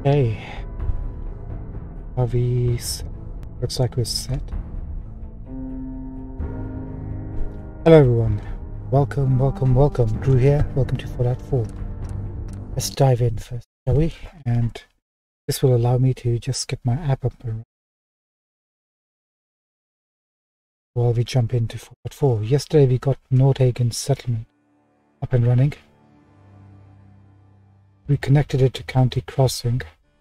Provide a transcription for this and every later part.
Okay, RVs looks like we're set. Hello everyone, welcome. Drew here, welcome to Fallout 4. Let's dive in first, shall we? And this will allow me to just get my app up and running while we jump into Fallout 4. Yesterday we got Nordhagen settlement up and running. We connected it to County Crossing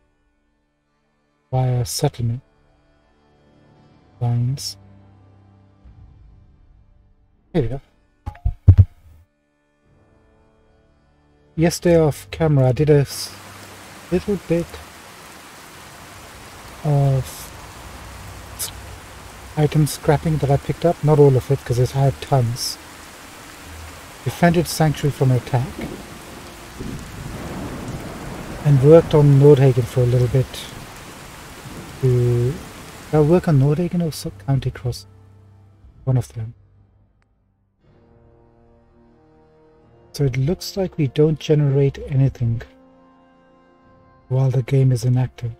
via settlement lines. Here we go. Yesterday off camera I did a little bit of item scrapping that I picked up, not all of it because I had tons. Defended Sanctuary from attack and worked on Nordhagen for a little bit. Did I work on Nordhagen or County Cross? One of them. So it looks like we don't generate anything while the game is inactive.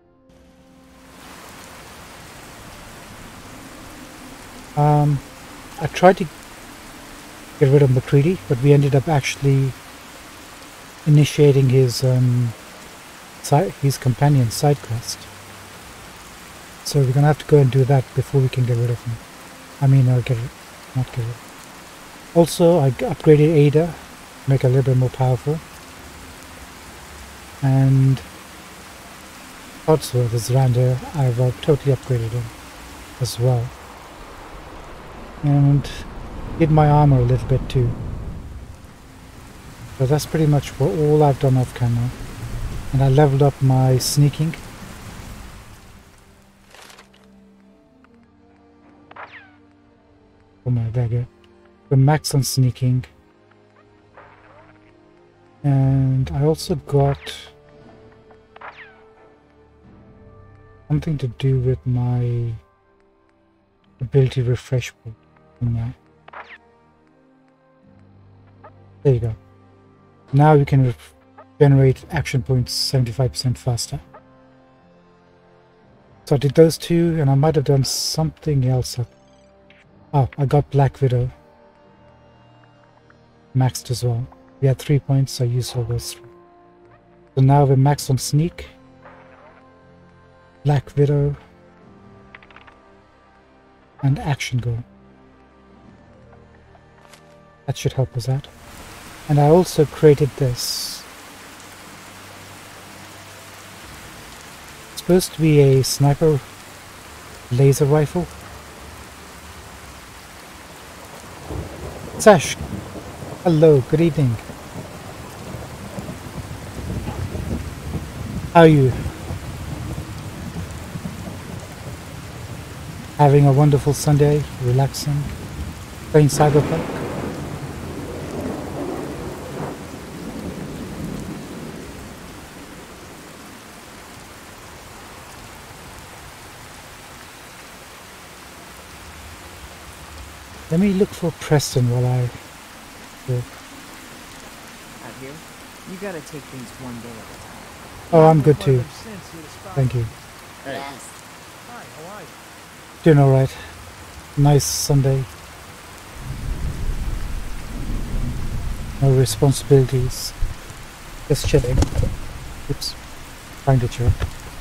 I tried to get rid of McCready, but we ended up actually initiating his companion side quest. So we're gonna have to go and do that before we can get rid of him. I mean, not get rid. Also, I upgraded Ada to make it a little bit more powerful. And Codsworth is around here. I've totally upgraded him as well. And did my armor a little bit too. So that's pretty much all I've done off camera. And I leveled up my sneaking. Oh my god. The max on sneaking. And I also got something to do with my ability refresh point. There you go. Now you can generate action points 75% faster. So I did those two, and I might have done something else. Oh, I got Black Widow maxed as well. We had 3 points, so I used all those 3. So now we're maxed on Sneak, Black Widow, and Action Go. That should help us out. And I also created this. It's supposed to be a sniper laser rifle. Sash, hello, good evening. How are you? Having a wonderful Sunday, relaxing, playing Cyberpunk? Let me look for Preston while I work. Out here, you gotta take things one day at a time. Oh, I'm good too. Thank you. Hey. Yes. Hi, how are you? Doing alright. Nice Sunday. No responsibilities. Just chilling. Oops. Trying to chill.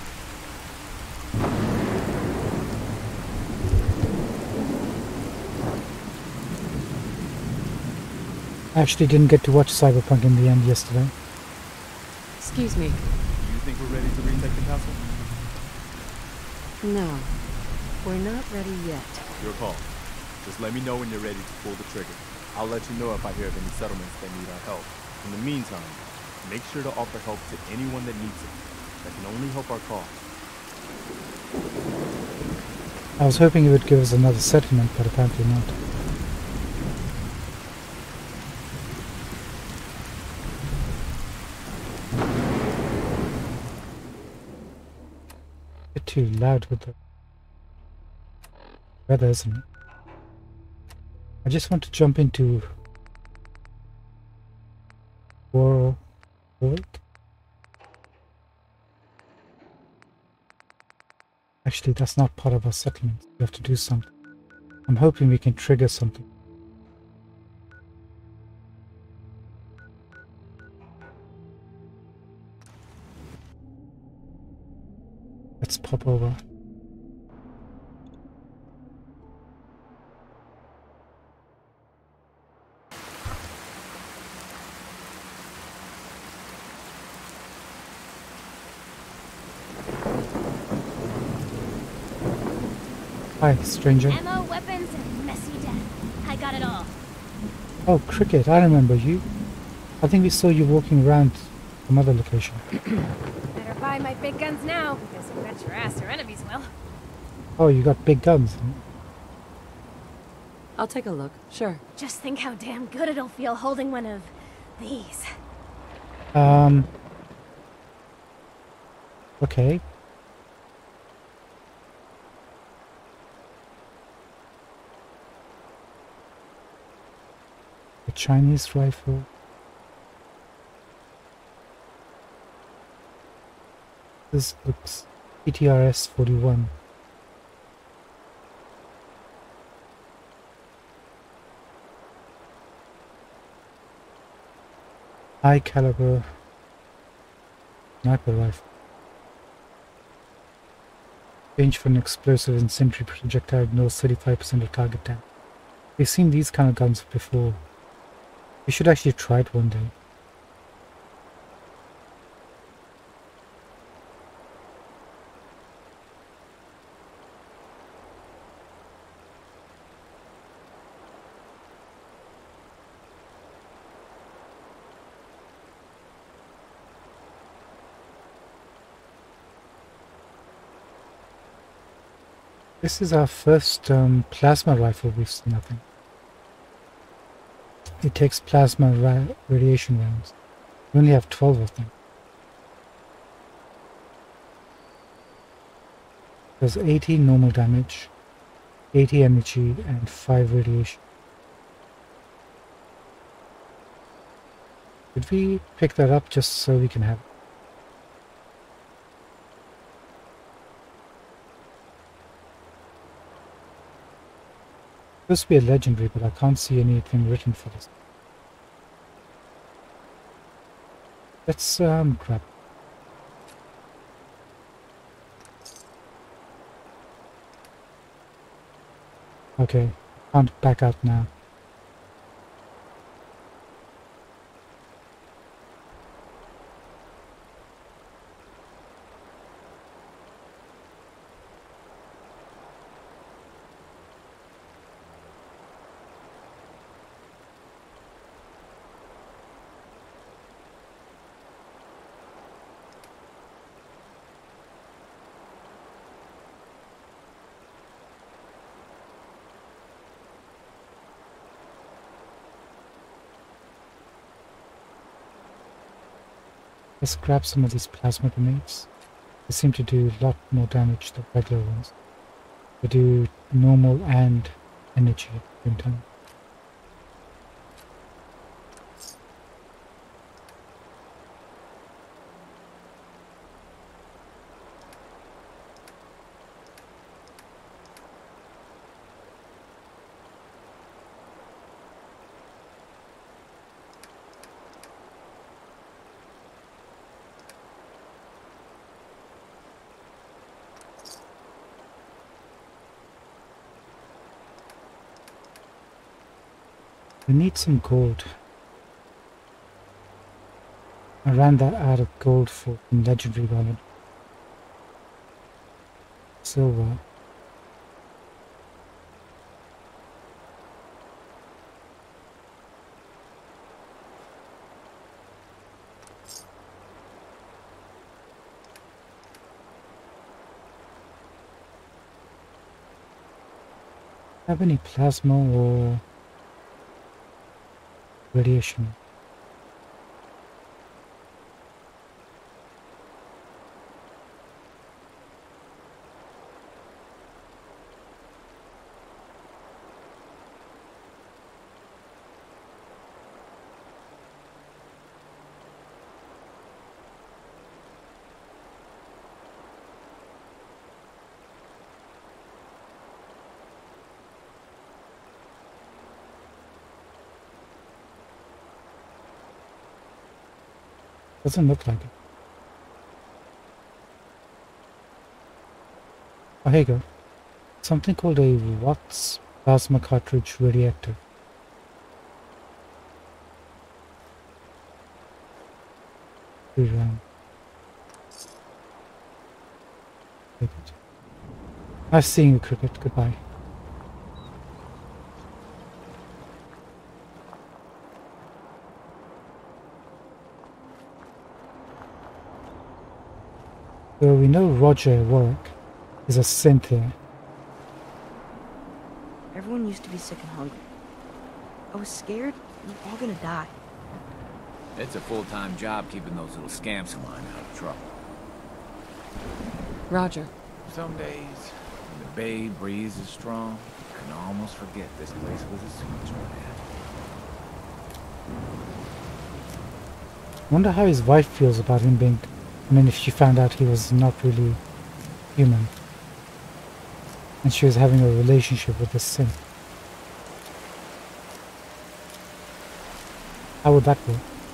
I actually didn't get to watch Cyberpunk in the end yesterday. Excuse me. Do you think we're ready to retake the castle? No, we're not ready yet. Your call. Just let me know when you're ready to pull the trigger. I'll let you know if I hear of any settlements that need our help. In the meantime, make sure to offer help to anyone that needs it. That can only help our cause. I was hoping it would give us another settlement, but apparently not. Bit too loud with the weather, isn't it? I just want to jump into Warwick. Actually, that's not part of our settlement. We have to do something. I'm hoping we can trigger something. Let's pop over. Hi, stranger. Ammo, weapons, and messy death. I got it all. Oh, Cricket, I remember you. I think we saw you walking around some other location. Better buy my big guns now, because you bet your ass your enemies will. Oh, you got big guns. I'll take a look. Sure. Just think how damn good it'll feel holding one of these. Okay. A Chinese rifle. This looks PTRS 41. High caliber sniper rifle. Range for an explosive incendiary projectile ignores 35% of target damage. We've seen these kind of guns before. We should actually try it one day. This is our first plasma rifle we've seen, I think. It takes plasma radiation rounds. We only have 12 of them. There's 80 normal damage, 80 energy, and 5 radiation. Did we pick that up just so we can have it? Supposed to be a legendary, but I can't see anything written for this. Let's grab. Okay, can't back out now. Let's grab some of these plasma grenades. They seem to do a lot more damage than regular ones. They do normal and energy at the same time. We need some gold. I ran that out of gold for legendary wallet. Silver. Have any plasma or radiation? Doesn't look like it. Oh, here you go. Something called a Watts plasma cartridge reactor. Nice seeing you, Cricket. Goodbye. So we know Roger at work is a synth here. Everyone used to be sick and hungry. I was scared we were all gonna die. It's a full-time job keeping those little scamps of mine out of trouble. Roger. Some days, when the bay breeze is strong, you can almost forget this place was a sewage plant. Wonder how his wife feels about him being... I mean, if she found out he was not really human. And she was having a relationship with this synth. How would that work?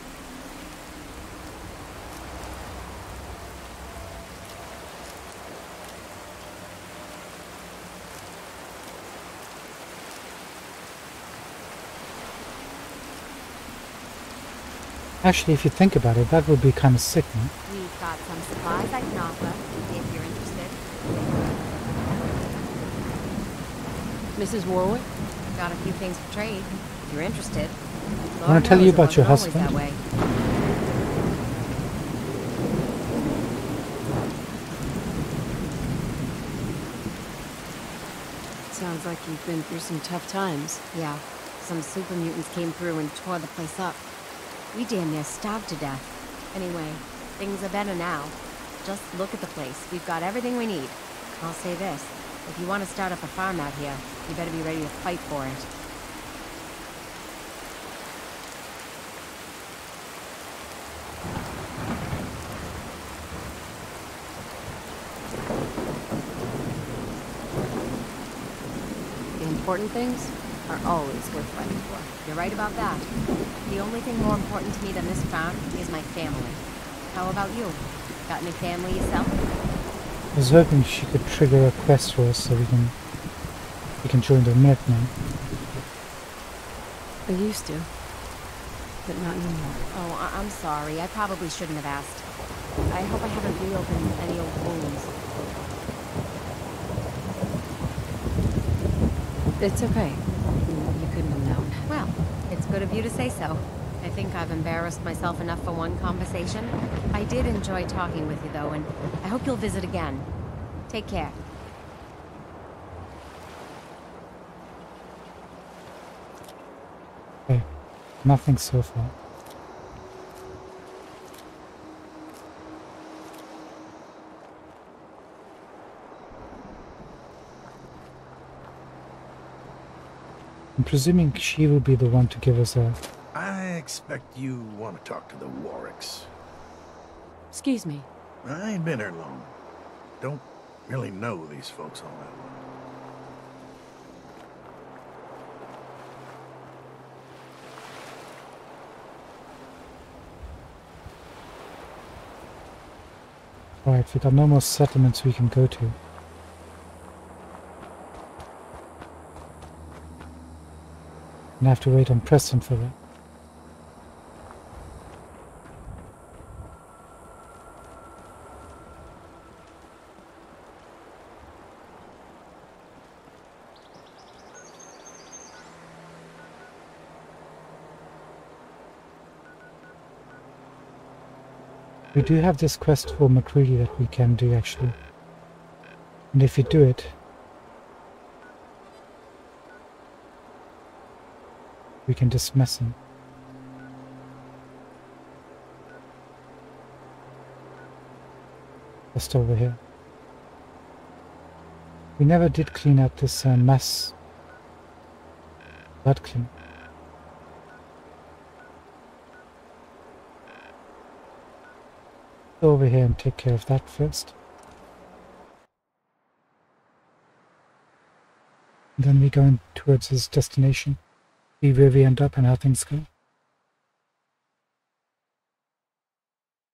Actually, if you think about it, that would be kind of sick, no? We've got some supplies I can offer, if you're interested. Mrs. Warwick? Got a few things for trade, if you're interested. I want to tell you about your Always husband. that way. Sounds like you've been through some tough times. Yeah, some super mutants came through and tore the place up. We damn near starved to death. Anyway, things are better now. Just look at the place. We've got everything we need. I'll say this. If you want to start up a farm out here, you better be ready to fight for it. The important things are always worth fighting for. You're right about that. The only thing more important to me than this farm is my family. How about you? Got any family yourself? I was hoping she could trigger a quest for us so we can join the Minutemen. I used to, but not anymore. Oh, I'm sorry. I probably shouldn't have asked. I hope I haven't reopened any old wounds. It's okay. You couldn't have known. Well, it's good of you to say so. I think I've embarrassed myself enough for one conversation. I did enjoy talking with you, though, and I hope you'll visit again. Take care. Okay, nothing so far. I'm presuming she will be the one to give us a... I expect you want to talk to the Warwicks. Excuse me. I ain't been here long. Don't really know these folks all that well. Right, we got no more settlements we can go to. And I have to wait on Preston for that. We do have this quest for McCready that we can do actually. And if you do it, we can dismiss him. Just over here. We never did clean up this mass blood clinic. Go over here and take care of that first. And then we go in towards his destination. See where we end up and how things go.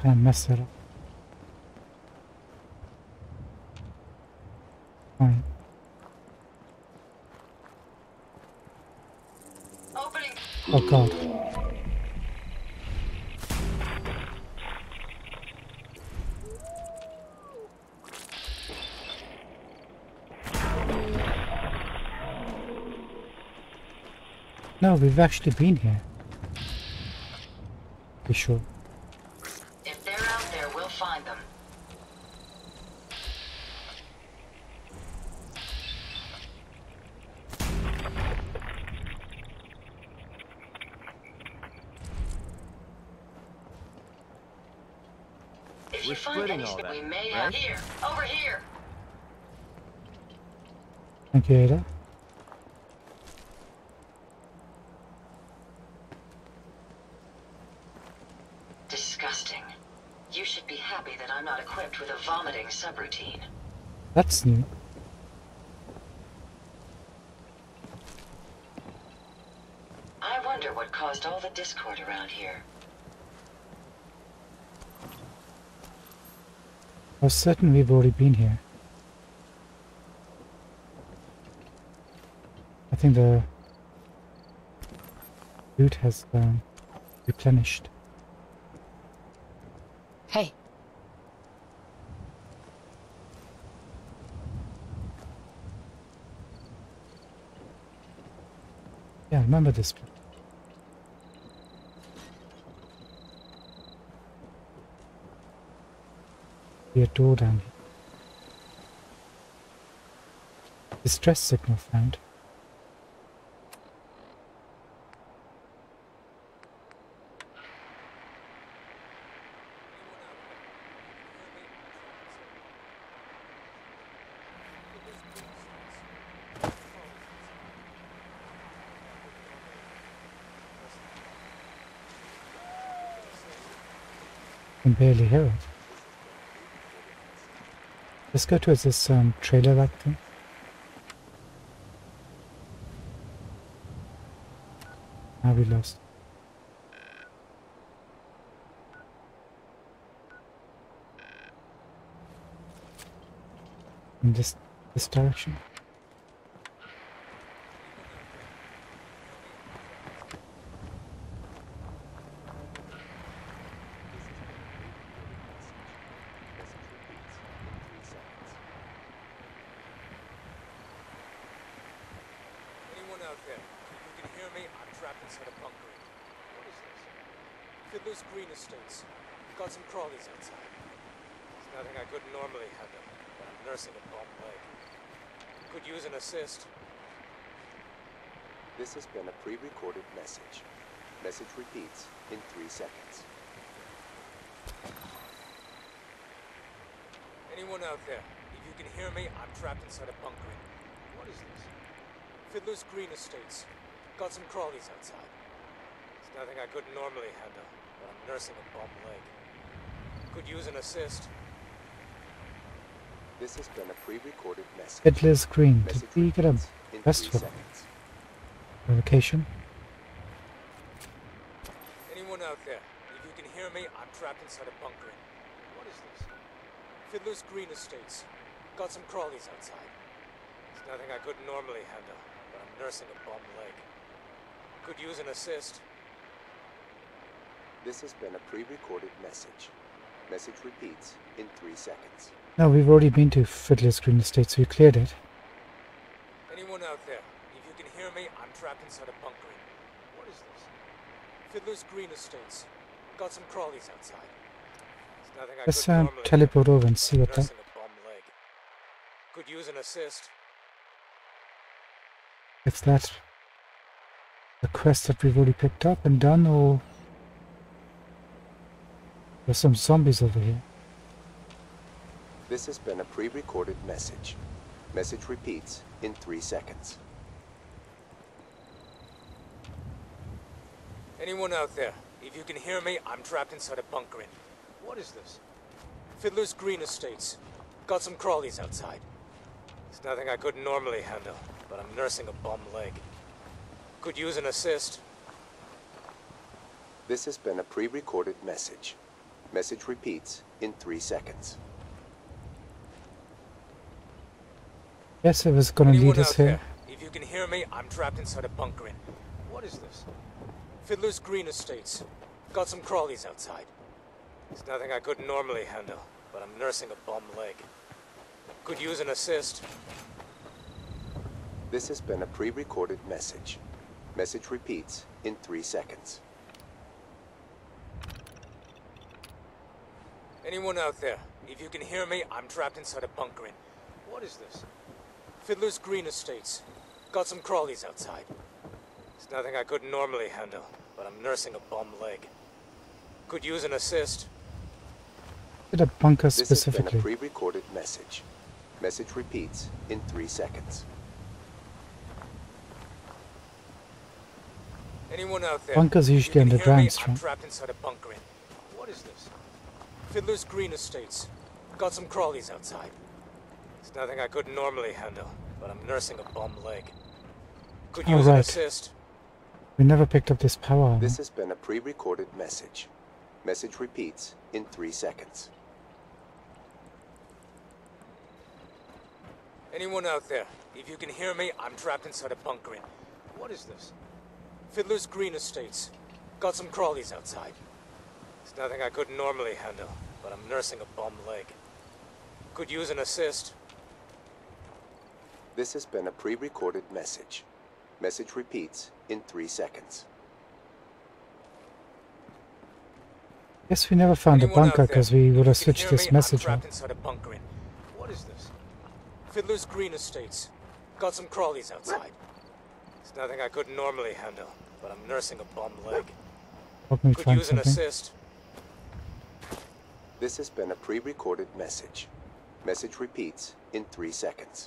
kind of messed that up. Fine. Opening. Oh god. No, we've actually been here. Be sure. If they're out there, we'll find them. If We're you find splitting all anything, that, we may right? have here. Over here. Thank you, Ada. Disgusting. You should be happy that I'm not equipped with a vomiting subroutine. That's new. I wonder what caused all the discord around here. I was certain we've already been here. I think the loot has replenished. Hey, Yeah, I remember this place. Be a door down here. Distress signal found. Can barely hear it. Let's go towards this trailer-like thing. Now we lost. In this direction. Anyone out there? If you can hear me, I'm trapped inside a bunker. What is this? Fiddler's Green Estates. Got some crawlies outside. It's nothing I couldn't normally handle, but I'm nursing a bum leg. Could use an assist. This has been a pre-recorded message. Message repeats in 3 seconds. Anyone out there? If you can hear me, I'm trapped inside a bunker. What is this? Fiddler's Green Estates. Got some crawlies outside. It's nothing I couldn't normally handle, but I'm nursing a bum leg. Could use an assist. This has been a pre-recorded message. Fiddler's Green. Did Message we get a repeats in 3 restful seconds. location? Anyone out there? If you can hear me, I'm trapped inside a bunker. What is this? Fiddler's Green Estates. Got some crawlies outside. It's nothing I couldn't normally handle, but I'm nursing a bum leg. Could use an assist. This has been a pre-recorded message. Message repeats in 3 seconds. No, we've already been to Fiddler's Green Estate, so we cleared it. Anyone out there? If you can hear me, I'm trapped inside a bunker. What is this? Fiddler's Green Estates. Got some crawlies outside. It's nothing I Let's couldn't normally teleport handle, over and but see I'm what that... nursing a bum leg. Could use an assist. If that's the quest that we've already picked up and done, or there's some zombies over here. This has been a pre-recorded message. Message repeats in 3 seconds. Anyone out there? If you can hear me, I'm trapped inside a bunker. What is this? Fiddler's Green Estates. Got some crawlies outside. It's nothing I couldn't normally handle, but I'm nursing a bum leg. Could use an assist. This has been a pre-recorded message. Message repeats in 3 seconds. Yes, it was gonna lead us here. If you can hear me, I'm trapped inside a bunker in... What is this? Fiddler's Green Estates. Got some crawlies outside. It's nothing I couldn't normally handle, but I'm nursing a bum leg. Could use an assist. This has been a pre-recorded message. Message repeats in 3 seconds. Anyone out there? If you can hear me, I'm trapped inside a bunker in... What is this? Fiddler's Green Estates. Got some crawlies outside. It's nothing I couldn't normally handle, but I'm nursing a bum leg. Could use an assist. The bunker This has been specifically. a pre-recorded message. Message repeats in 3 seconds. Anyone out there? Bunkers If usually you can hear me, underground, I'm right? trapped inside a bunker in... What is this? Fiddler's Green Estates. Got some crawlies outside. It's nothing I couldn't normally handle, but I'm nursing a bum leg. Could use an Alright. assist. We never picked up this power armor. This has been a pre-recorded message. Message repeats in 3 seconds. Anyone out there? If you can hear me, I'm trapped inside a bunker in... What is this? Fiddler's Green Estates. Got some crawlies outside. It's nothing I couldn't normally handle, but I'm nursing a bum leg. Could use an assist. This has been a pre-recorded message. Message repeats in 3 seconds. Guess we never found a Anyone out bunker there? because we would If have you can switched hear this me, I'm message trapped out. inside a bunker in... What is this? Fiddler's Green Estates. Got some crawlies outside. It's nothing I couldn't normally handle, but I'm nursing a bum leg. Help me Could find use an something. assist. This has been a pre-recorded message. Message repeats in 3 seconds.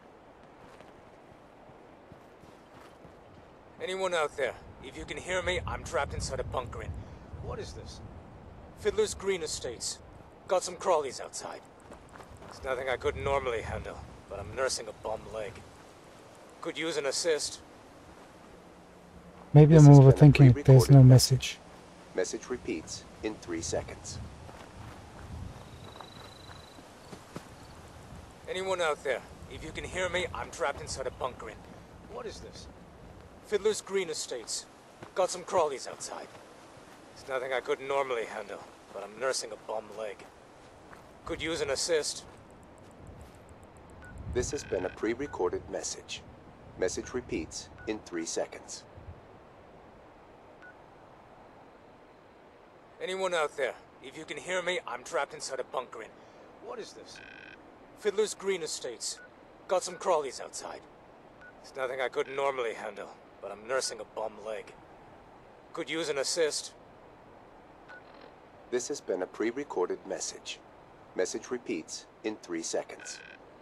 Anyone out there? If you can hear me, I'm trapped inside a bunker in... What is this? Fiddler's Green Estates. Got some crawlies outside. It's nothing I couldn't normally handle, but I'm nursing a bum leg. Could use an assist. Maybe This I'm has been a overthinking it. There's pre-recorded no message. Message repeats in 3 seconds. Anyone out there? If you can hear me, I'm trapped inside a bunker in... What is this? Fiddler's Green Estates. Got some crawlies outside. It's nothing I couldn't normally handle, but I'm nursing a bum leg. Could use an assist. This has been a pre-recorded message. Message repeats in 3 seconds. Anyone out there? If you can hear me, I'm trapped inside a bunker in... What is this? Fiddler's Green Estates. Got some crawlies outside. It's nothing I couldn't normally handle, but I'm nursing a bum leg. Could use an assist. This has been a pre-recorded message. Message repeats in 3 seconds.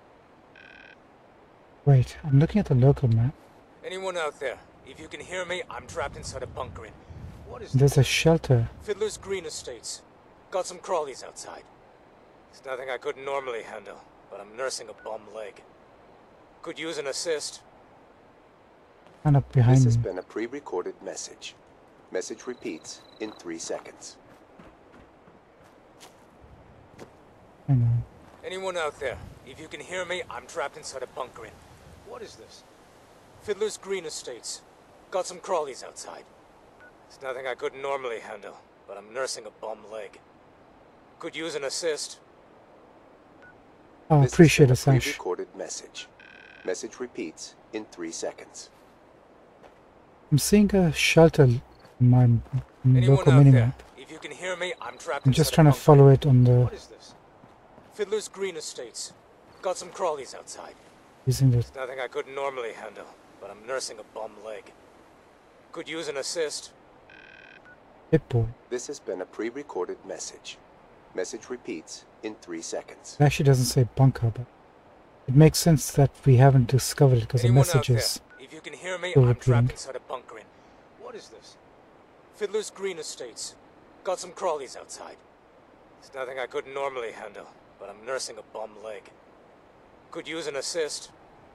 Wait, I'm looking at the local map. Anyone out there? If you can hear me, I'm trapped inside a bunker in... What is There's this? a shelter. Fiddler's Green Estates. Got some crawlies outside. It's nothing I couldn't normally handle, but I'm nursing a bum leg. Could use an assist. Kind of This behind has me. been a pre-recorded message. Message repeats in 3 seconds. I know. Anyone out there? If you can hear me, I'm trapped inside a bunker in... What is this? Fiddler's Green Estates. Got some crawlies outside. It's nothing I couldn't normally handle, but I'm nursing a bum leg. Could use an assist. Oh, This appreciate it, has been a Sash. pre-recorded message. Message repeats in 3 seconds. I'm seeing a shelter in my Anyone local out there? minimap. If you can hear me, I'm trapped I'm inside just a trying to bunker. follow it on the What is this? Fiddler's Green Estates. Got some crawlies outside. using the It's nothing I couldn't normally handle, but I'm nursing a bum leg. Could use an assist. hit boy. This has been a pre-recorded message. Message repeats in 3 seconds. It actually doesn't say bunker, but it makes sense that we haven't discovered it because the Anyone message out there? is If you can hear me, still I'm repeating. trapped inside a bunker in... What is this? Fiddler's Green Estates. Got some crawlies outside. It's nothing I couldn't normally handle, but I'm nursing a bum leg. Could use an assist.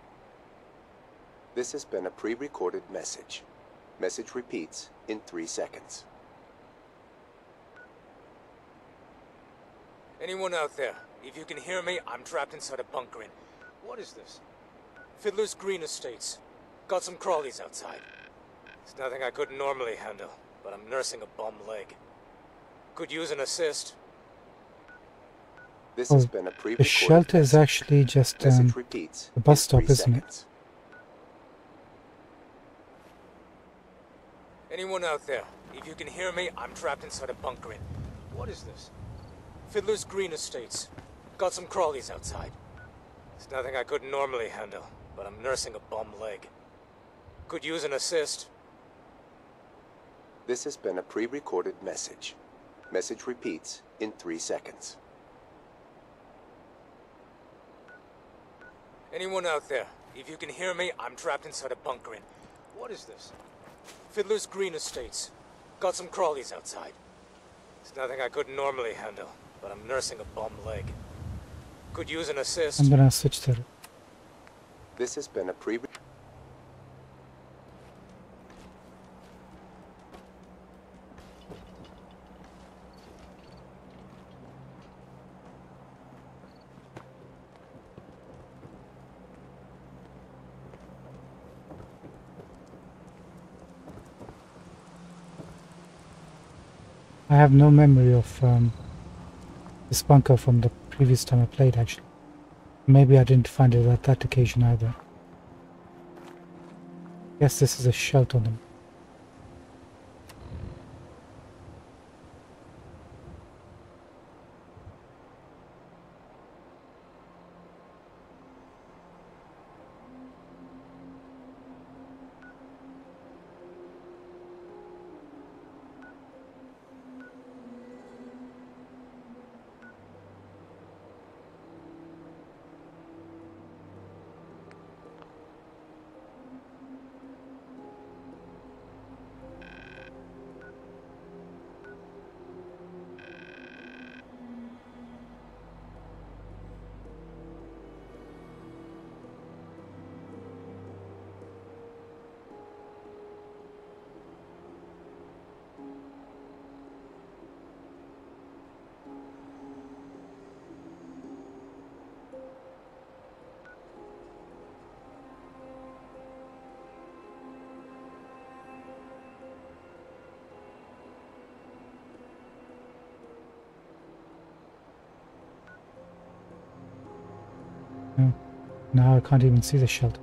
This has been a pre-recorded message. Message repeats in 3 seconds. Anyone out there? If you can hear me, I'm trapped inside a bunker in... What is this? Fiddler's Green Estates. Got some crawlies outside. It's nothing I couldn't normally handle, but I'm nursing a bum leg. Could use an assist. This has been a pre-recorded the shelter is actually just the bus stop, isn't it? Anyone out there? If you can hear me, I'm trapped inside a bunker in... What is this? Fiddler's Green Estates. Got some crawlies outside. It's nothing I couldn't normally handle, but I'm nursing a bum leg. Could use an assist. This has been a pre-recorded message. Message repeats in 3 seconds. Anyone out there? If you can hear me, I'm trapped inside a bunker in... What is this? Fiddler's Green Estates. Got some crawlies outside. It's nothing I couldn't normally handle, but I'm nursing a bum leg. Could use an assist. I'm gonna switch to... This has been a pre... I have no memory of this bunker from the previous time I played, actually. Maybe I didn't find it at that occasion either. Guess this is a shelter on them. No, now I can't even see the shelter.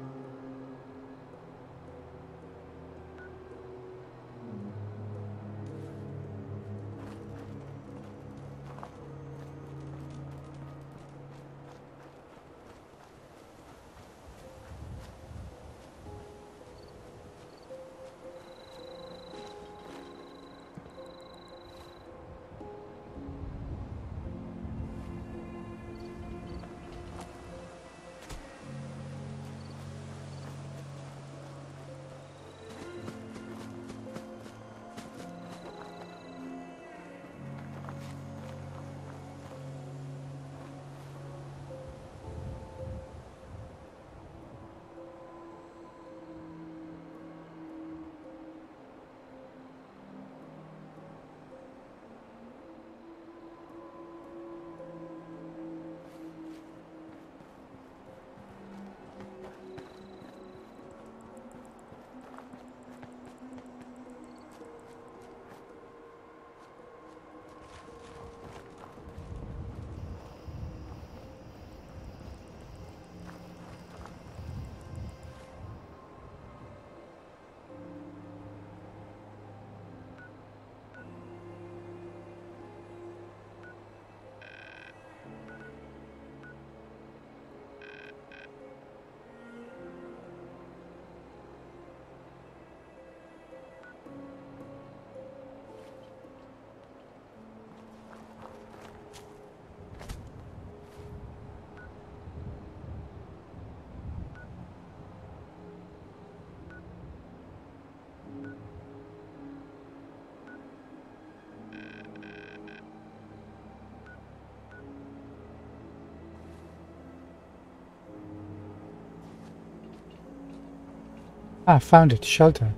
Ah, found it. Shelter.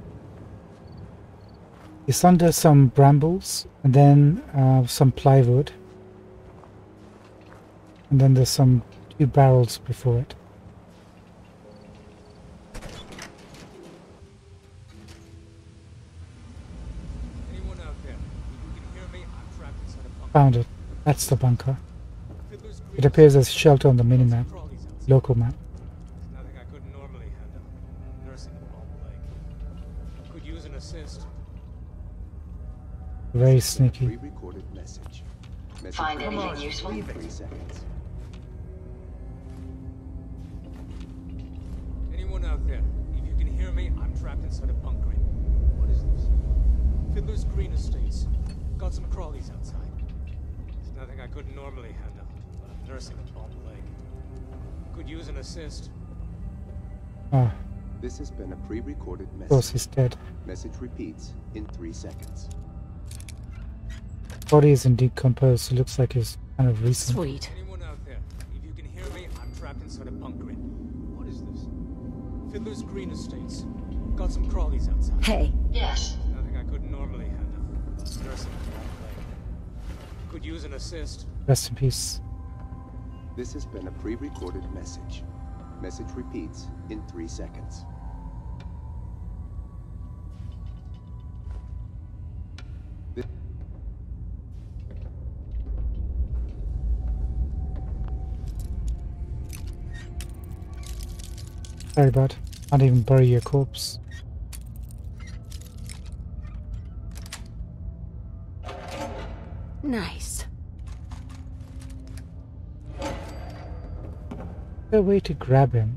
It's under some brambles and then some plywood. And then there's some 2 barrels before it. Anyone out there? If you can hear me, I'm trapped inside a bunker. Found it. That's the bunker. Fiddler's Green It appears as shelter on the minimap, crawlies outside. local map. There's nothing I couldn't normally handle. Nursing a bum leg. Could use an assist. Very sneaky. Pre-recorded message. Find Come anything on, useful? leave it. 3 seconds. Anyone out there? If you can hear me, I'm trapped inside a bunker. What is this? Fiddler's Green Estates. Got some crawlies outside. There's nothing I couldn't normally handle, but I'm nursing a bum leg. Could use an assist. Ah, This has been a pre-recorded of course message. he's dead. Message repeats in 3 seconds. Body isn't decomposed, so it looks like it's kind of recent. Sweet. Anyone out there? If you can hear me, I'm trapped inside a bunker. What is this? Fiddler's Green Estates. Got some crawlies outside. Hey. Yes. Nothing I couldn't normally handle. Nursing a bum leg. Could use an assist. Rest in peace. This has been a pre-recorded message. Message repeats in 3 seconds. Sorry, bud. Can't even bury your corpse. Nice. Is there a way to grab him?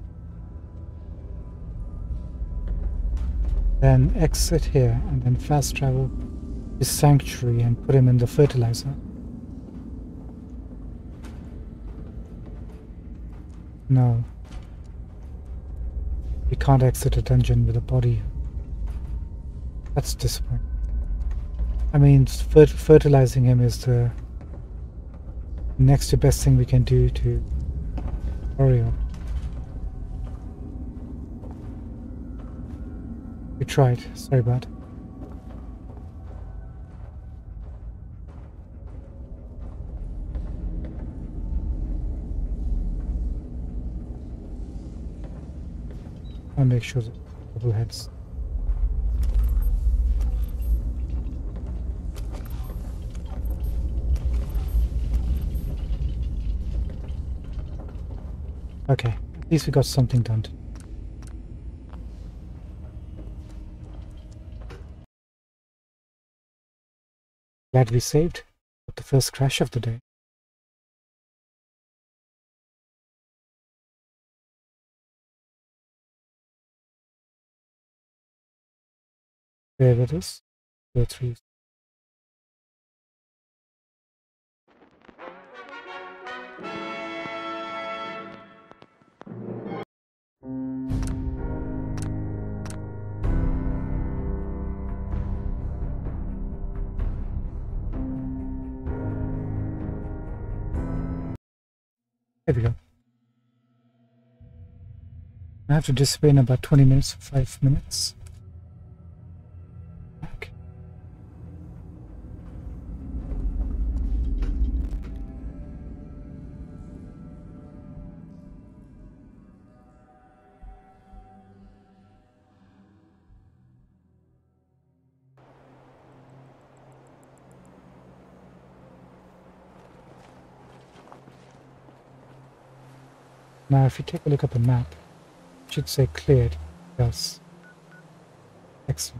Then exit here and then fast travel to Sanctuary and put him in the fertilizer. No. We can't exit a dungeon with a body. That's disappointing. I mean, fertilizing him is the next to best thing we can do to Oreo. We tried. Sorry, bud. I'll make sure that double heads. Okay, at least we got something done. Glad we saved the first crash of the day. There it is. Go through. There we go. I have to disappear in about 20 minutes, 5 minutes. Okay. Now if you take a look at the map, it should say cleared. Yes. Excellent.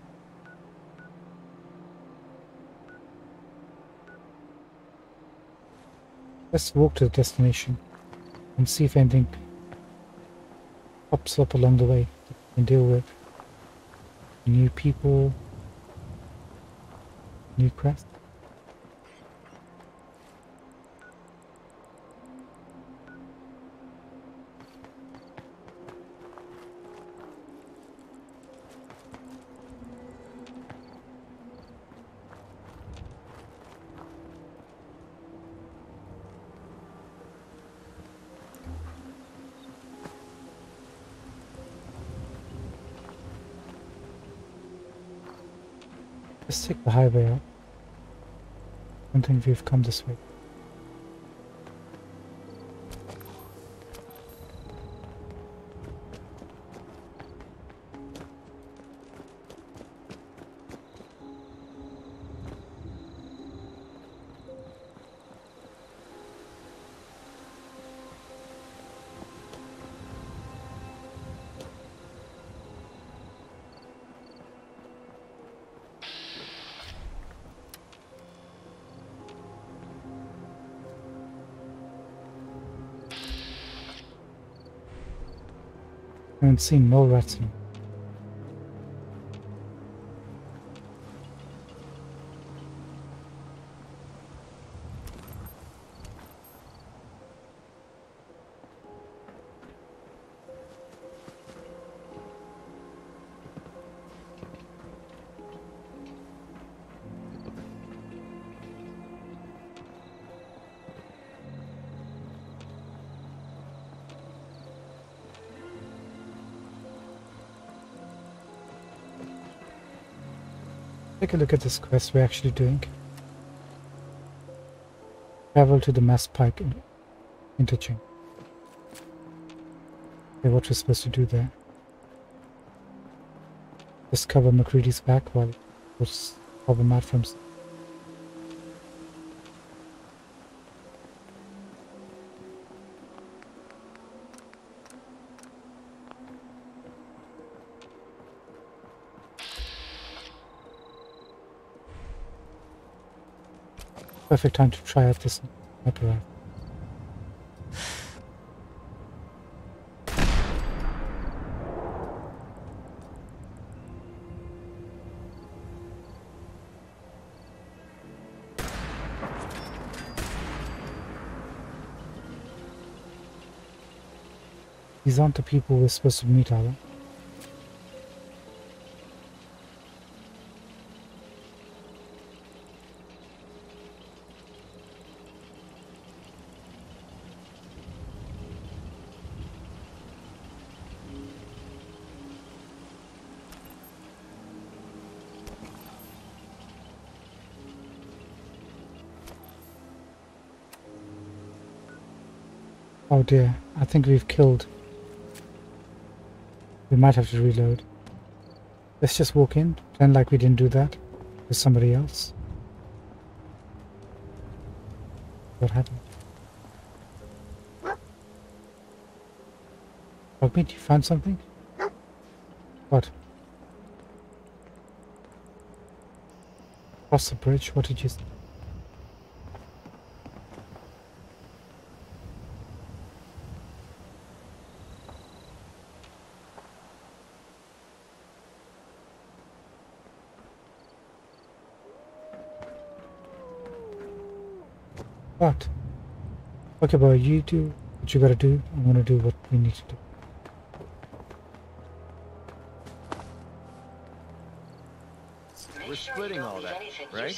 Let's walk to the destination and see if anything pops up along the way that we can deal with. New people, new crest. Let's take the highway out. I don't think we've come this way. haven't seen no rats in. Take a look at this quest we're actually doing. Travel to the Mass Pike interchange. Okay, what we're supposed to do there. Discover McCready's back while he puts problem out from himself. Perfect time to try out this sniper rifle. These aren't the people we're supposed to meet, are they? Oh dear, I think we've killed. We might have to reload. Let's just walk in, pretend like we didn't do that with somebody else. What happened? Dogmeat, you found something? What? Across the bridge, what did you see? What? Okay, boy, you do what you gotta do. I'm gonna do what we need to do. We're splitting all that, right?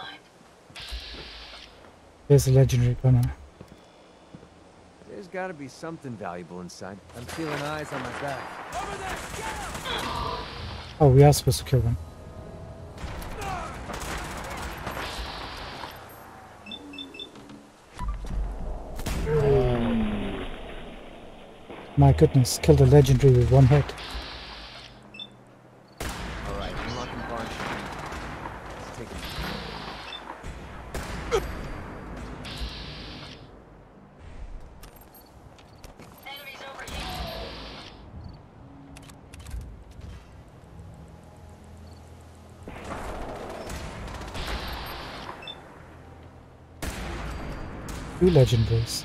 There's a legendary gunner. There's gotta be something valuable inside. I'm feeling eyes on my back. Oh, we are supposed to kill them. My goodness, killed a legendary with one hit. Alright, unlocking barn. Let's take it. Enemies over here. 2 legendaries.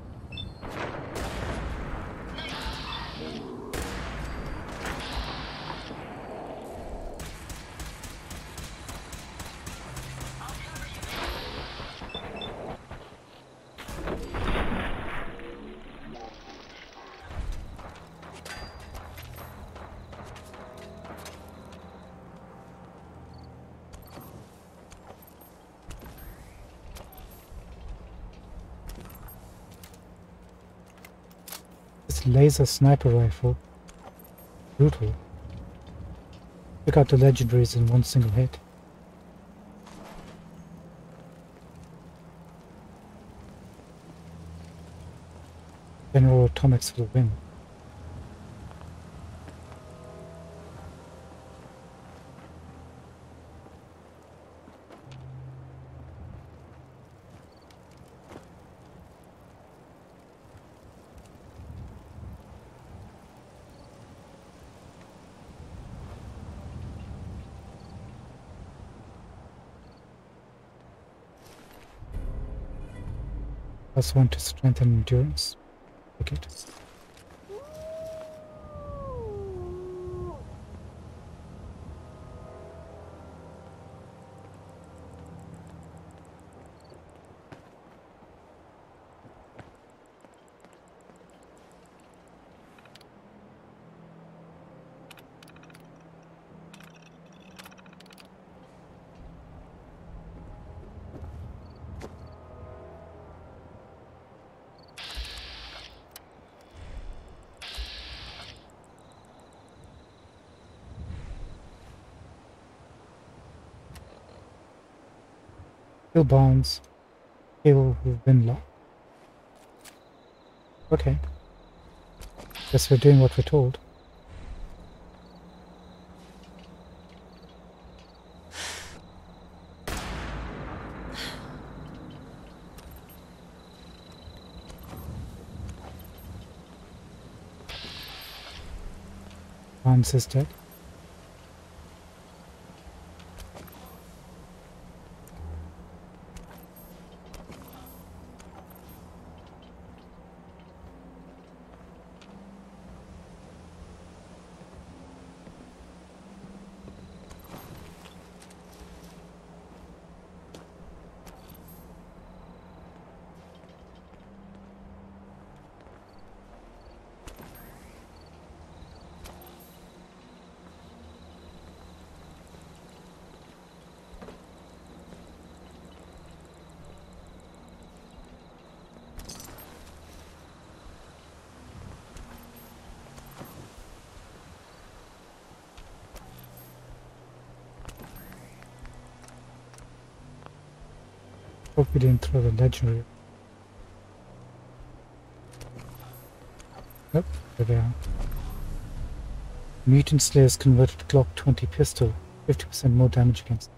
This laser sniper rifle. Brutal. Took out the legendaries in one single hit. General Atomics for the win. +1 to strength and endurance. Take it. Kill Barnes. Kill Winlock. Okay. Guess we're doing what we're told. Barnes is dead. Hope we didn't throw the legendary. Nope, there they are. Mutant Slayer's converted Glock 20 pistol, 50% more damage against.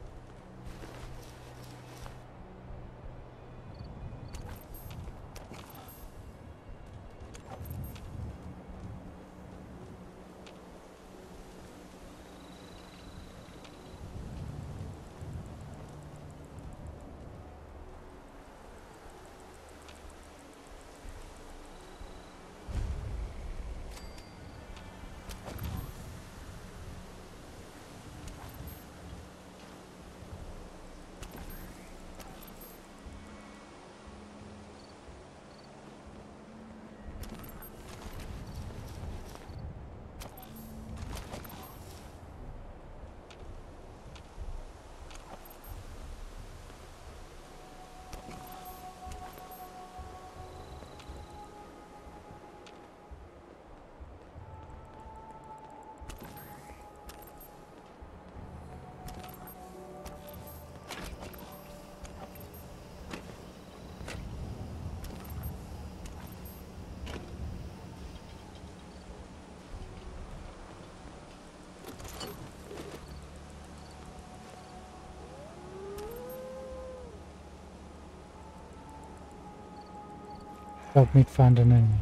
Dogmeat found an enemy.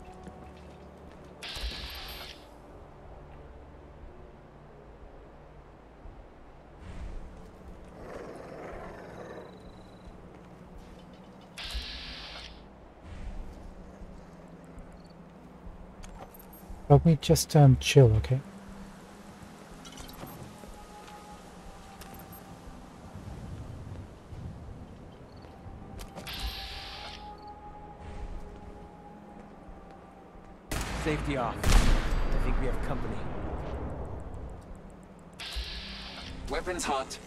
Dogmeat, just chill, okay? Safety off. I think we have company. Weapons hot.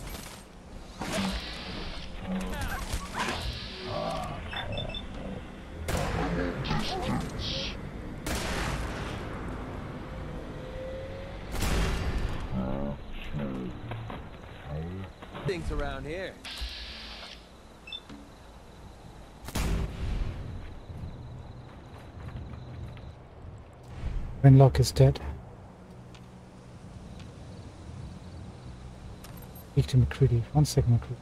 Things around here. Winlock is dead. Speak to McCready. 1 second, McCready.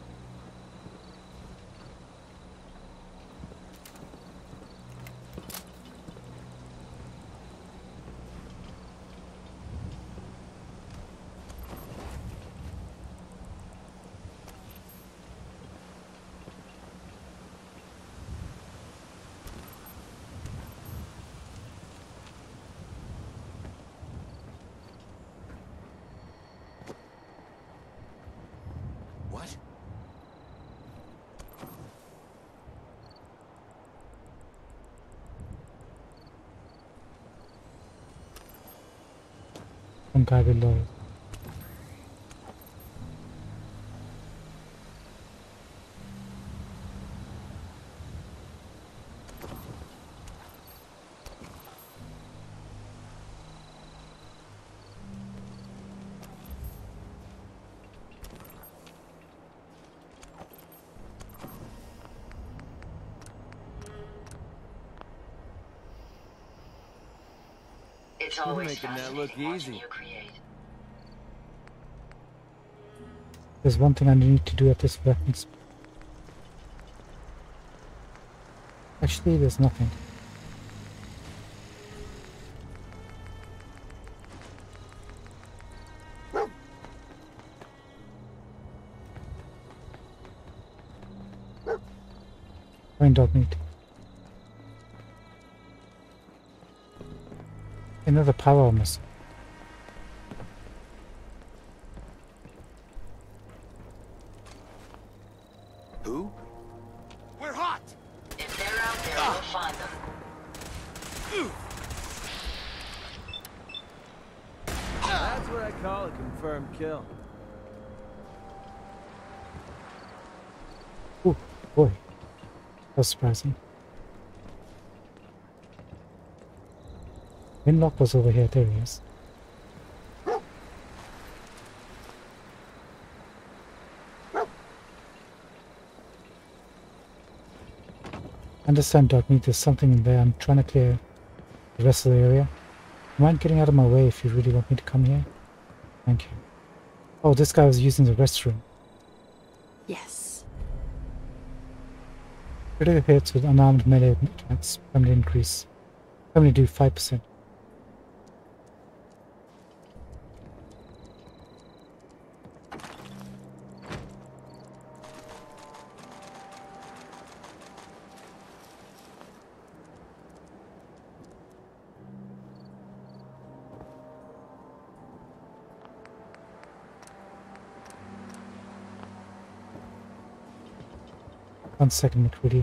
What? Some guy below. It's You're always making that look fascinating watching easy. you create. There's one thing I need to do at this weapons. Actually, there's nothing. Find dog meat. Another power almost. Who? We're hot! If they're out there, we'll find them. That's what I call a confirmed kill. Oh boy, that's surprising. Winlock was over here. There he is. Understand, dog meat. There's something in there. I'm trying to clear the rest of the area. Mind getting out of my way if you really want me to come here? Thank you. Oh, this guy was using the restroom. Yes. Critical hits with unarmed melee attacks permanently increase. Permanently do 5%. 1 second, McCready.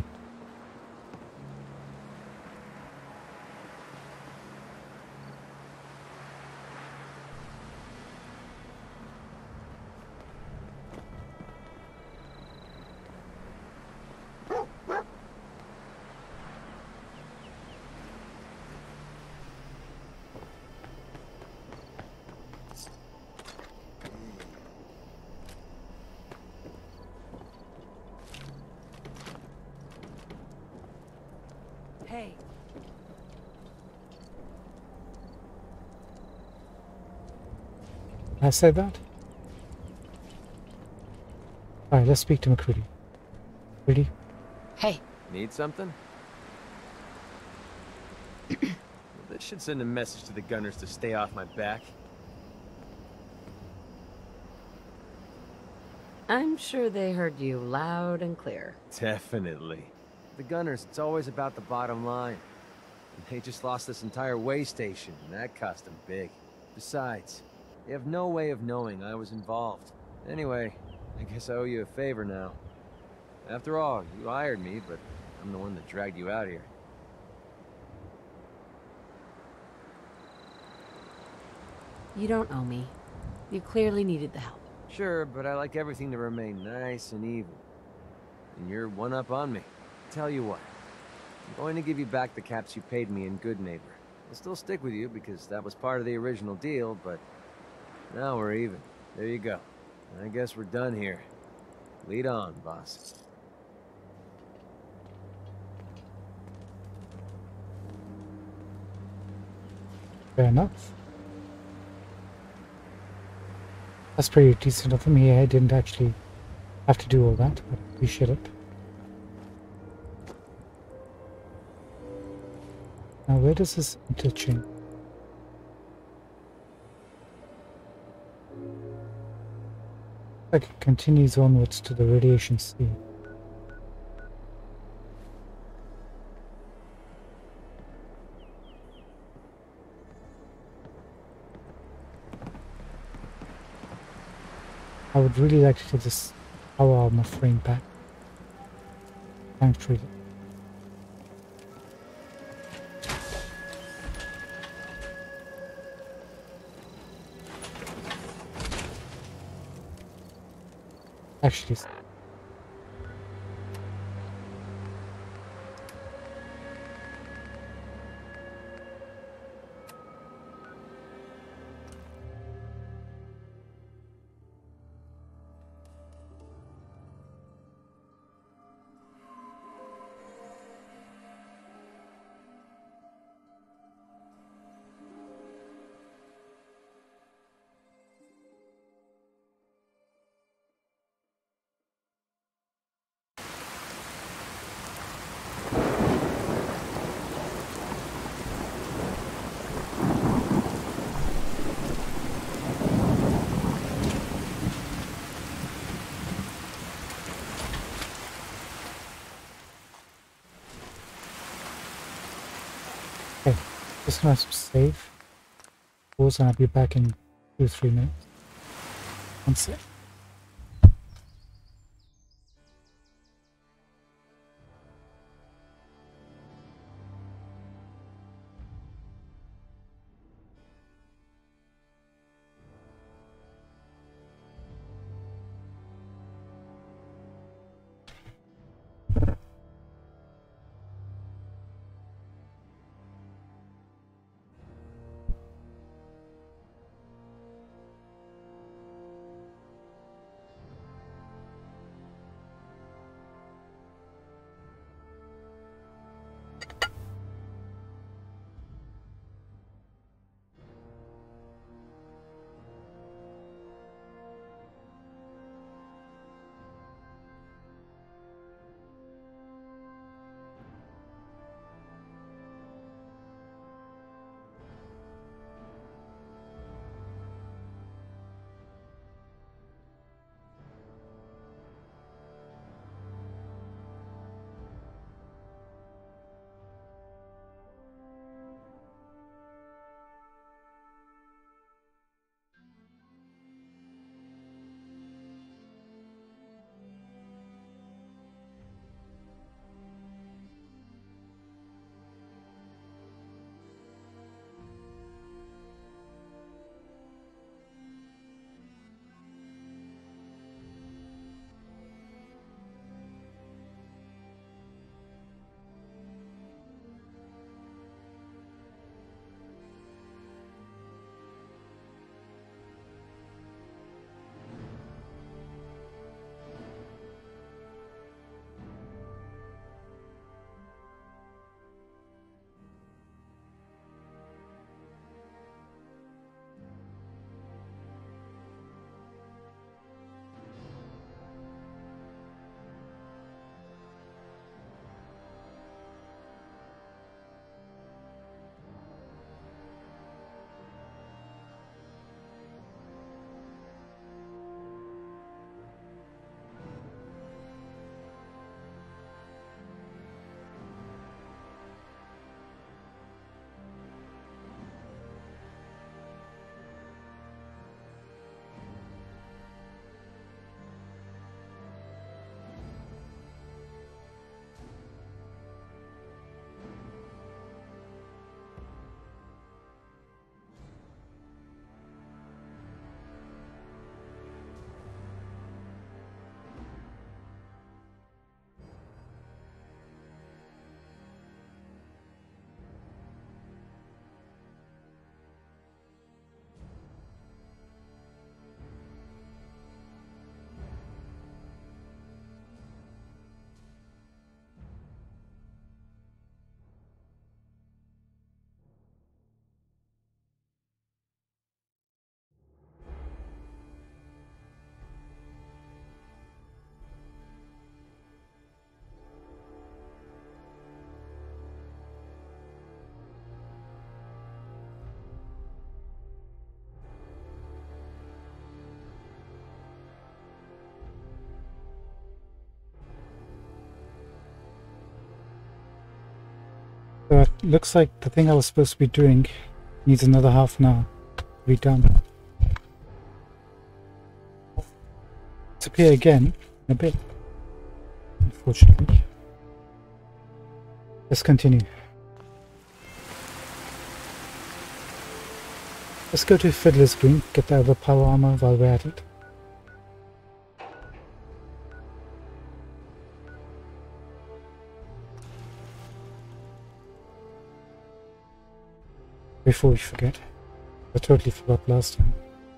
Hey. I said that? Alright, let's speak to McCready. McCready? Hey. Need something? This should send a message to the gunners to stay off my back. I'm sure they heard you loud and clear. Definitely. The gunners, it's always about the bottom line. They just lost this entire way station, and that cost them big. Besides, they have no way of knowing I was involved. Anyway, I guess I owe you a favor now. After all, you hired me, but I'm the one that dragged you out here. You don't owe me. You clearly needed the help. Sure, but I like everything to remain nice and even. And you're one up on me. Tell you what, I'm going to give you back the caps you paid me in Good Neighbor. I'll still stick with you because that was part of the original deal, but now we're even. There you go. I guess we're done here. Lead on, boss. Fair enough. That's pretty decent of him. I didn't actually have to do all that, but I appreciate it. Now, where does this interchange? Like it continues onwards to the radiation sea. I would really like to take this power armor frame back. Thanks, really. Actually, Just gonna save. Pause and I'll be back in 2-3 minutes. One sec. So it looks like the thing I was supposed to be doing needs another half an hour to be done. It's appear again in a bit, unfortunately. Let's continue. Let's go to Fiddler's Green, get the overpower armor while we're at it. Before we forget. I totally forgot last time.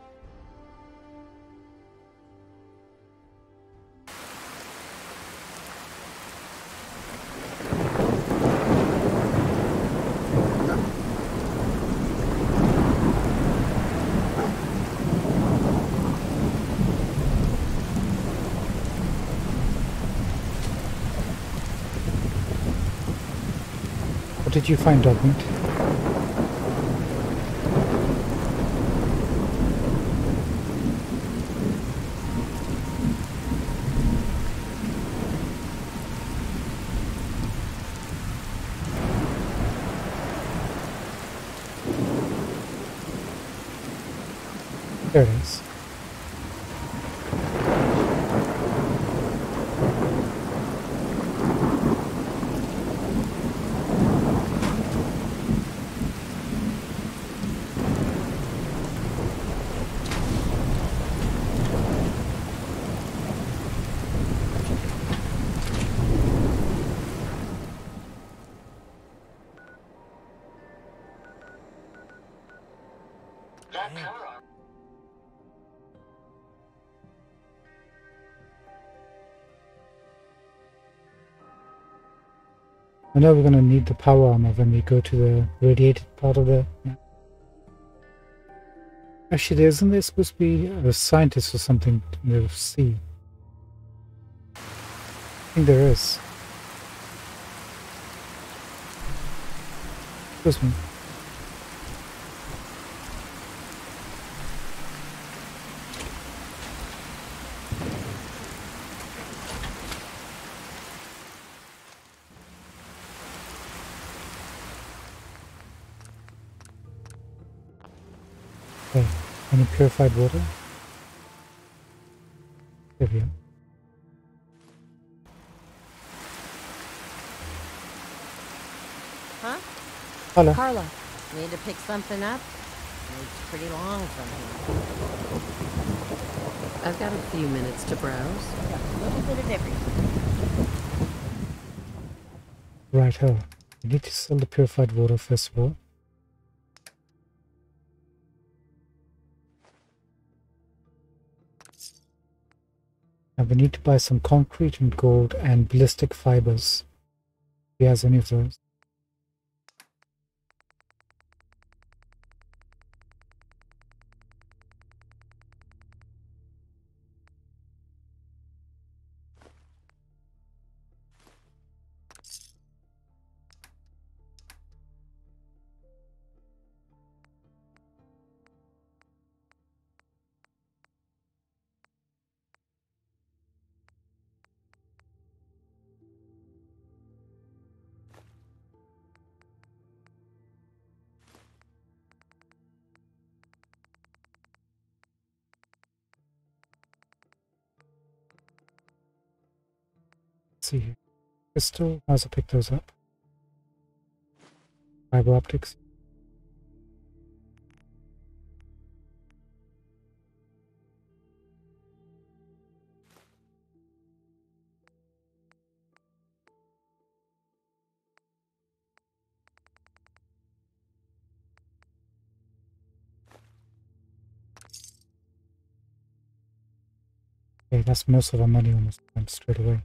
What did you find, Dogmeat? There it is. That power arm. I know we're going to need the power armor when we go to the radiated part of the map. Actually, isn't there supposed to be a scientist or something in the sea? I think there is. Excuse me. Okay, any purified water? There we go. Huh? Hello. Carla, need to pick something up? It's pretty long from here. I've got a few minutes to browse. Got a little bit of everything. Right-ho. We need to sell the purified water first of all. And we need to buy some concrete and gold and ballistic fibers. If he has any of those. Let's see here. Crystal, I also pick those up. Fiber optics. Okay, that's most of our money almost went straight away.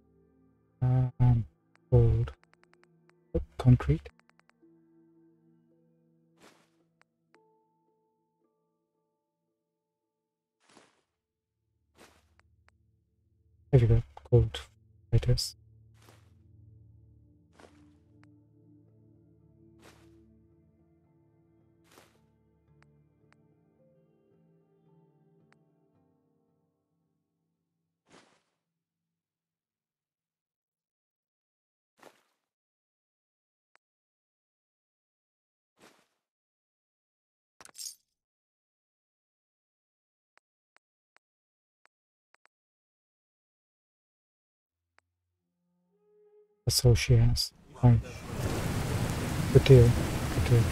Gold. Oh, concrete. There we go. Gold fighters. That's all she has. Fine. Good deal. Good deal.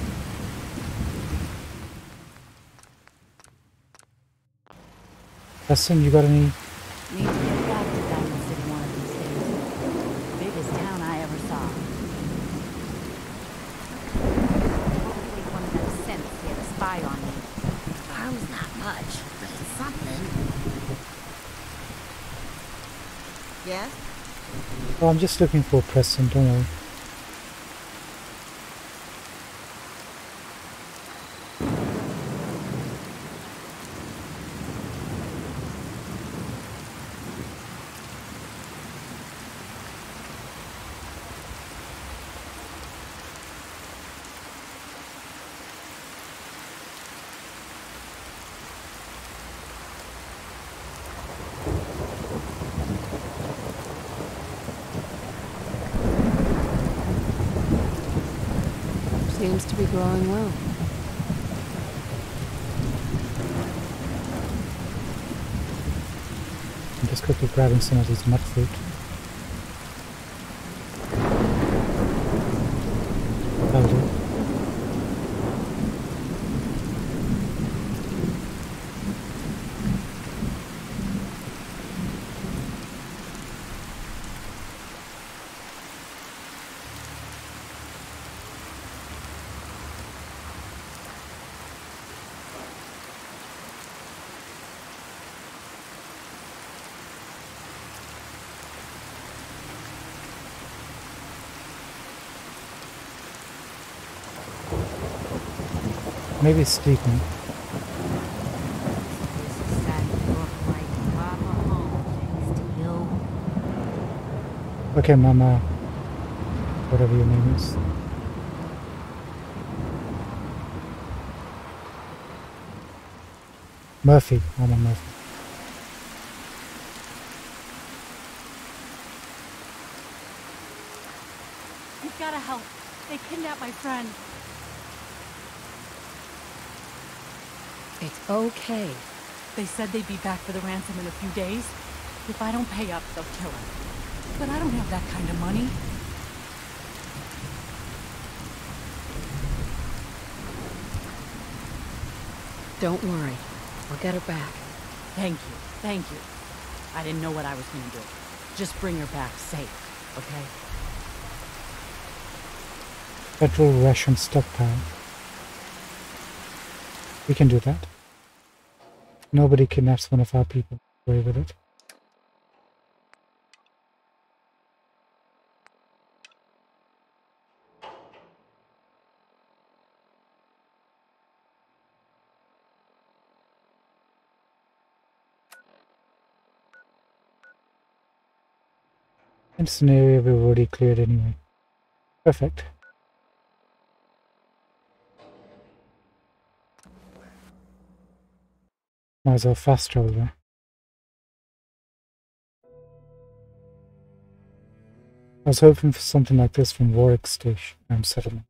Dustin, you got any? Need to get back to Diamond City one of these days. Biggest town I ever saw. Hopefully one of those synths he had a spy on me. Harm's not much, but it's something. Yes? Oh, I'm just looking for Preston, don't worry. Seems to be growing well. just quickly grabbing some of these nut fruit. That'll do. Maybe sleeping. Okay, Mama. Whatever your name is. Murphy. Mama Murphy. You've got to help. They kidnapped my friend. It's okay. They said they'd be back for the ransom in a few days. If I don't pay up, they'll kill him. But I don't have that kind of money. Don't worry. I'll get her back. Thank you. Thank you. I didn't know what I was going to do. Just bring her back safe, okay? Federal ration stockpile. We can do that. Nobody kidnaps one of our people. Away with it. It's an area we've already cleared anyway. Perfect. Might as well fast travel there. I was hoping for something like this from Warwick Station settlement.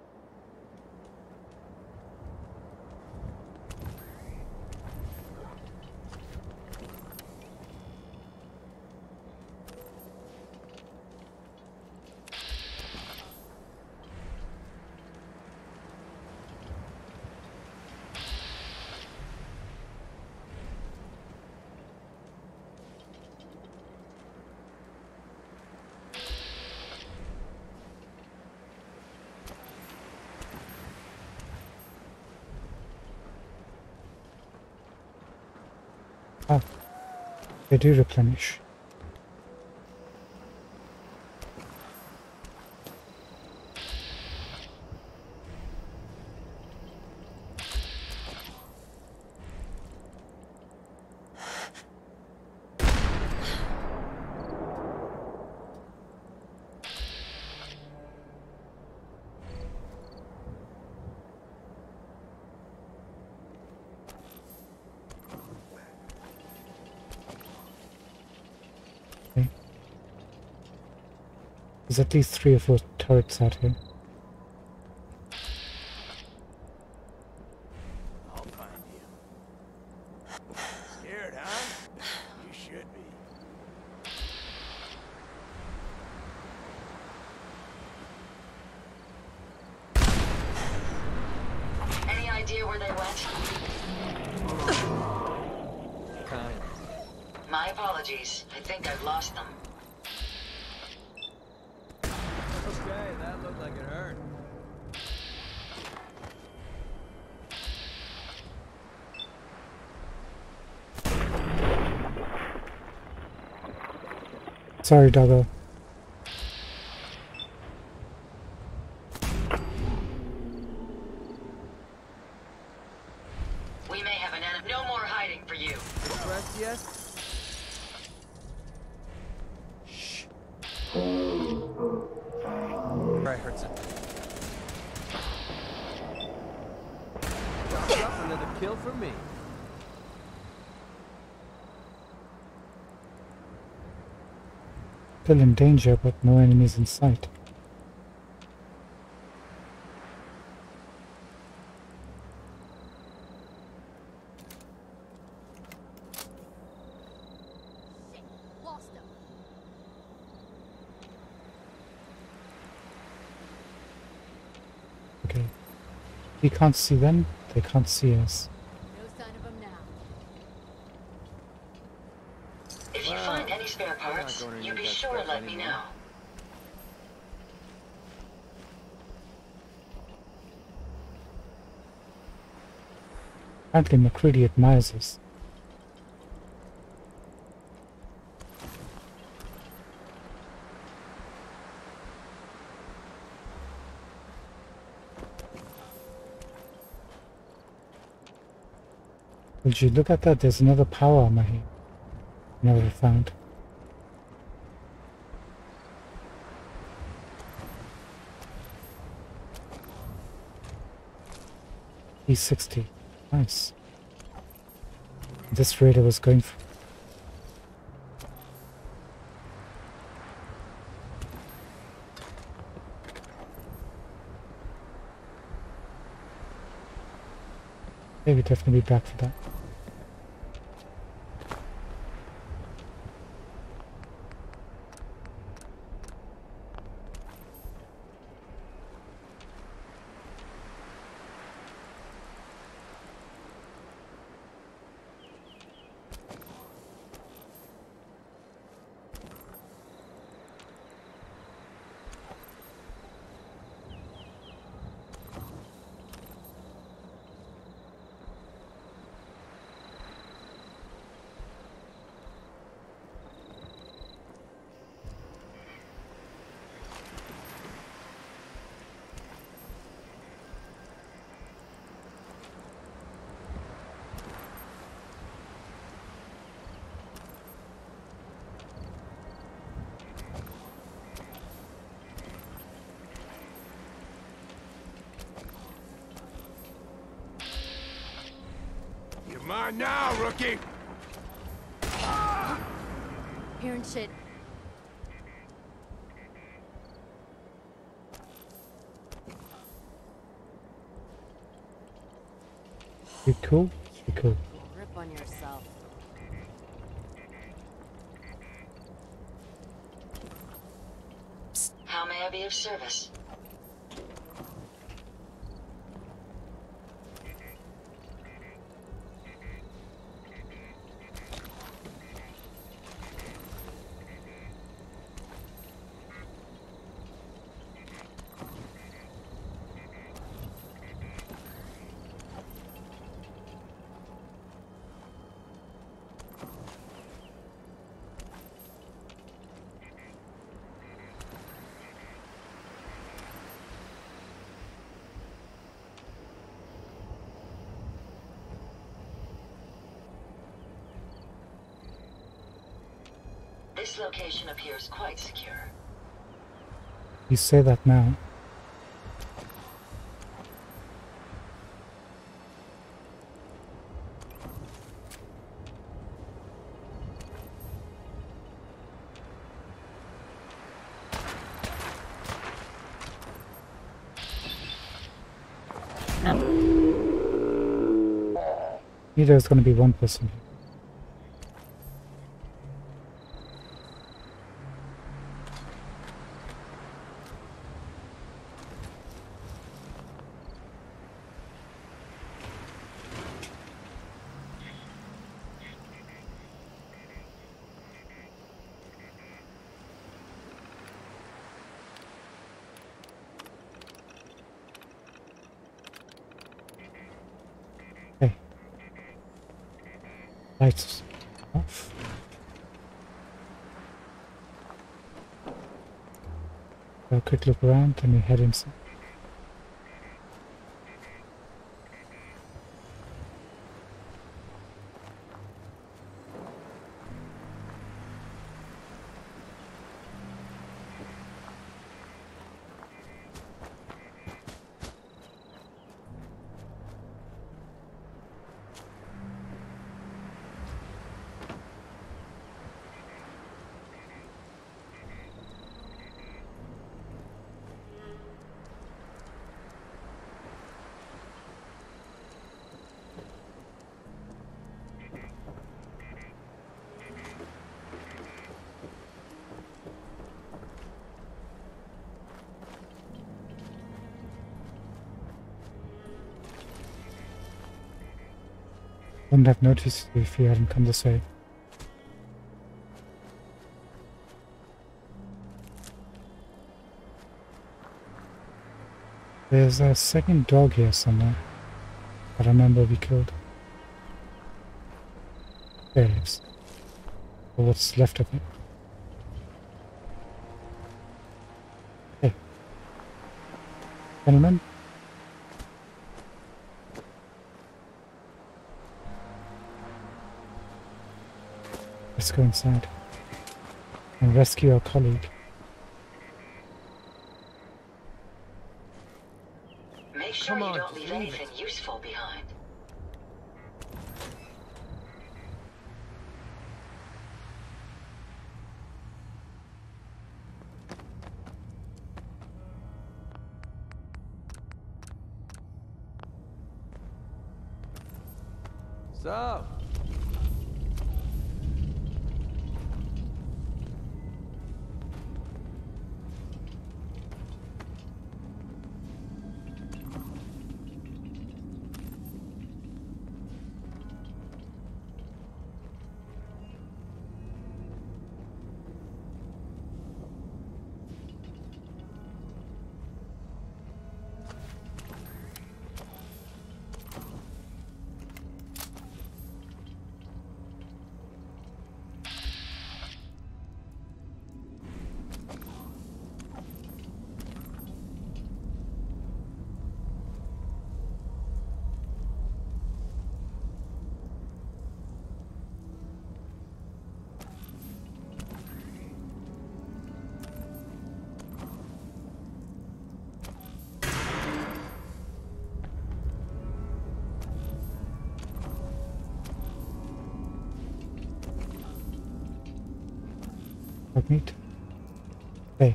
Oh, they do replenish. There's at least 3 or 4 turrets out here. I'll find you. Scared, huh? You should be. Any idea where they went? Kind. My apologies. I think I've lost them. Okay, that looked like it hurt. Sorry, Doggo. We may have an enemy. No more hiding for you. Impressed yet? Right, hurts it. Another kill for me. Still in danger, but no enemies in sight. We can't see them, they can't see us. No sign of them now. If you find any spare parts, you be sure to let me know. Apparently McCready admires us. Would you look at that? There's another power armor here. Never found. E60. Nice. This raider was going for. Maybe definitely back for that. Mine now, rookie! Hearing shit. You cool? You cool. Grip on yourself. How may I be of service? This location appears quite secure. You say that now. Knew there was going to be one person here. Lights off. A quick look around and we head inside. Wouldn't have noticed if you hadn't come this way. There's a second dog here somewhere. I remember we killed. There it is. Or what's left of it. Hey. Gentlemen? Let's go inside and rescue our colleague. Make sure you don't leave anything useful behind. So, Dog meat. Hey.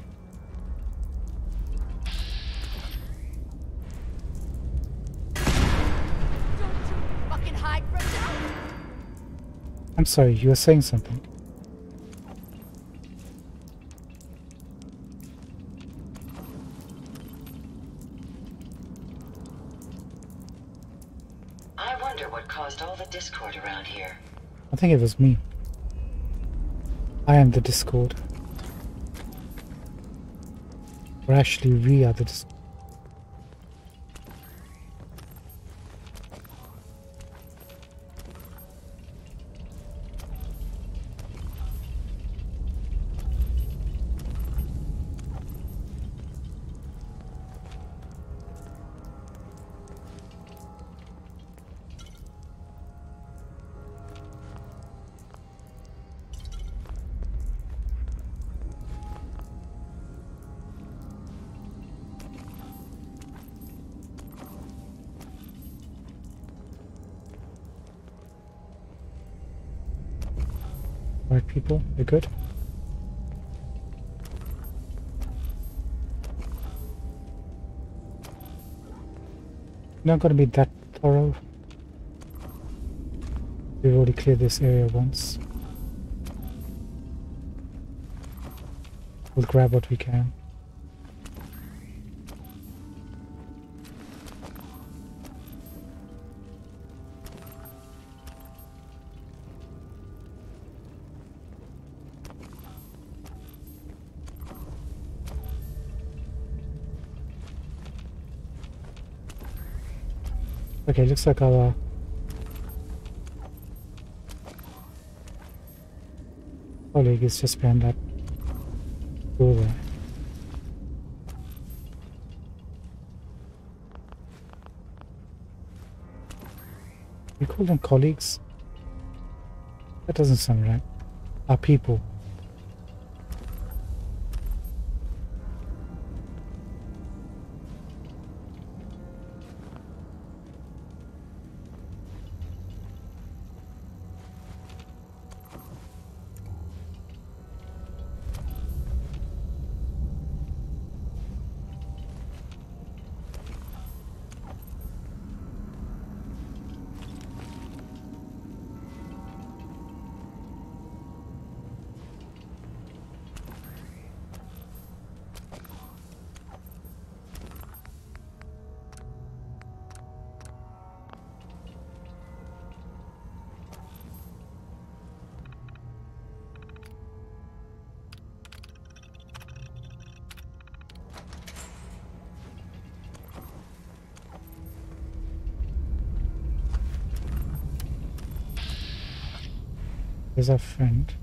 Fucking hide from them. I'm sorry, you were saying something. I wonder what caused all the discord around here. I think it was me. I am the Discord. Or actually, we are the Discord. Right, people, you're good. Not gonna be that thorough. We've already cleared this area once. We'll grab what we can. Okay, looks like our colleague is just behind that door there. We call them colleagues? That doesn't sound right. Our people. There's our friend.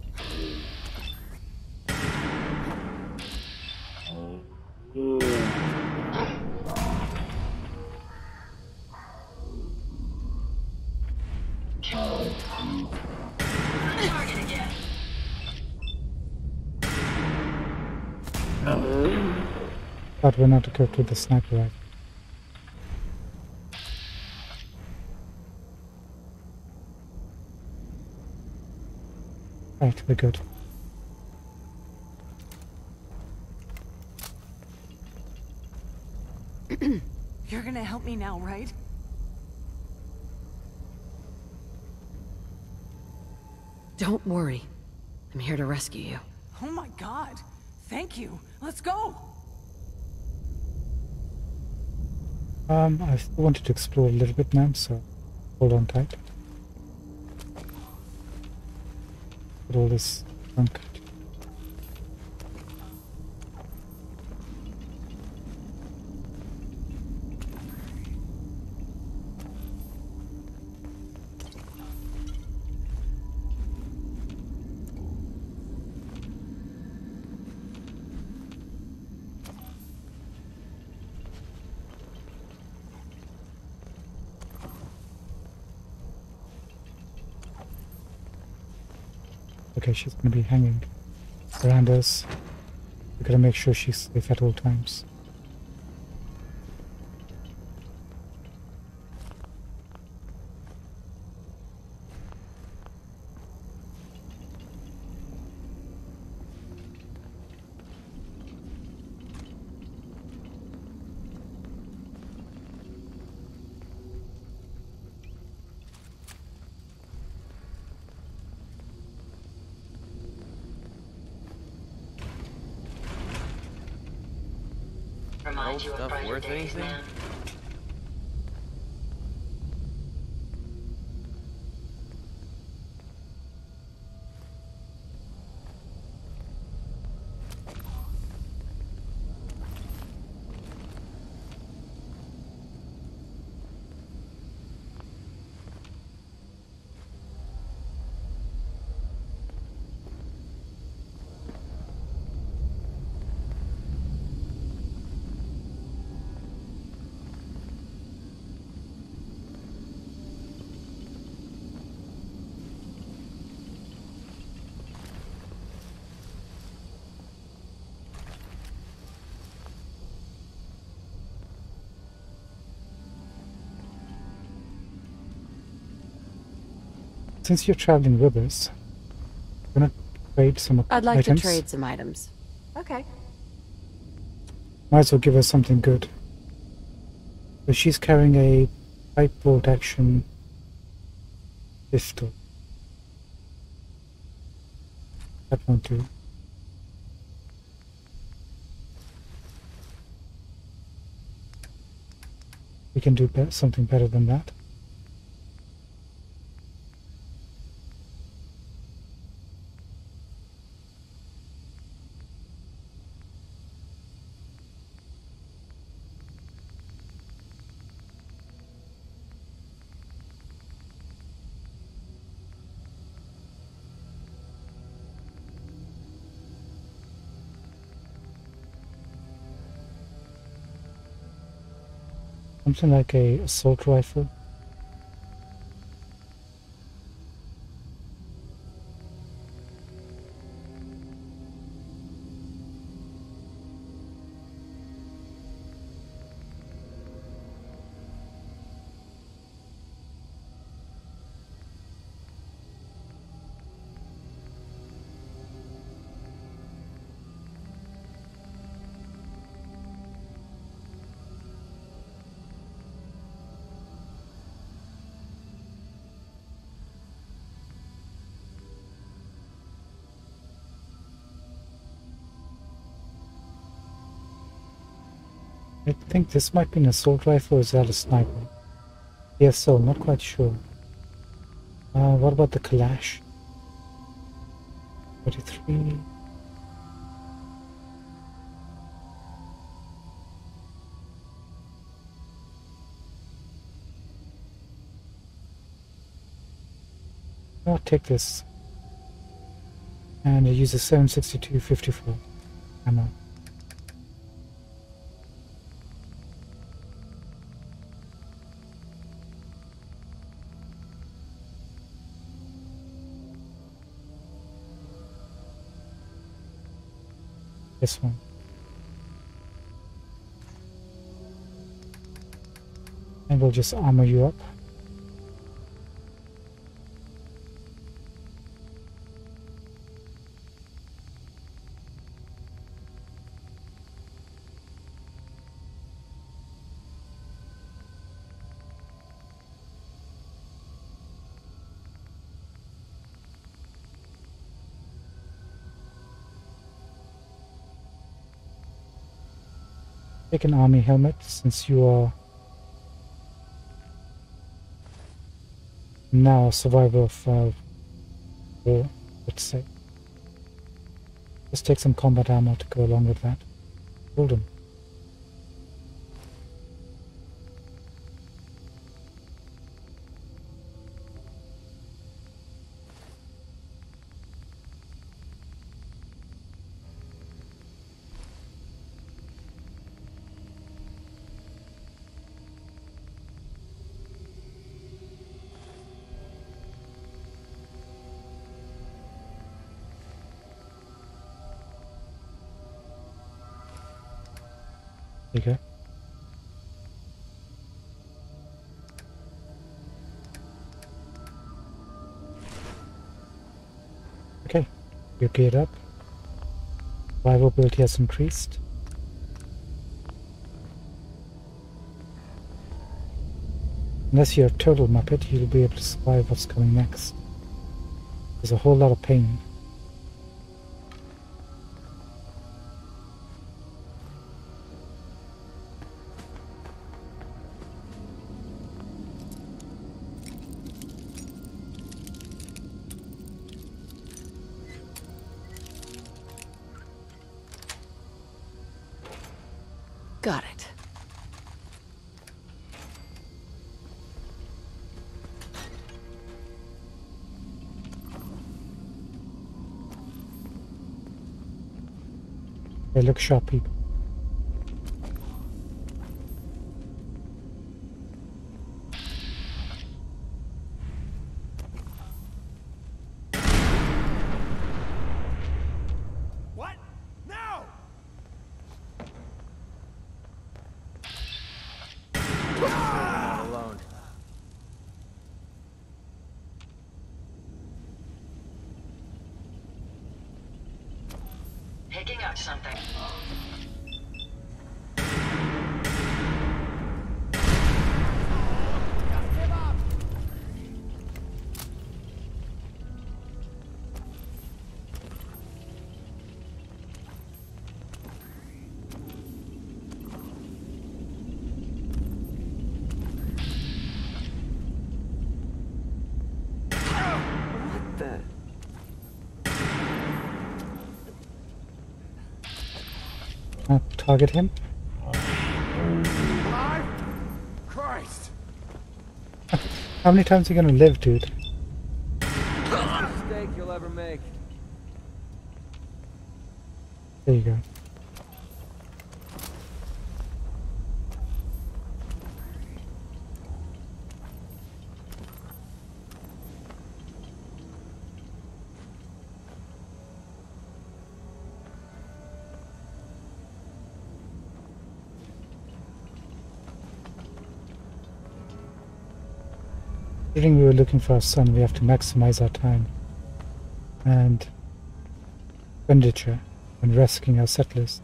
But we're not equipped with the sniper rifle. Right, we're good. You're gonna help me now, right? Don't worry. I'm here to rescue you. Oh my god. Thank you. Let's go. I still wanted to explore a little bit, ma'am, so hold on tight. Put all this junk. Okay, she's gonna be hanging around us. We gotta make sure she's safe at all times. Old stuff worth anything? Since you're traveling with us, we're gonna trade some I'd like items. to trade some items. Okay. Might as well give her something good. So she's carrying a pipe bolt action pistol. That won't do. We can do something better than that. Something like a assault rifle. I think this might be an assault rifle, or is that a sniper? Yes, so not quite sure. What about the Kalash? 33. I'll take this And it uses 762-54 ammo. This one. And we'll just armor you up. Take an army helmet since you are now a survivor of war, let's say. Let's take some combat armor to go along with that. Golden. There you go. Okay, you're geared up. Survivability has increased. Unless you're a total muppet, you'll be able to survive what's coming next. There's a whole lot of pain. Got it. They look sharp, people. What? No! Not alone. Picking up something. What the? Target him. Alive? Christ! How many times are you gonna live, dude? Biggest mistake you'll ever make. There you go. Considering we were looking for our son, we have to maximize our time and expenditure when rescuing our settlers.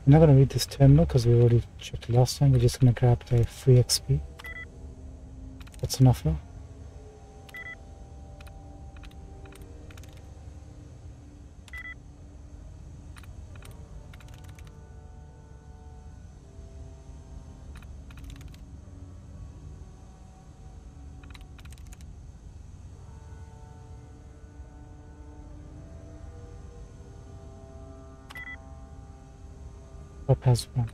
I'm not going to read this terminal because we already checked it last time. We're just going to grab the free XP. That's an offer. Shop has one.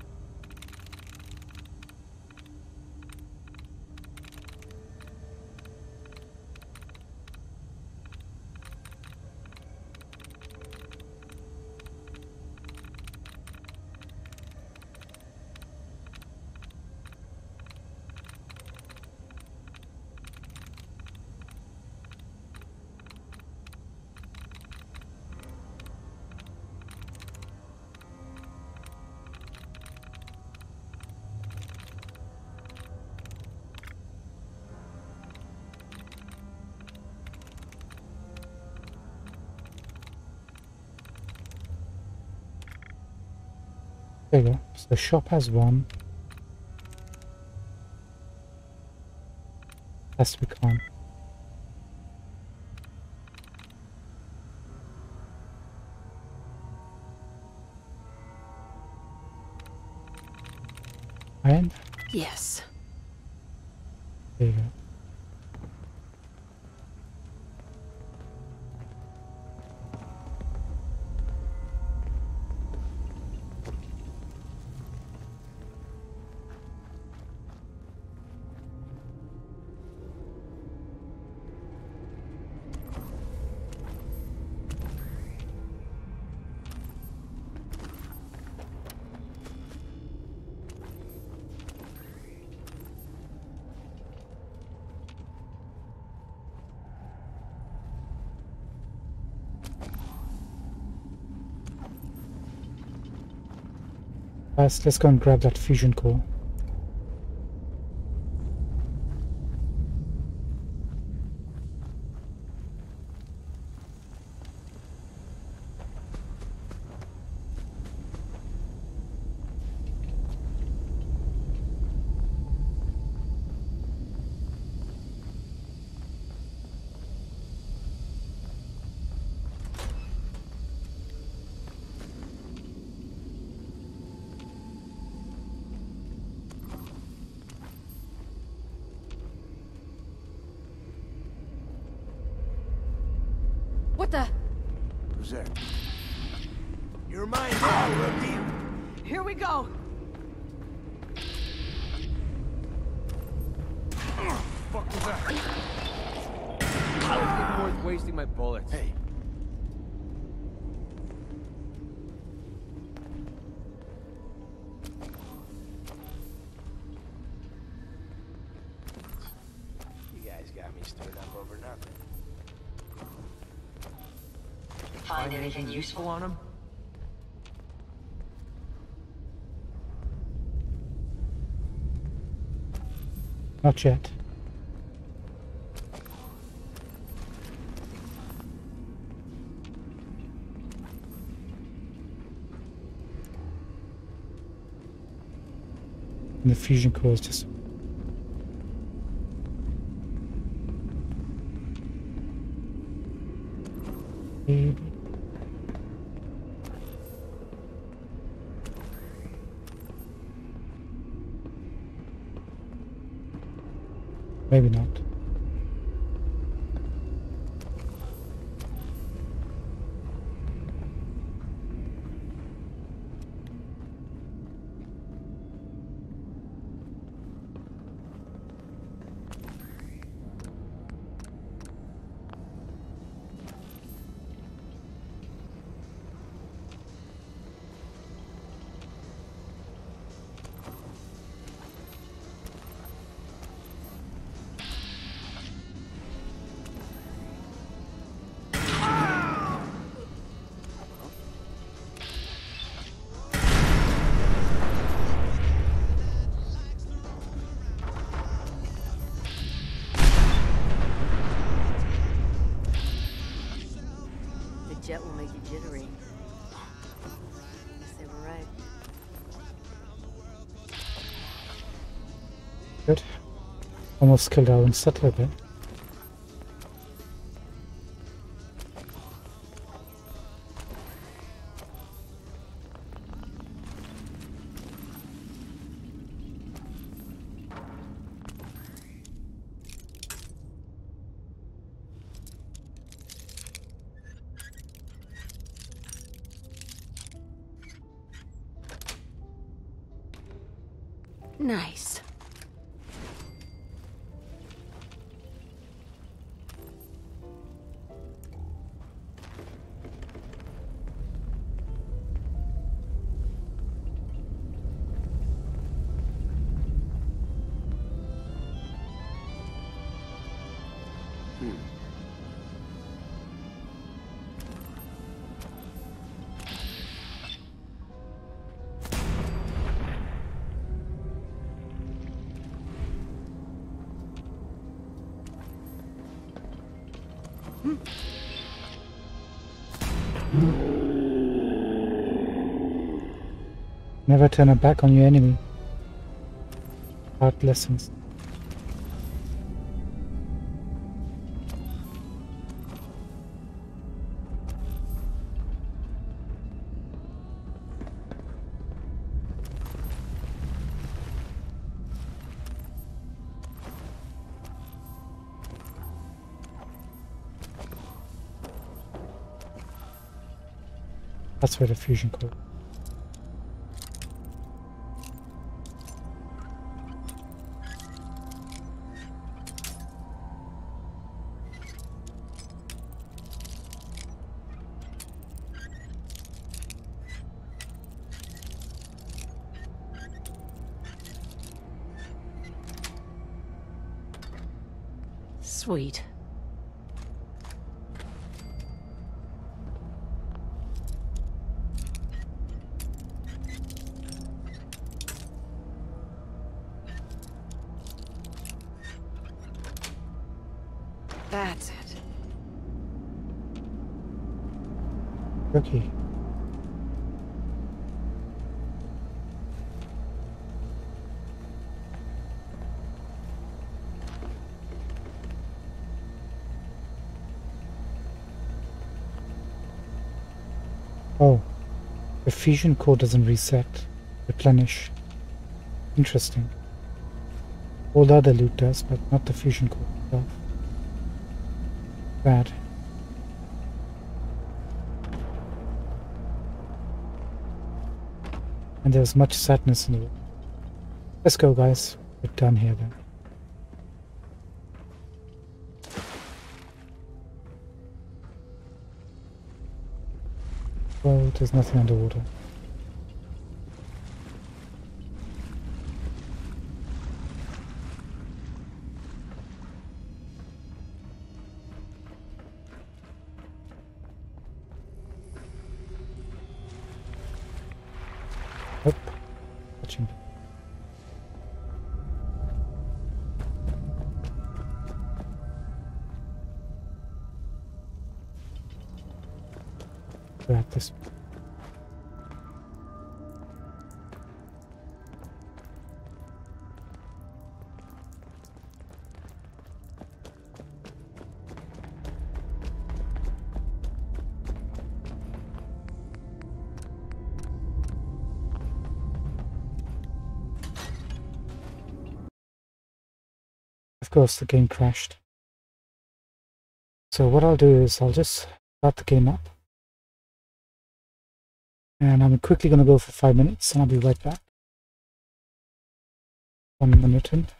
There you go. So the shop has one. Has to be calm. Iron? Yes. There you go. Let's go and grab that fusion core. What the? Who's there? You're mine now, rookie. Here we go. Fuck was that? I was even worth wasting my bullets. Hey. You guys got me stirred up over nothing. Find anything useful on him? Not yet. And the fusion core is just maybe. Maybe not. Good. Almost killed our own settler there. Nice. Never turn a back on your enemy. Hard lessons. That's where the fusion core. Sweet. That's it. Rookie. Oh, the fusion core doesn't reset, replenish. Interesting. All the other loot does, but not the fusion core itself. Bad. And there's much sadness in the world. Let's go, guys. We're done here then. Well, there's nothing underwater. Nope. Touching. Grab this. Of course, the game crashed. So what I'll do is I'll just start the game up. And I'm quickly going to go for 5 minutes and I'll be right back. 1 minute in.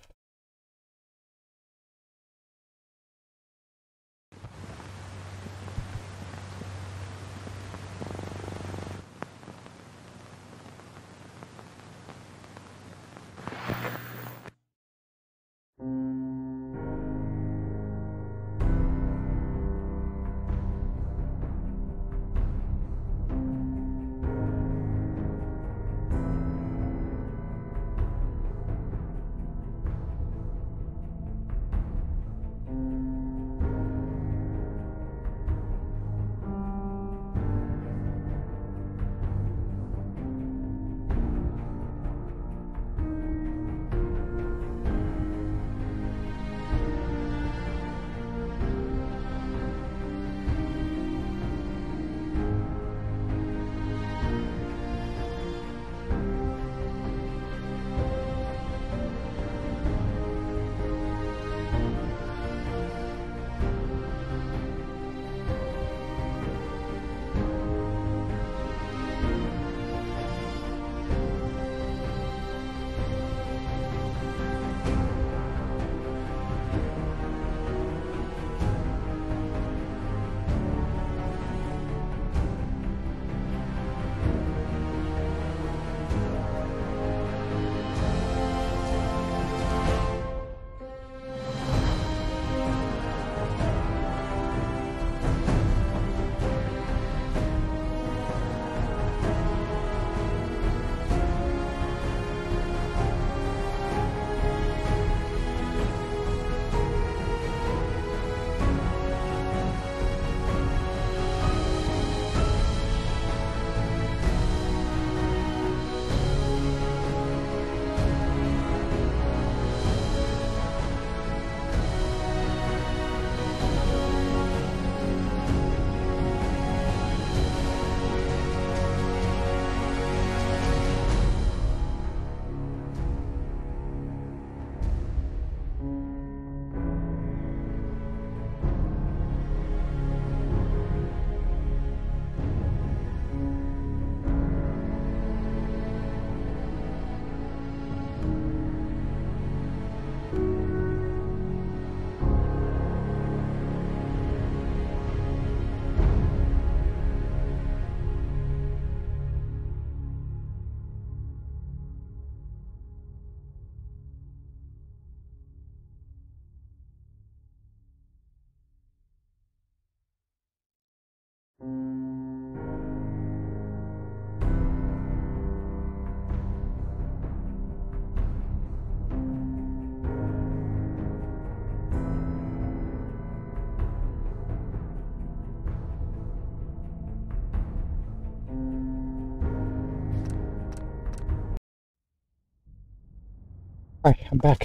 Hi, I'm back.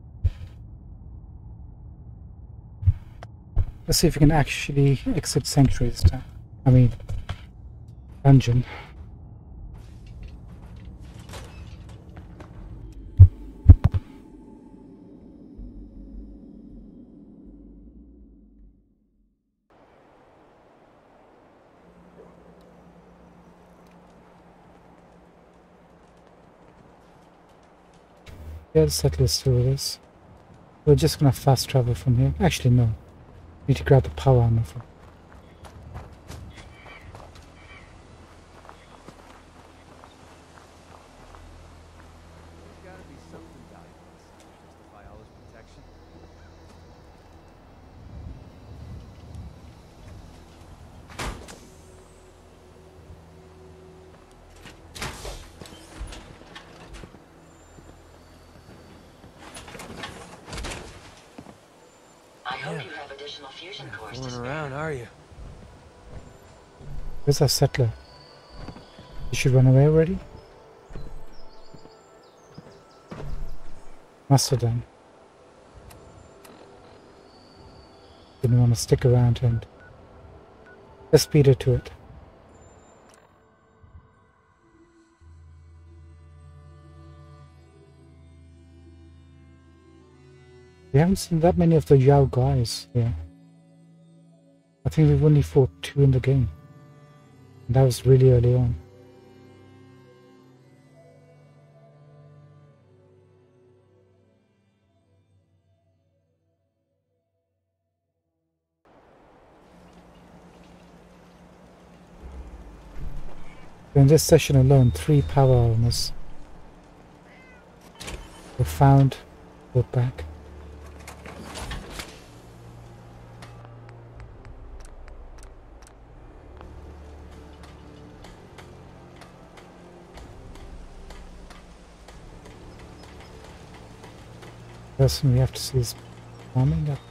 Let's see if we can actually exit Sanctuary this time. I mean, dungeon. Yeah, the settler's still with us. We're just gonna fast travel from here. Actually, no. Need to grab the power armor from. There's gotta be something valuable inside to justify all this protection. I hope you have additional fusion cores to Fooling spare. around, are you? Where's our settler? You should run away already? Must have done. Didn't want to stick around and just beat her to it. We haven't seen that many of the Yao guys here. I think we've only fought 2 in the game. And that was really early on. In this session alone, 3 power armors were found, brought back. Person we have to see is farming up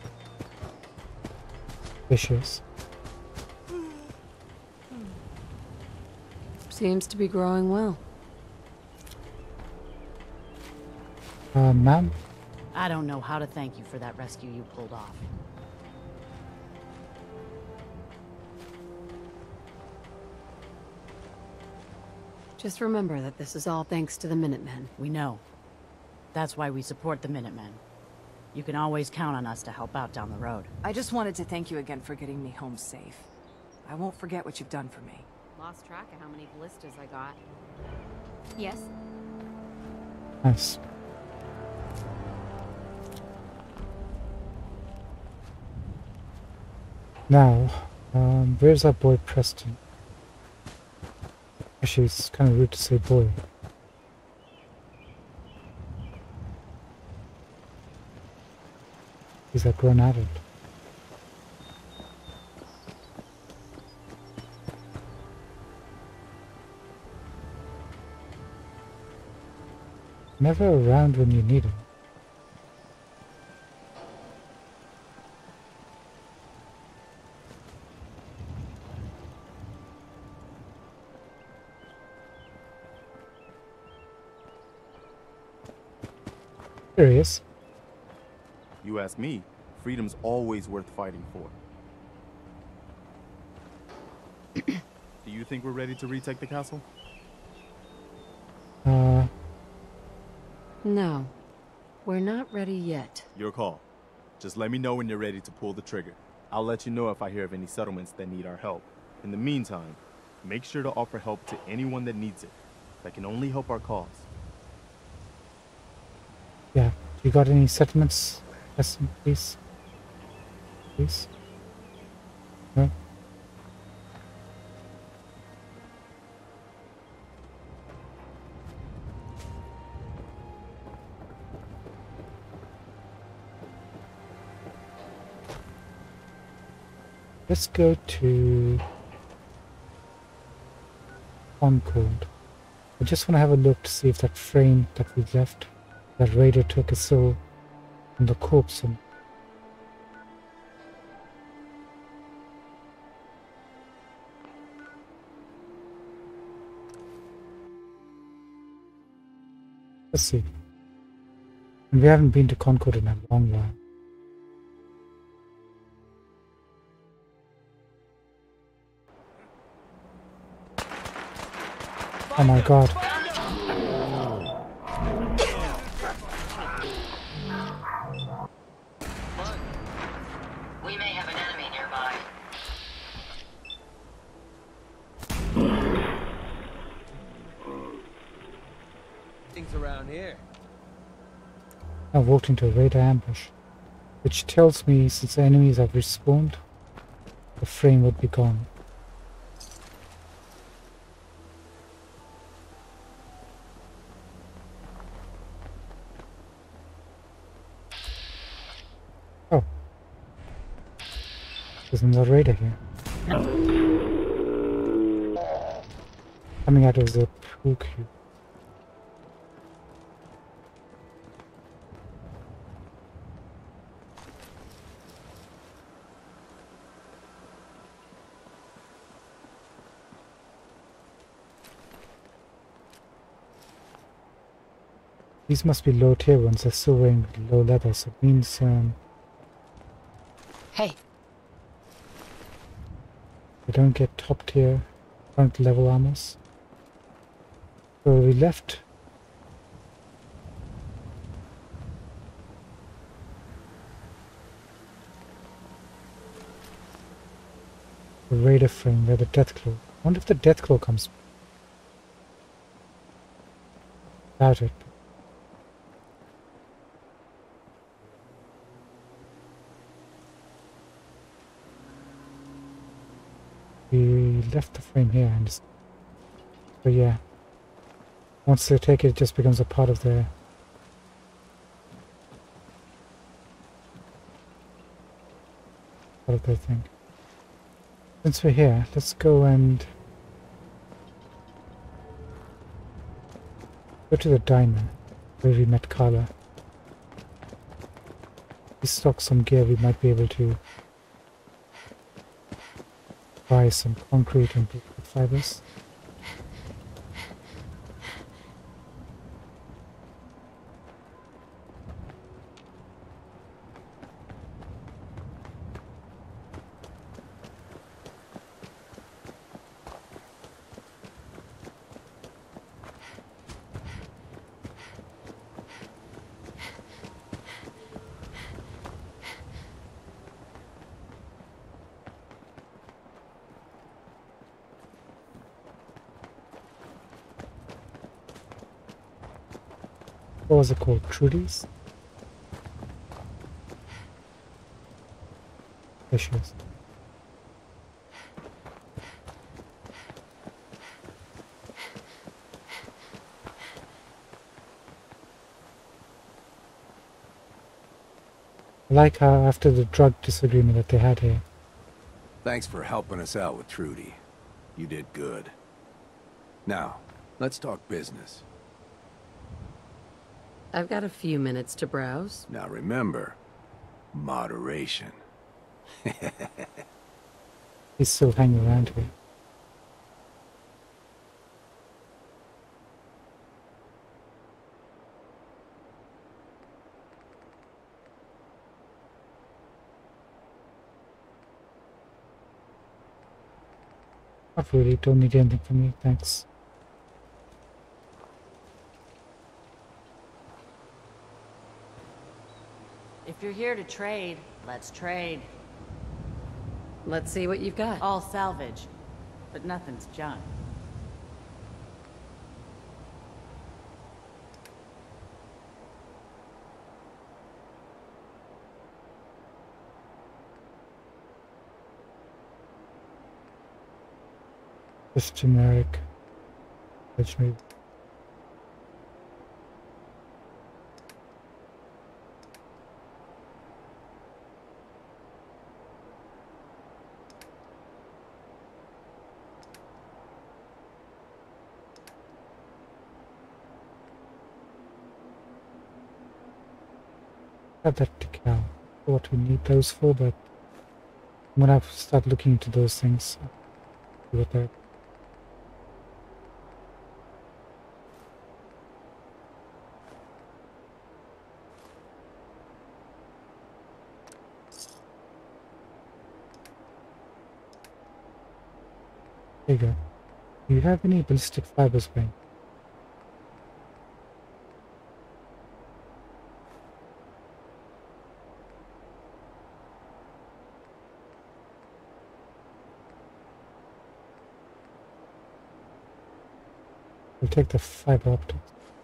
fishes. Seems to be growing well. Ma'am? I don't know how to thank you for that rescue you pulled off. Just remember that this is all thanks to the Minutemen. We know. That's why we support the Minutemen. You can always count on us to help out down the road. I just wanted to thank you again for getting me home safe. I won't forget what you've done for me. Lost track of how many ballistas I got. Yes? Nice. Now, where's our boy Preston? Actually, it's kind of rude to say boy. He's a grown adult. Never around when you need him. There he is. You ask me, freedom's always worth fighting for. Do you think we're ready to retake the castle? No, we're not ready yet. Your call. Just let me know when you're ready to pull the trigger. I'll let you know if I hear of any settlements that need our help. In the meantime, make sure to offer help to anyone that needs it. That can only help our cause. Yeah, you got any settlements? Preston, please? Please? No? Let's go to Concord. I just want to have a look to see if that frame that we left, that raider took, is still on the corpse. And let's see. And we haven't been to Concord in a long while. Oh my god. We may have an enemy nearby. Things around here. I walked into a radar ambush, which tells me since the enemies have respawned, the frame would be gone. Oh. There's another radar here. Coming out of the pool cube. These must be low tier ones, they're still wearing low levels. It means Hey. they don't get top tier front level armors. So we left the radar frame where the Deathclaw. I wonder if the Deathclaw comes. Doubt it. We left the frame here and so yeah. Once they take it, it just becomes a part of their thing. Since we're here, let's go and go to the diner where we met Carla. We stock some gear, we might be able to buy some concrete and fibers. What was it called? Trudy's? There she is. I like how after the drug disagreement that they had here. Thanks for helping us out with Trudy. You did good. Now, let's talk business. I've got a few minutes to browse. Now remember, moderation. He's still hanging around here. Not really, don't need anything from you, thanks. If you're here to trade, let's trade. Let's see what you've got. All salvage, but nothing's junk. Just generic. Which maybe. Have that decal. What we need those for, but I'm gonna have to start looking into those things. See what they're. There you go. Do you have any ballistic fibers, Wayne? We'll take the fiber optics.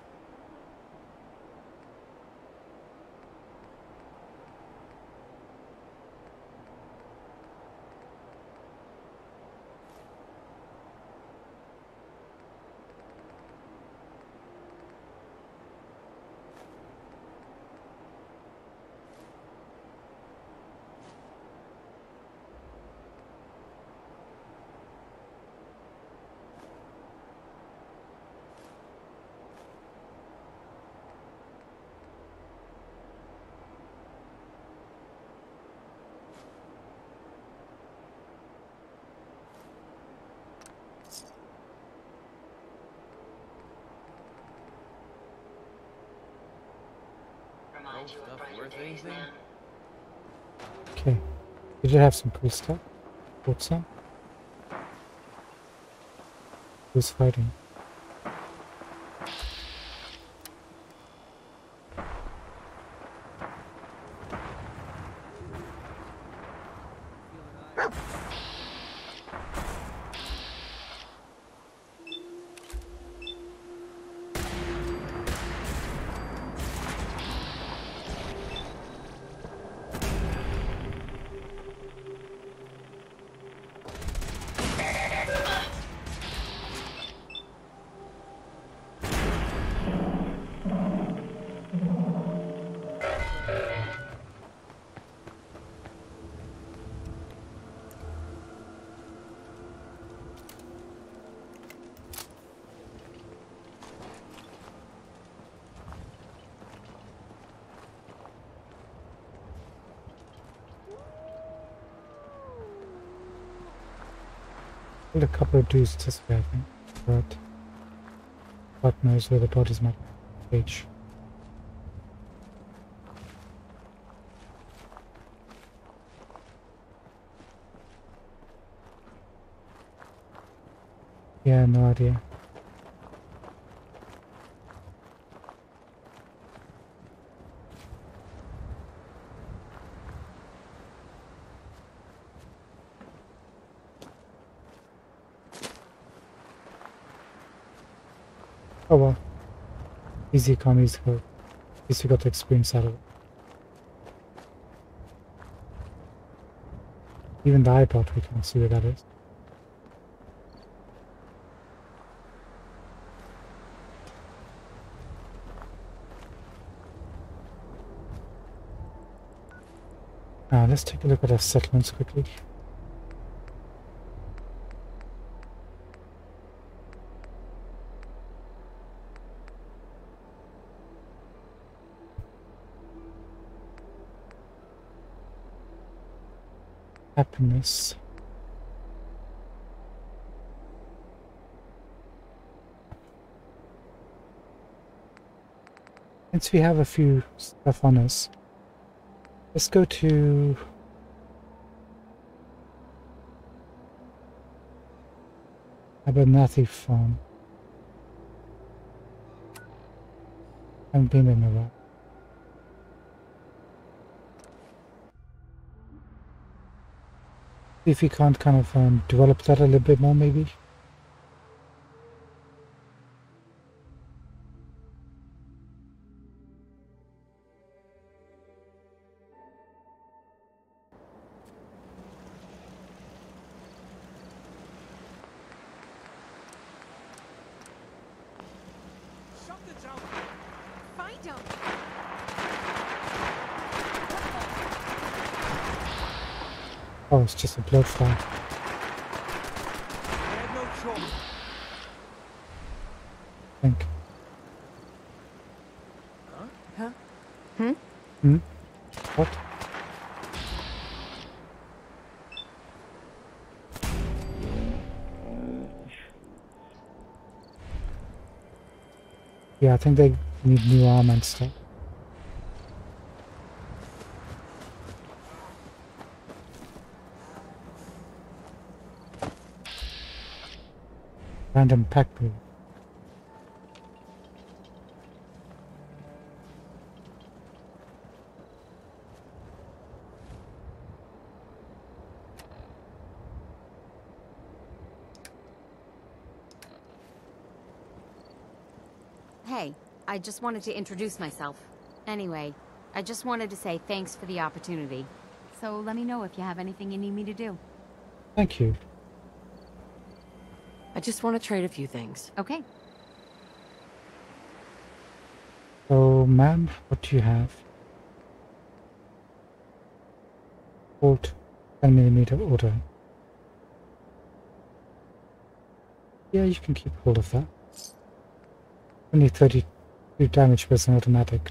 Okay, we did have some cool stuff. Bought some. Who's fighting? A couple of dudes this way, I think, but God knows where the bodies might reach. Yeah, no idea. Oh well. Easy come, easy go. At least we got the experience out of it. Even the iPod, we can't see where that is. Now let's take a look at our settlements quickly. Happiness. Since we have a few stuff on us, let's go to Abernathy Farm. Haven't been in a while. See if we can't kind of develop that a little bit more, maybe. Find him! Oh, it's just a blood fly. I had no choice. I think. Huh? Hmm? What? Yeah, I think they need new armor and stuff. Random pack move. Hey, I just wanted to introduce myself. Anyway, I just wanted to say thanks for the opportunity. So let me know if you have anything you need me to do. Thank you. I just want to trade a few things. Okay. So, ma'am, what do you have? Bolt 10mm auto. Yeah, you can keep hold of that. Only 32 damage with an automatic.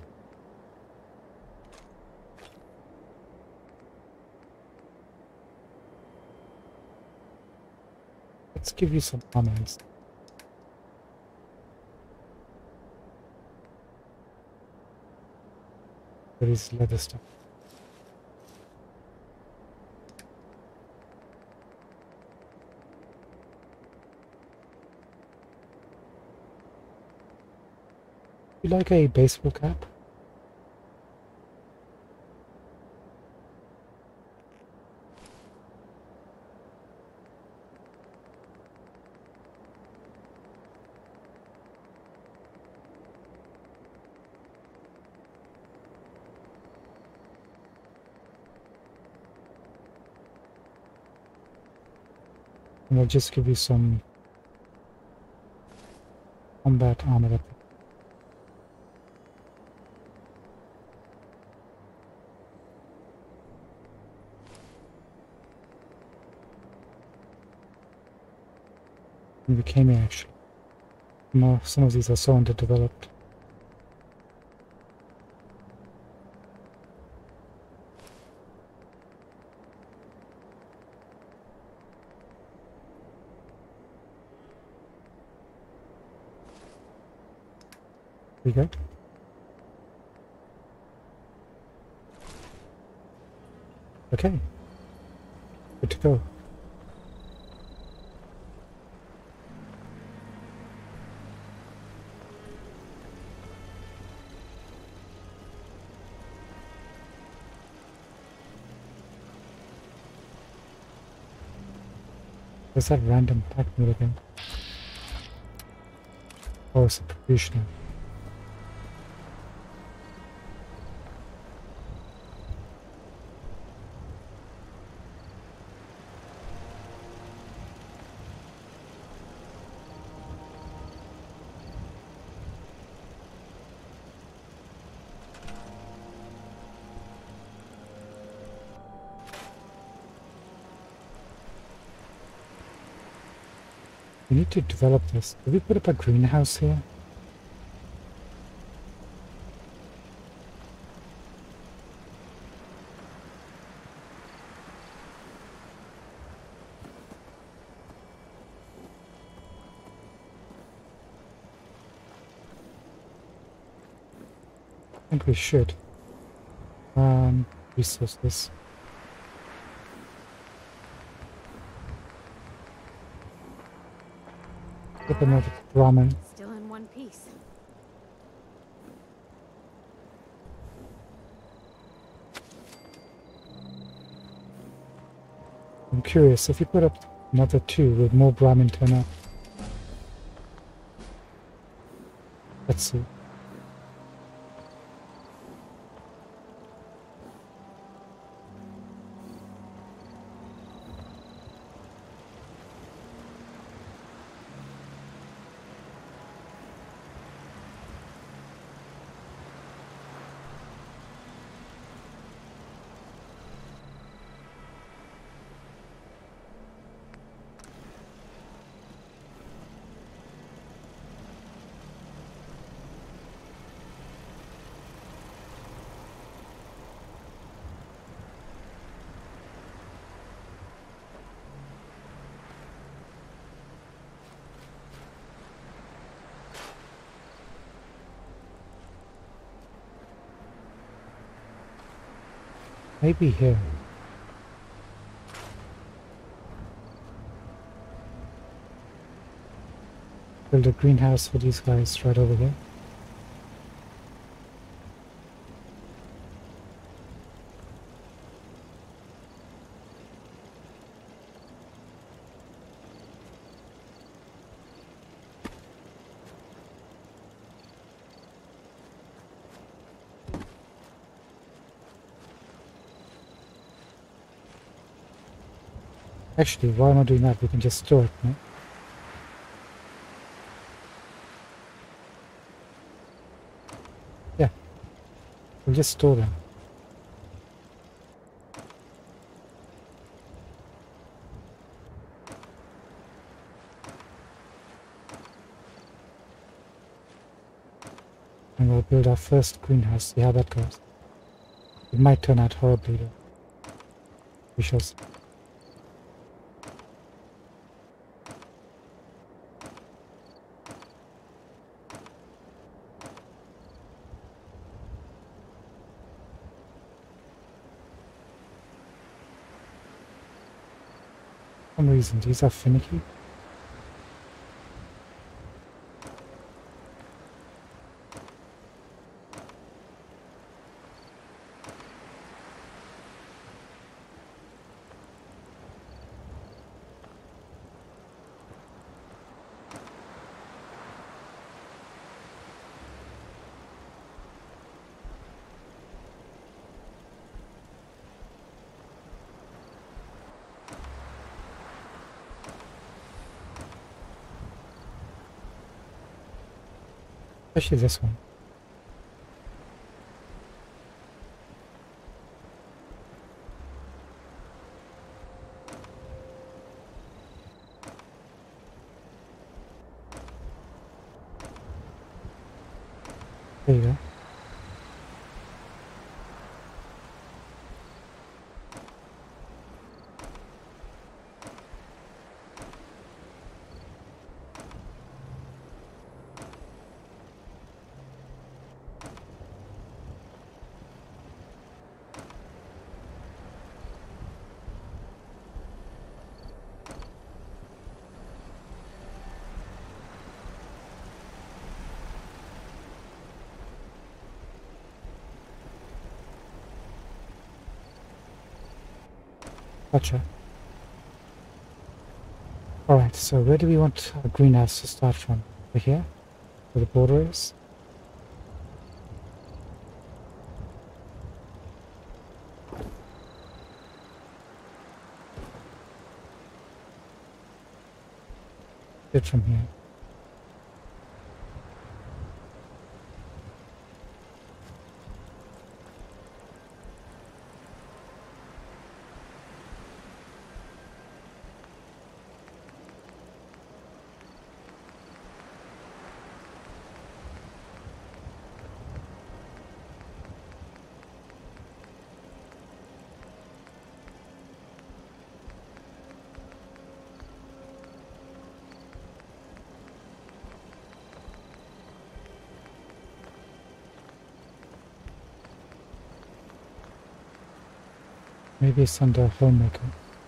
Let's give you some comments. There is leather stuff. You like a baseball cap? And I'll just give you some combat armor up. We came here actually. Some of these are so underdeveloped. Here we go. Okay. Good to go. What's that random pack move again? Oh, it's a provisional. We need to develop this. Did we put up a greenhouse here? I think we should. Resources. Get another ramen. Still in one piece. I'm curious, if you put up another 2, will more Brahmin turn up? Let's see. Maybe here. build a greenhouse for these guys right over here. Actually, why am I doing that? We can just store it, no? Yeah, we'll just store them. And we'll build our first greenhouse, see how that goes. It might turn out horribly though. We shall see. For some reason, these are finicky. Especially this one. There you go. Gotcha. Alright, so where do we want our greenhouse to start from? Over here? Where the border is? It from here. Maybe it's under homemaker.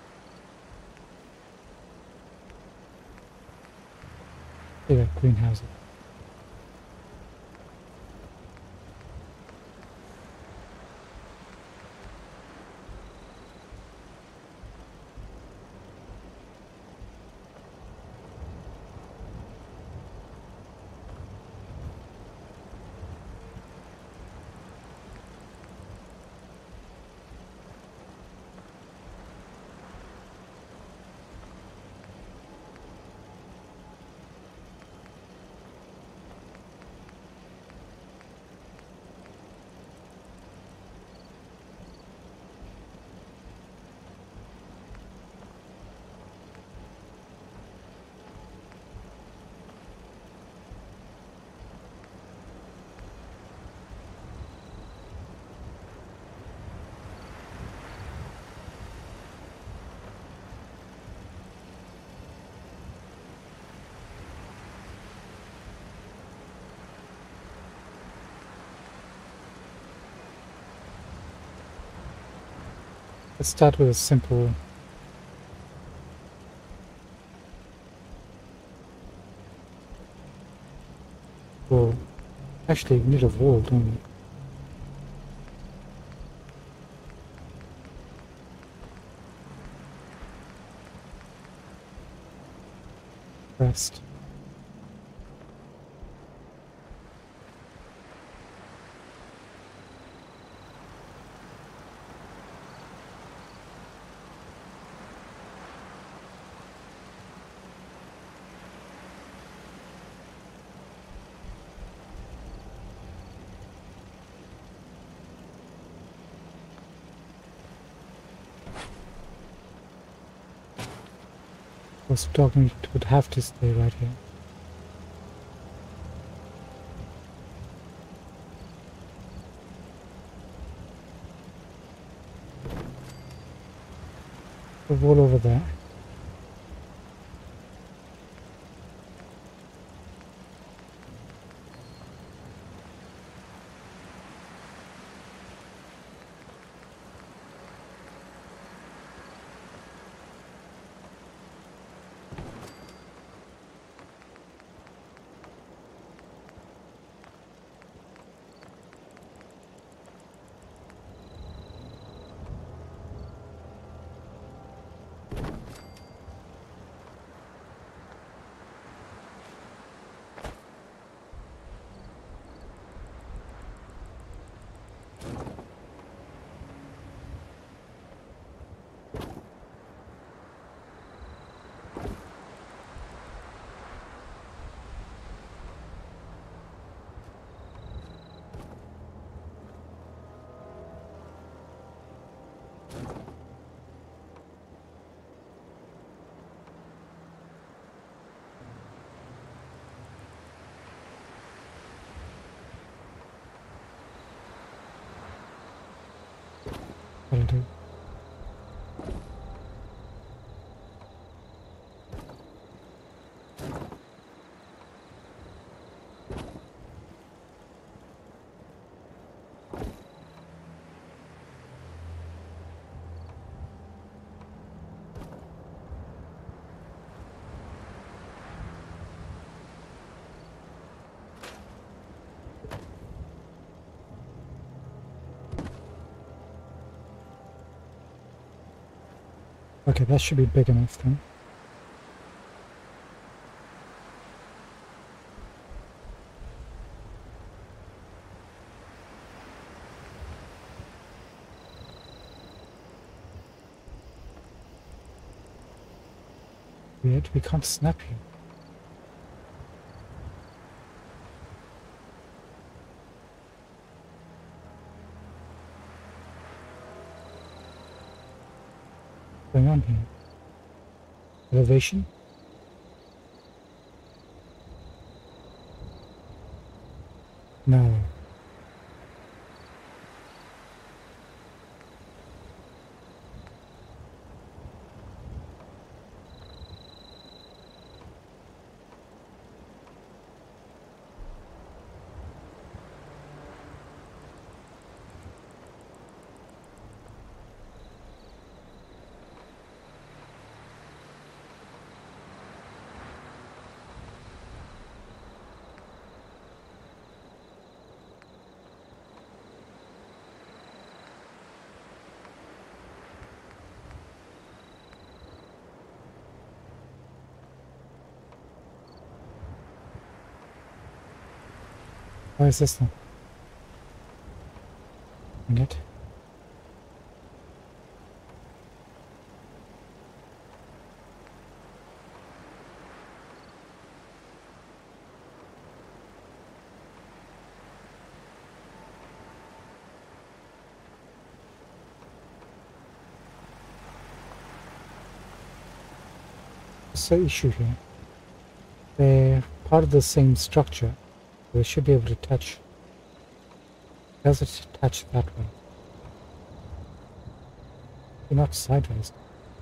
They got greenhouses. Let's start with a simple actually, we need a wall, don't we? Rest. Was talking, it would have to stay right here. The wall over there. That'll do. Okay, that should be big enough then. Weird, we can't snap you. What's going on here? Elevation? No. Why is this now? It. What's the issue here? They're part of the same structure. They should be able to touch. Does it touch that way? You're not sideways.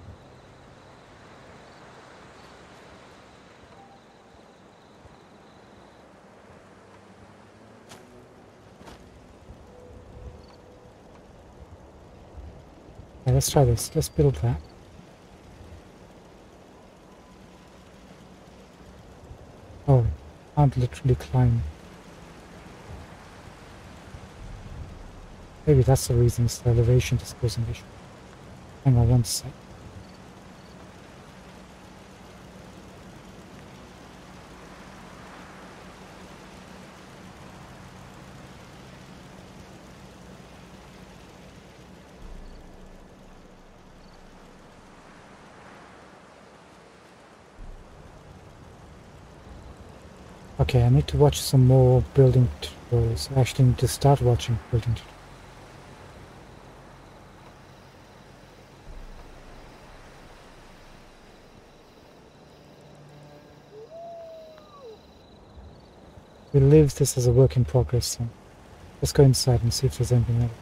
Yeah, let's try this. Let's build that. Oh, can't literally climb. Maybe that's the reason it's the elevation that's causing the issue. Hang on one sec. Okay, I need to watch some more building tutorials. I actually need to start watching building tutorials. We'll leave this as a work in progress, so let's go inside and see if there's anything else.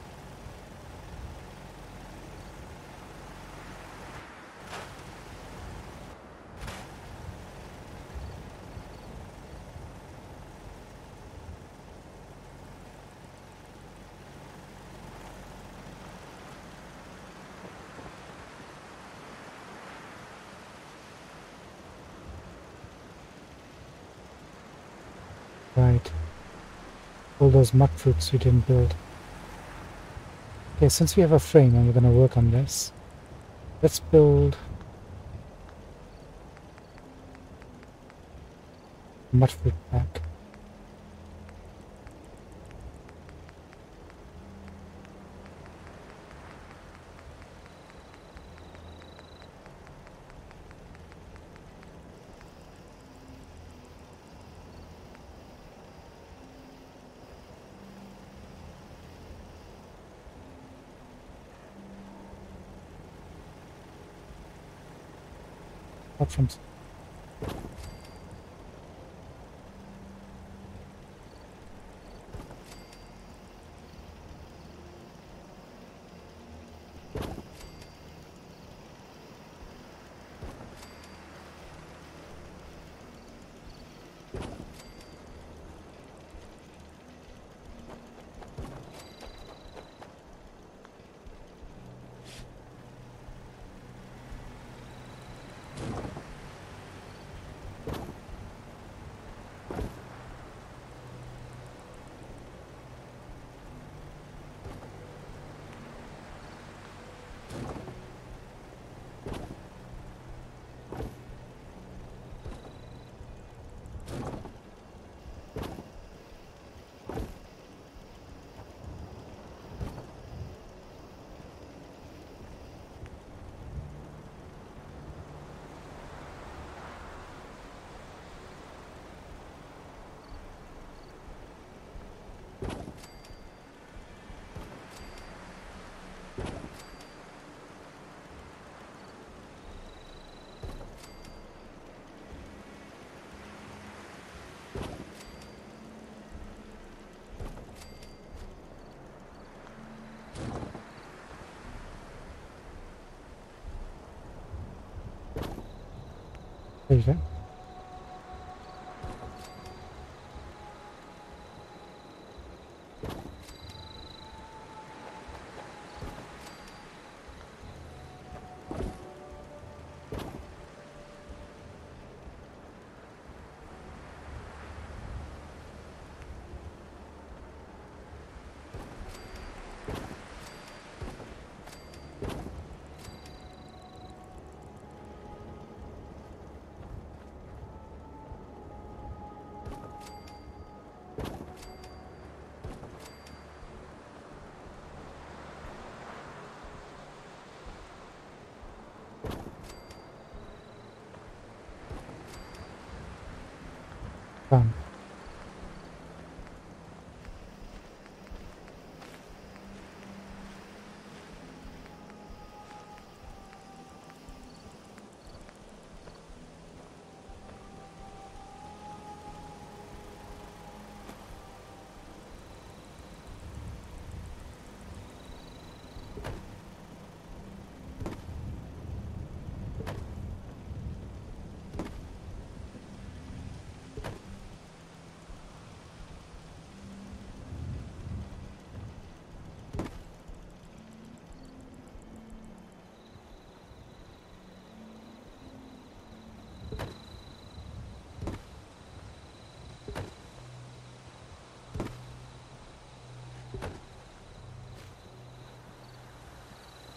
Right. All those mud fruits we didn't build. Okay, since we have a frame and we're going to work on this, let's build a mud fruit pack. Options. There you go. Done.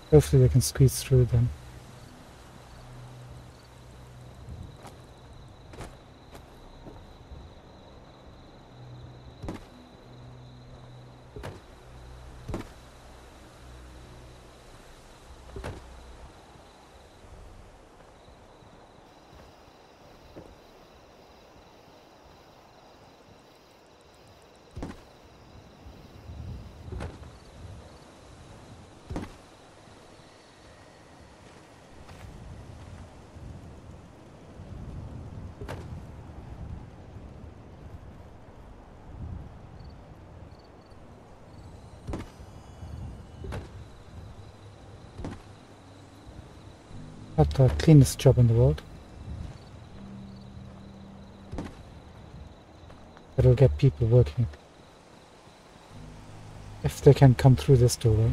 Hopefully they can squeeze through them. Not the cleanest job in the world. But it'll get people working. If they can come through this doorway.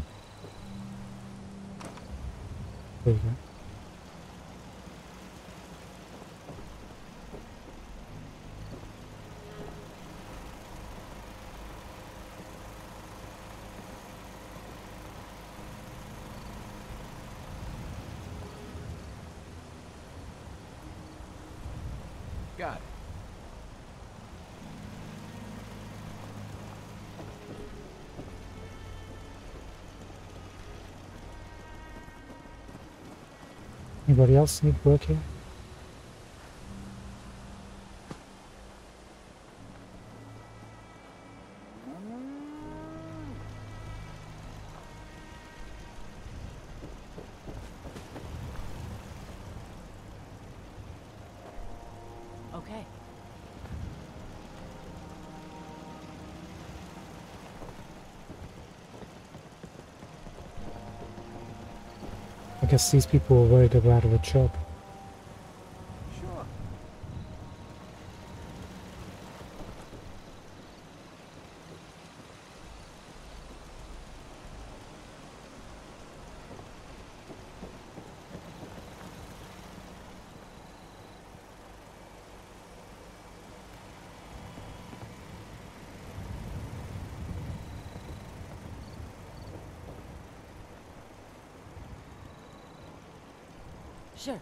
There we go. Got it. Anybody else need work here? Okay. I guess these people were worried about a job. Sure. Sure.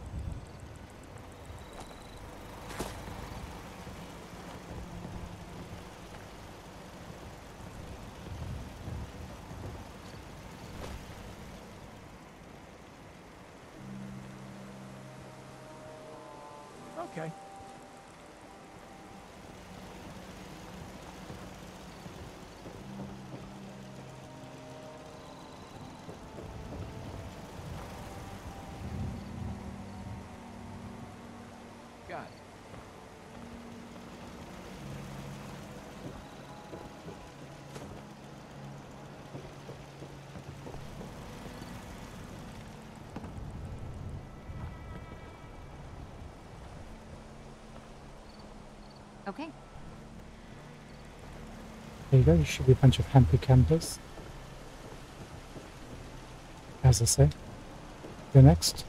Okay. Got it. Okay. There you go, you should be a bunch of happy campers. As I say. You're next.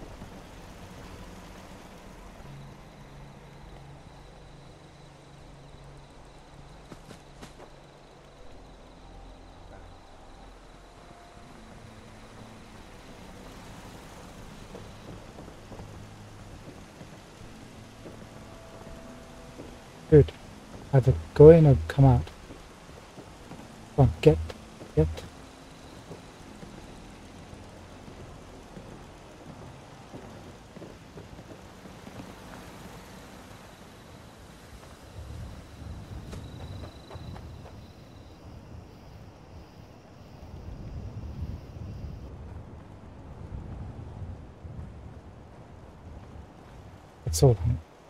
Good. Either go in or come out. Come on, get. That's all.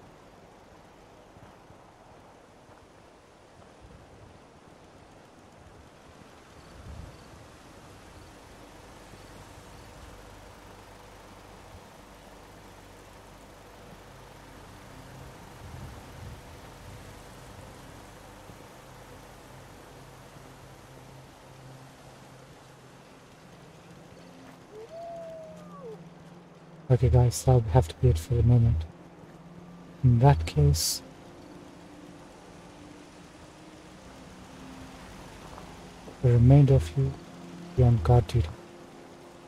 Okay guys, that'll have to be it for the moment. In that case, the remainder of you be on guard duty.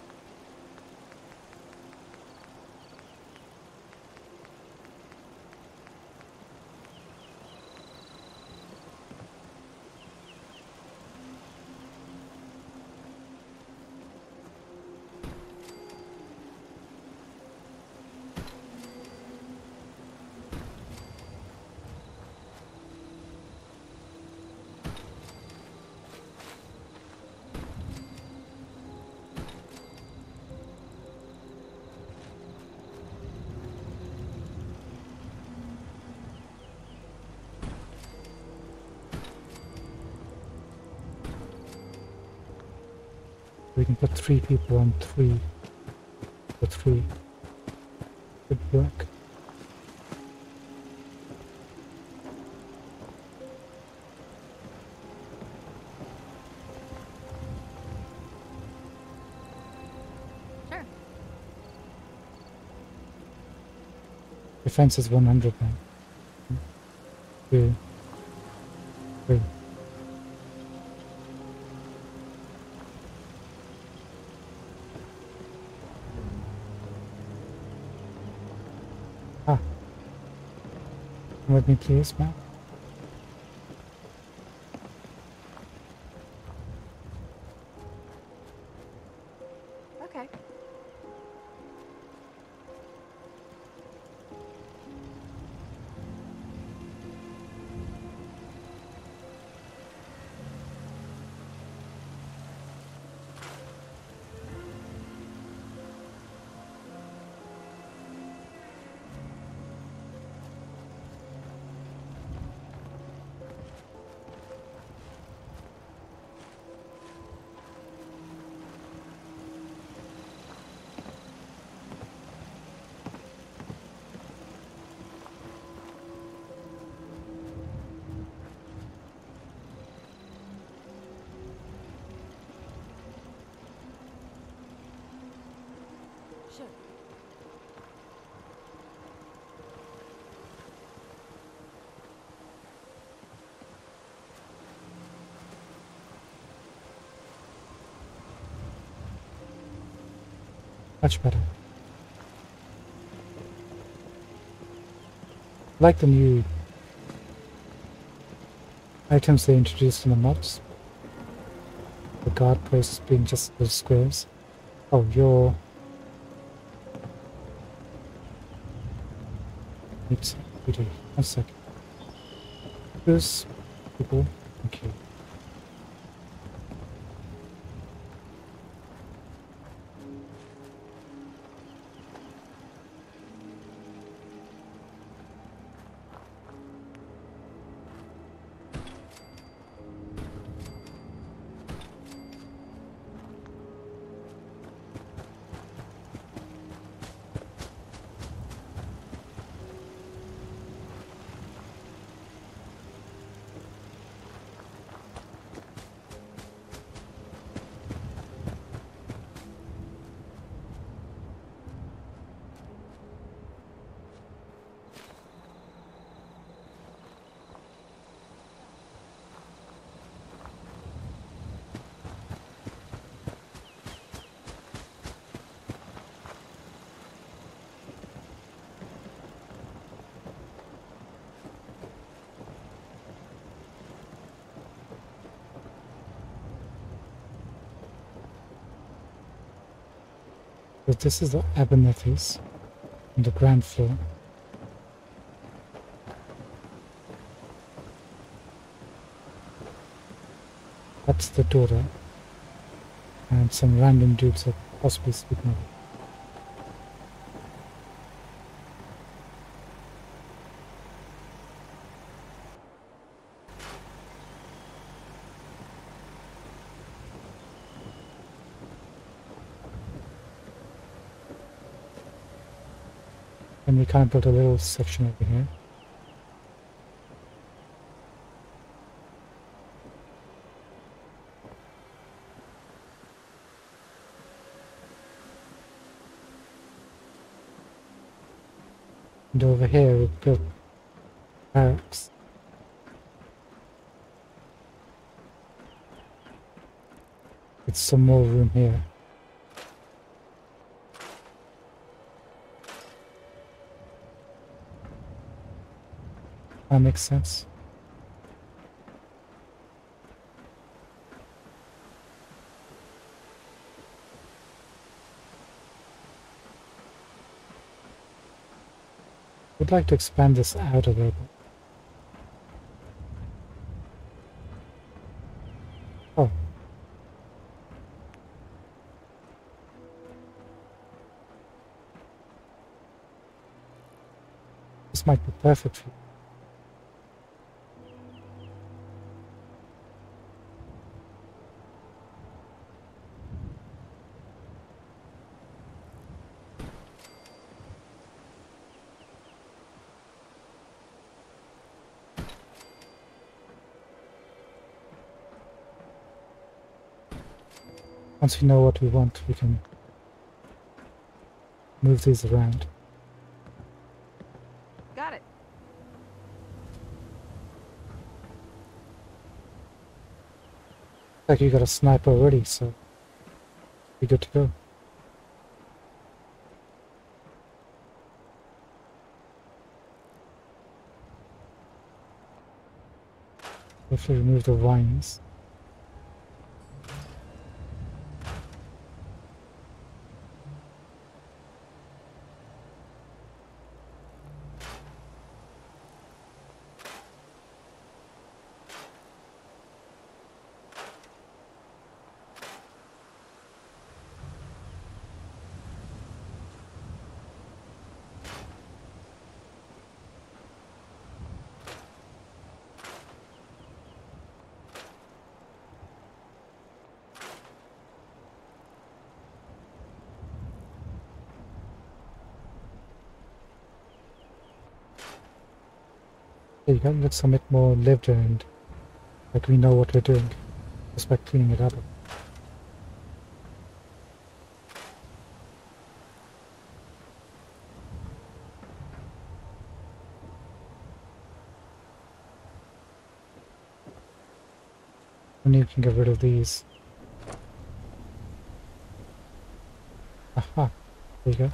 We can put 3 people on 3 for 3. Good work. Sure. Defense is 100 now. 2, 3. Ah. Come with me, please, ma'am. Okay. Sure. Much better. I like the new items they introduced in the mods. The guard posts being just those squares. Oh, you're... Need beauty. 1 second. Those people. Thank you. So this is the Abernethys on the ground floor. That's the daughter. And some random dudes are possibly sleeping over. And we kind of built a little section over here. And over here we built barracks. With some more room here. That makes sense. I'd like to expand this out a little bit. Oh. This might be perfect for you. Once we know what we want, we can move these around. Got it. Like you got a sniper already, so be good to go. Hopefully remove the vines. There you go, looks a bit more lived and like we know what we're doing, just by cleaning it up. And you can get rid of these. Aha, there you go.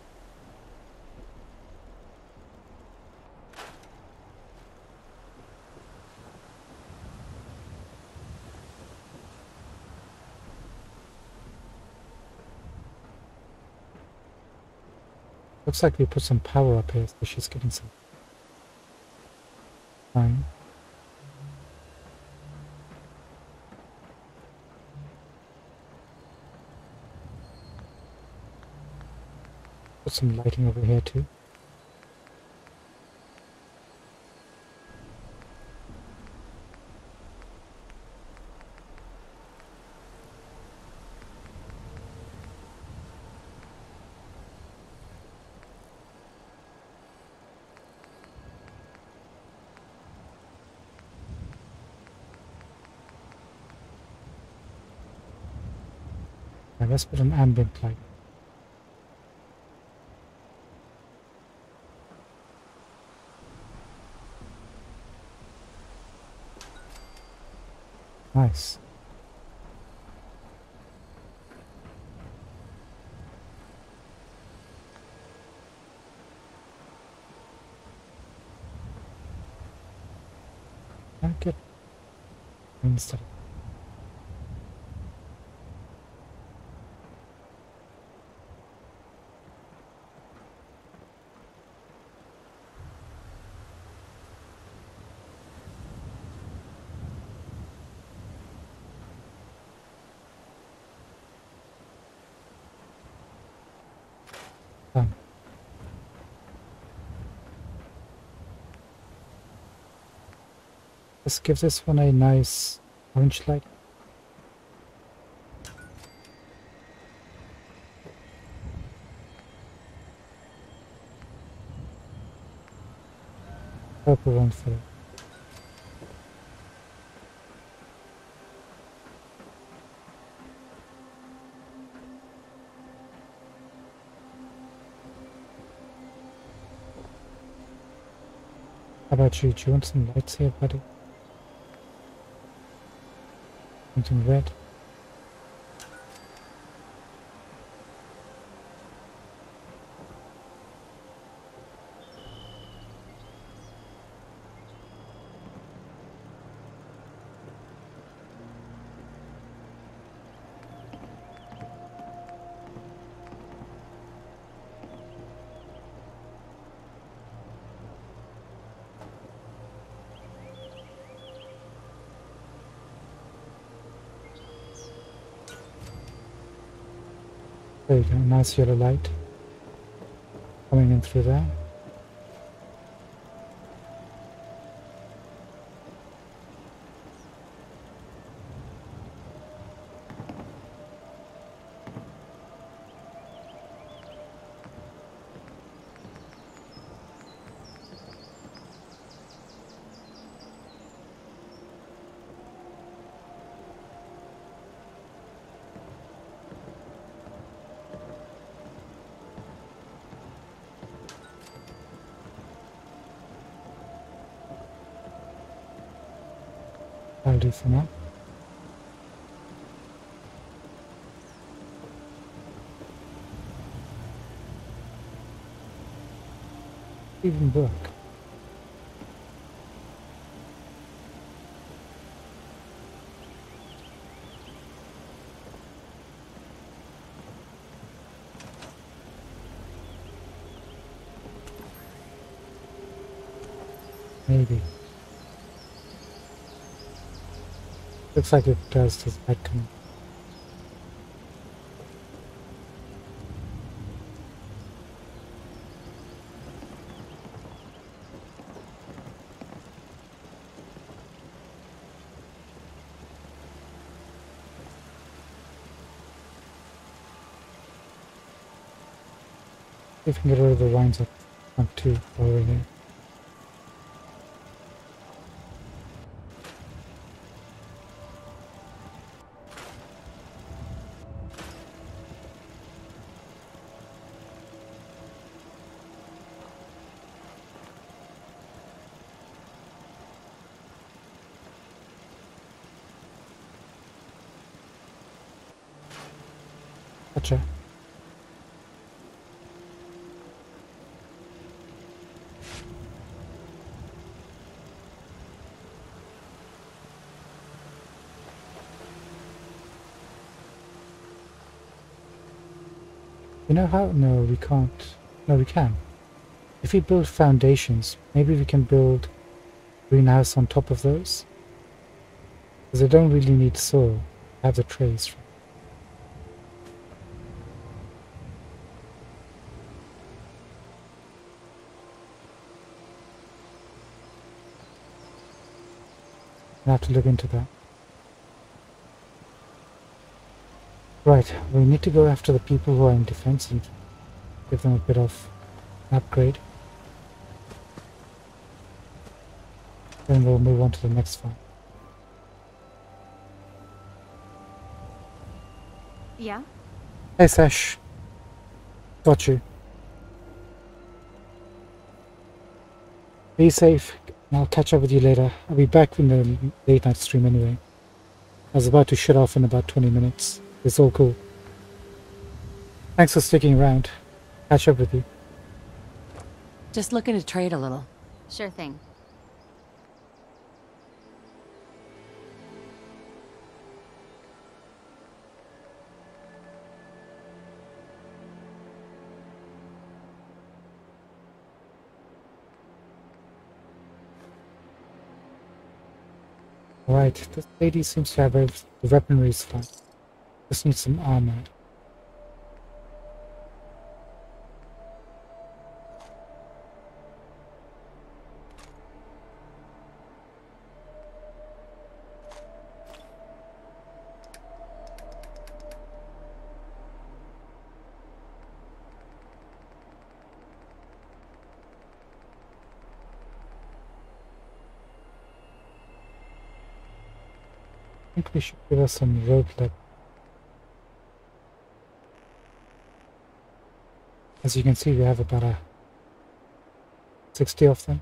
Looks like we put some power up here, so she's getting some time. Put some lighting over here too. Now let's put an ambient light. Nice. I get instead. Done. Let's give this one a nice orange light. Purple one for it. How about you? Do you want some lights here, buddy? Something red? There you go, nice yellow light coming in through there. I'll do for now. Even work. Maybe. Looks like it does this back coming. If we can get rid of the wines up front too while we're here. Gotcha. You know how? No, we can't. No, we can. If we build foundations, maybe we can build greenhouse on top of those. Because they don't really need soil. Have the trays. I'll have to look into that. Right, we need to go after the people who are in defense and give them a bit of an upgrade. Then we'll move on to the next one. Yeah? Hey Sash. Got you. Be safe. I'll catch up with you later. I'll be back in the late night stream anyway. I was about to shut off in about 20 minutes. It's all cool. Thanks for sticking around. Catch up with you. Just looking to trade a little. Sure thing. Alright, this lady seems to have the weaponry is fine. Just needs some armor. I think we should give us some road lip. As you can see, we have about 60 of them.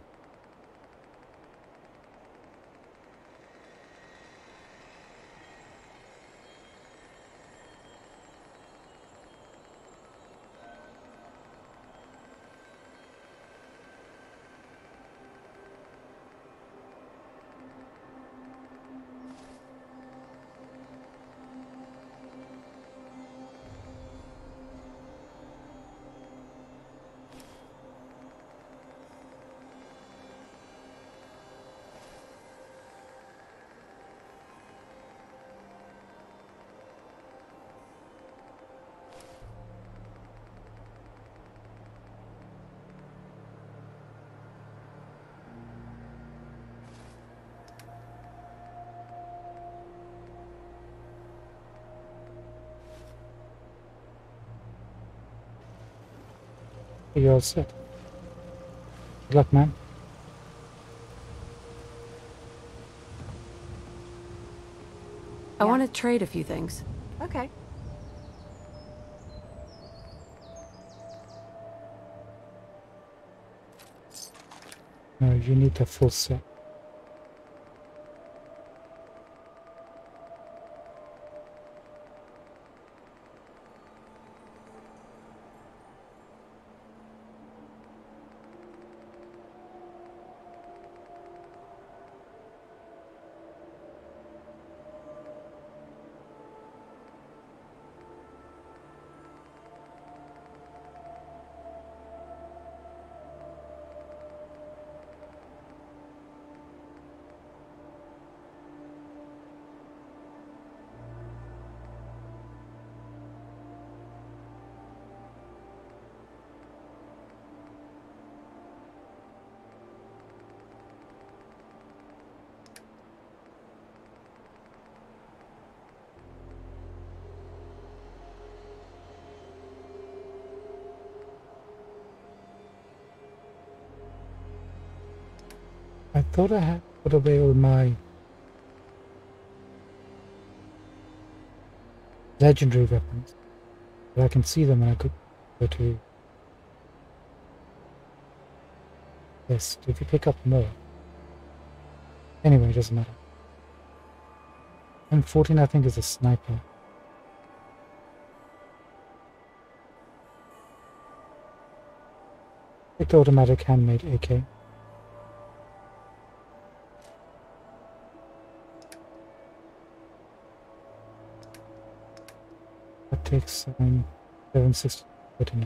You're all set. Good luck, man. I want to trade a few things. Okay. No, you need the full set. I thought I had put away all my legendary weapons, but I can see them when I could go to. Yes, did you pick up more? Anyway, it doesn't matter. M14 I think is a sniper. Take the automatic handmade AK. That takes 760 39.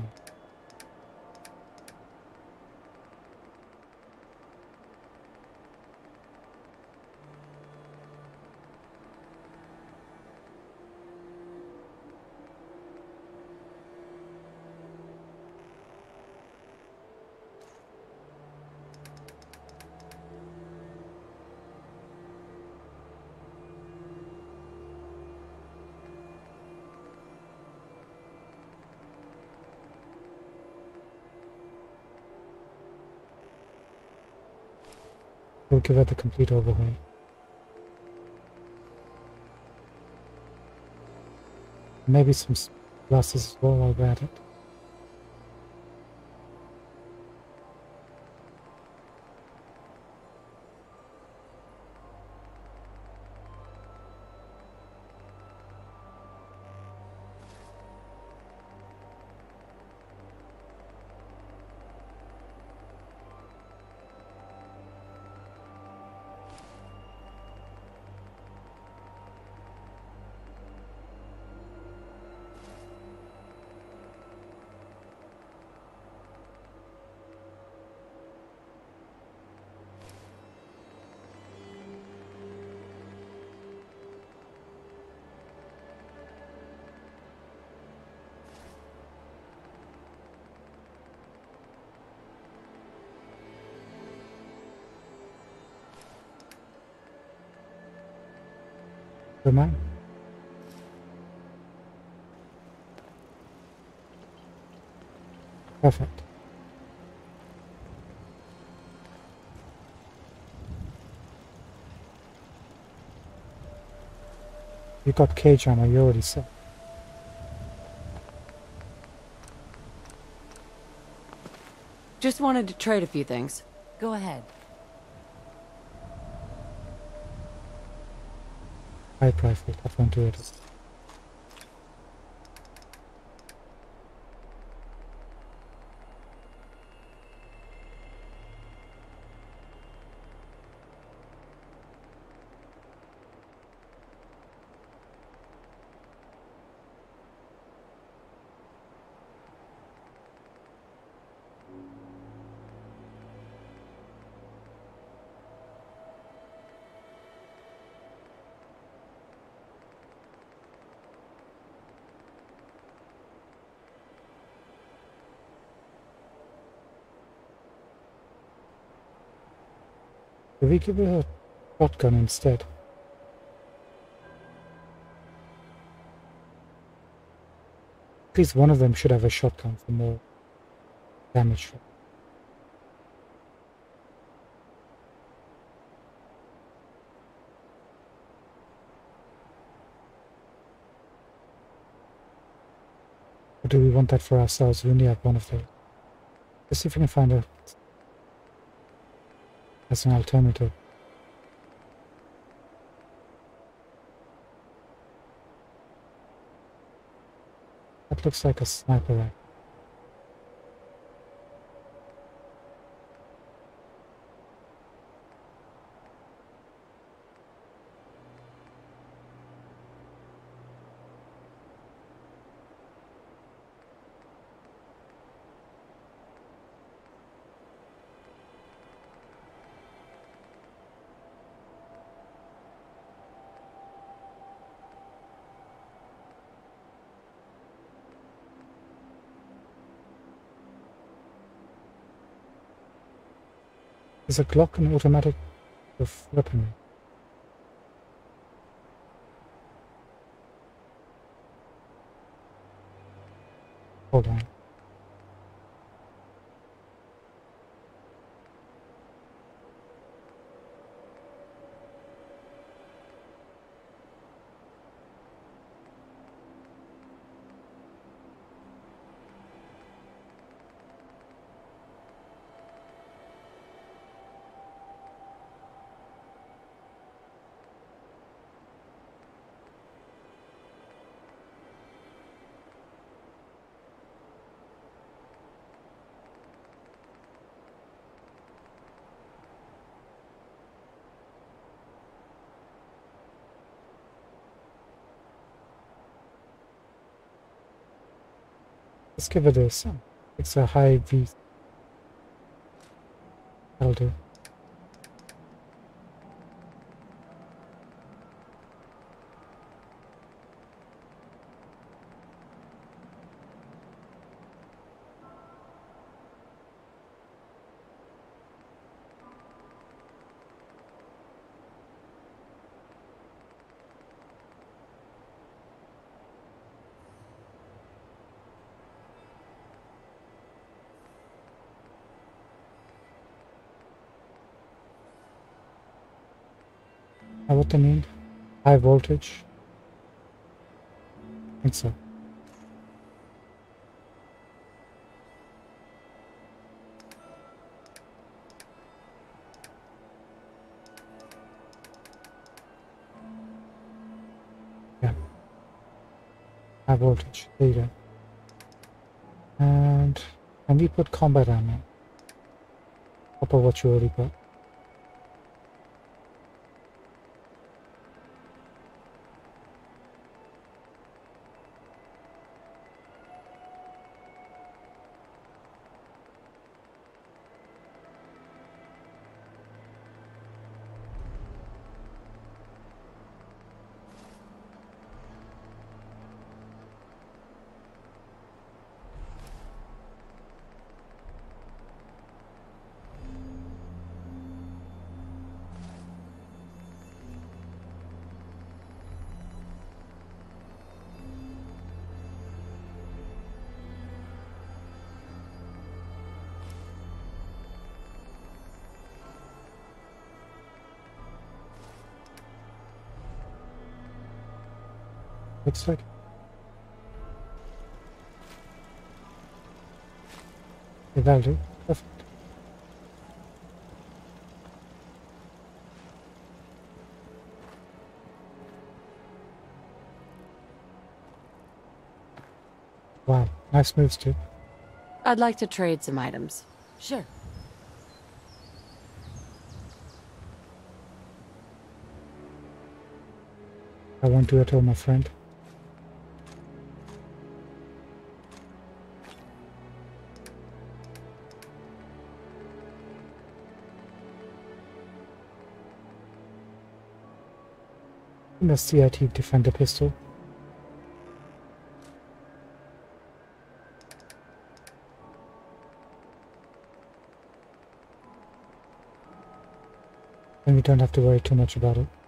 We'll give it the complete overhaul. Maybe some glasses as well while we're at it. Don't mind. Perfect. You got cage armor, you already said. Just wanted to trade a few things. Go ahead. High rifle, that won't do it. Did we give her a shotgun instead? At least one of them should have a shotgun for more damage. Or do we want that for ourselves? We only have one of those. Let's see if we can find a as an alternative. That looks like a sniper rifle. Is a Glock an automatic of weaponry? Hold on. Let's give it this. It's a high V. That'll do. What they mean? High voltage? I think so. Yeah. High voltage. There you go. And can we put combat ammo? Top of what you already got. Looks like. Okay, that'll do. Perfect. Wow, nice moves too. I'd like to trade some items. Sure. I won't do it all, my friend. The CIT Defender pistol. And we don't have to worry too much about it.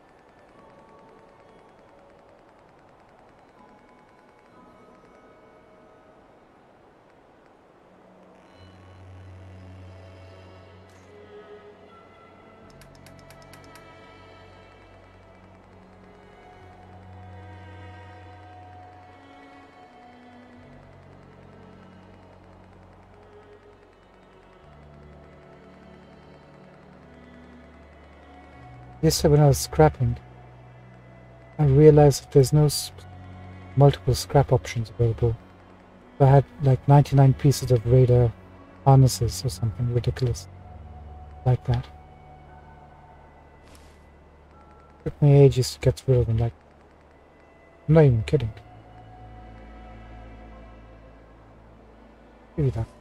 Yesterday when I was scrapping, I realized that there's no multiple scrap options available. So I had like 99 pieces of radar harnesses or something ridiculous like that. It took me ages to get rid of them, like, I'm not even kidding. Give me that.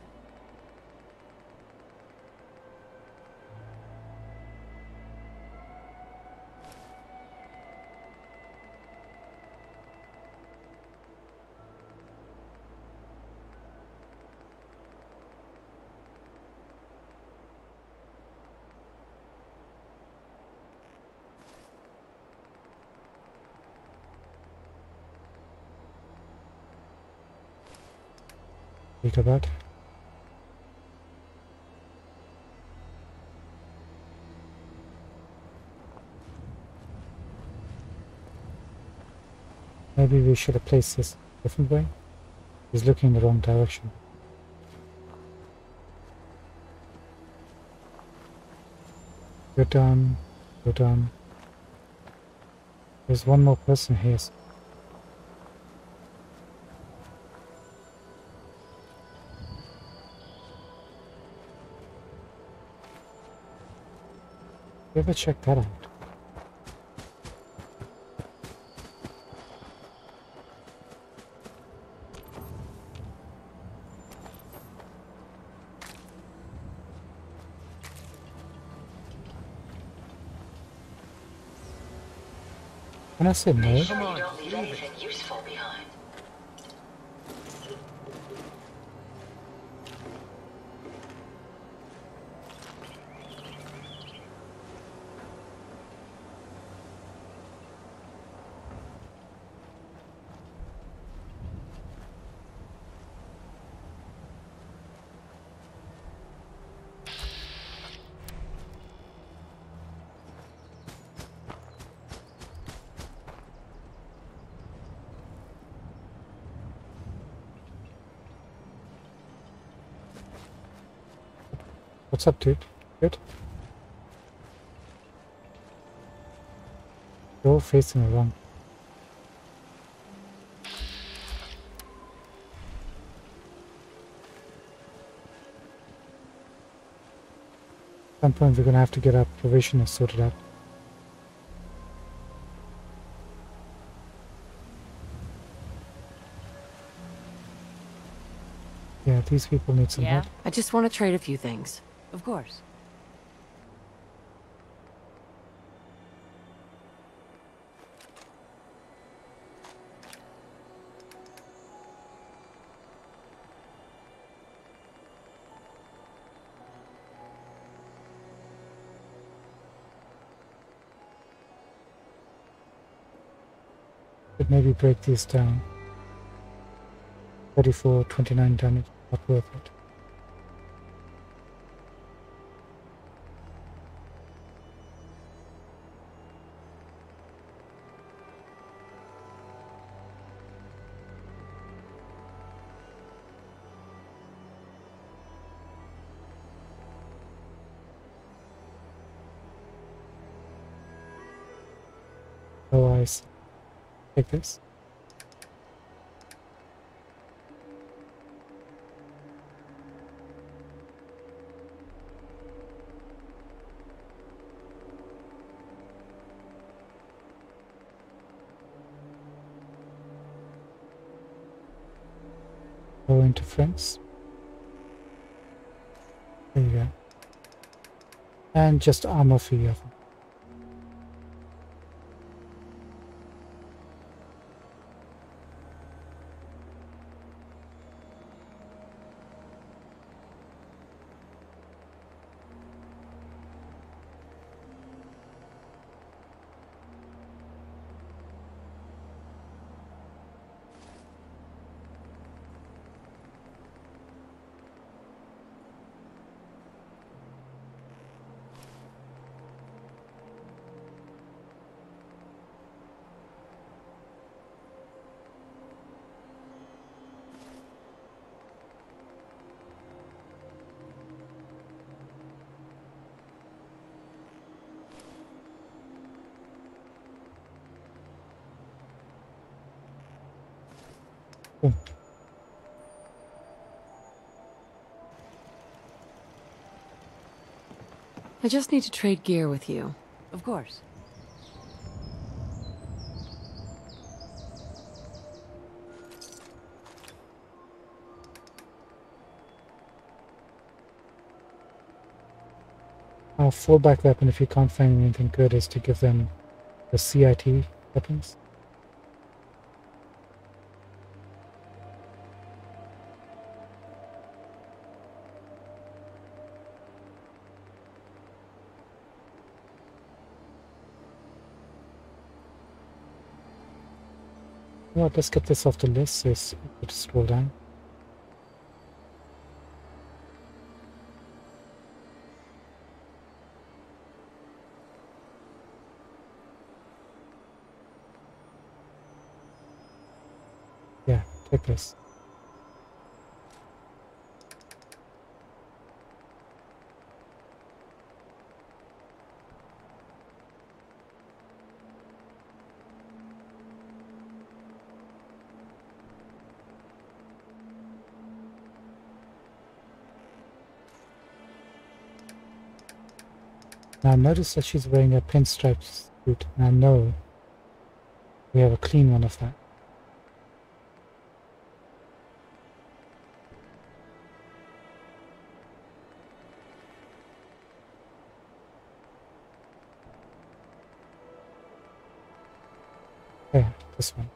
Think about. Maybe we should have placed this a different way. He's looking in the wrong direction. Go down, go down. There's one more person here. You ever check that out? When I say no, Make sure you don't leave anything useful behind. what's up, dude? Good. You're facing the wrong. At some point, we're gonna have to get our provision sorted out. Yeah, these people need some help. I just want to trade a few things. Of course. But maybe break these down. 34, 29 damage, not worth it. Oh, I see. Take this. Go into friends. There you go. And just armor for you. Cool. I just need to trade gear with you. Of course. Our fallback weapon, if you can't find anything good, is to give them the CIT weapons. Well, let's get this off the list so it's easy to scroll down. Yeah, take this. Now notice that she's wearing a pinstripe suit, and I know we have a clean one of that. this one.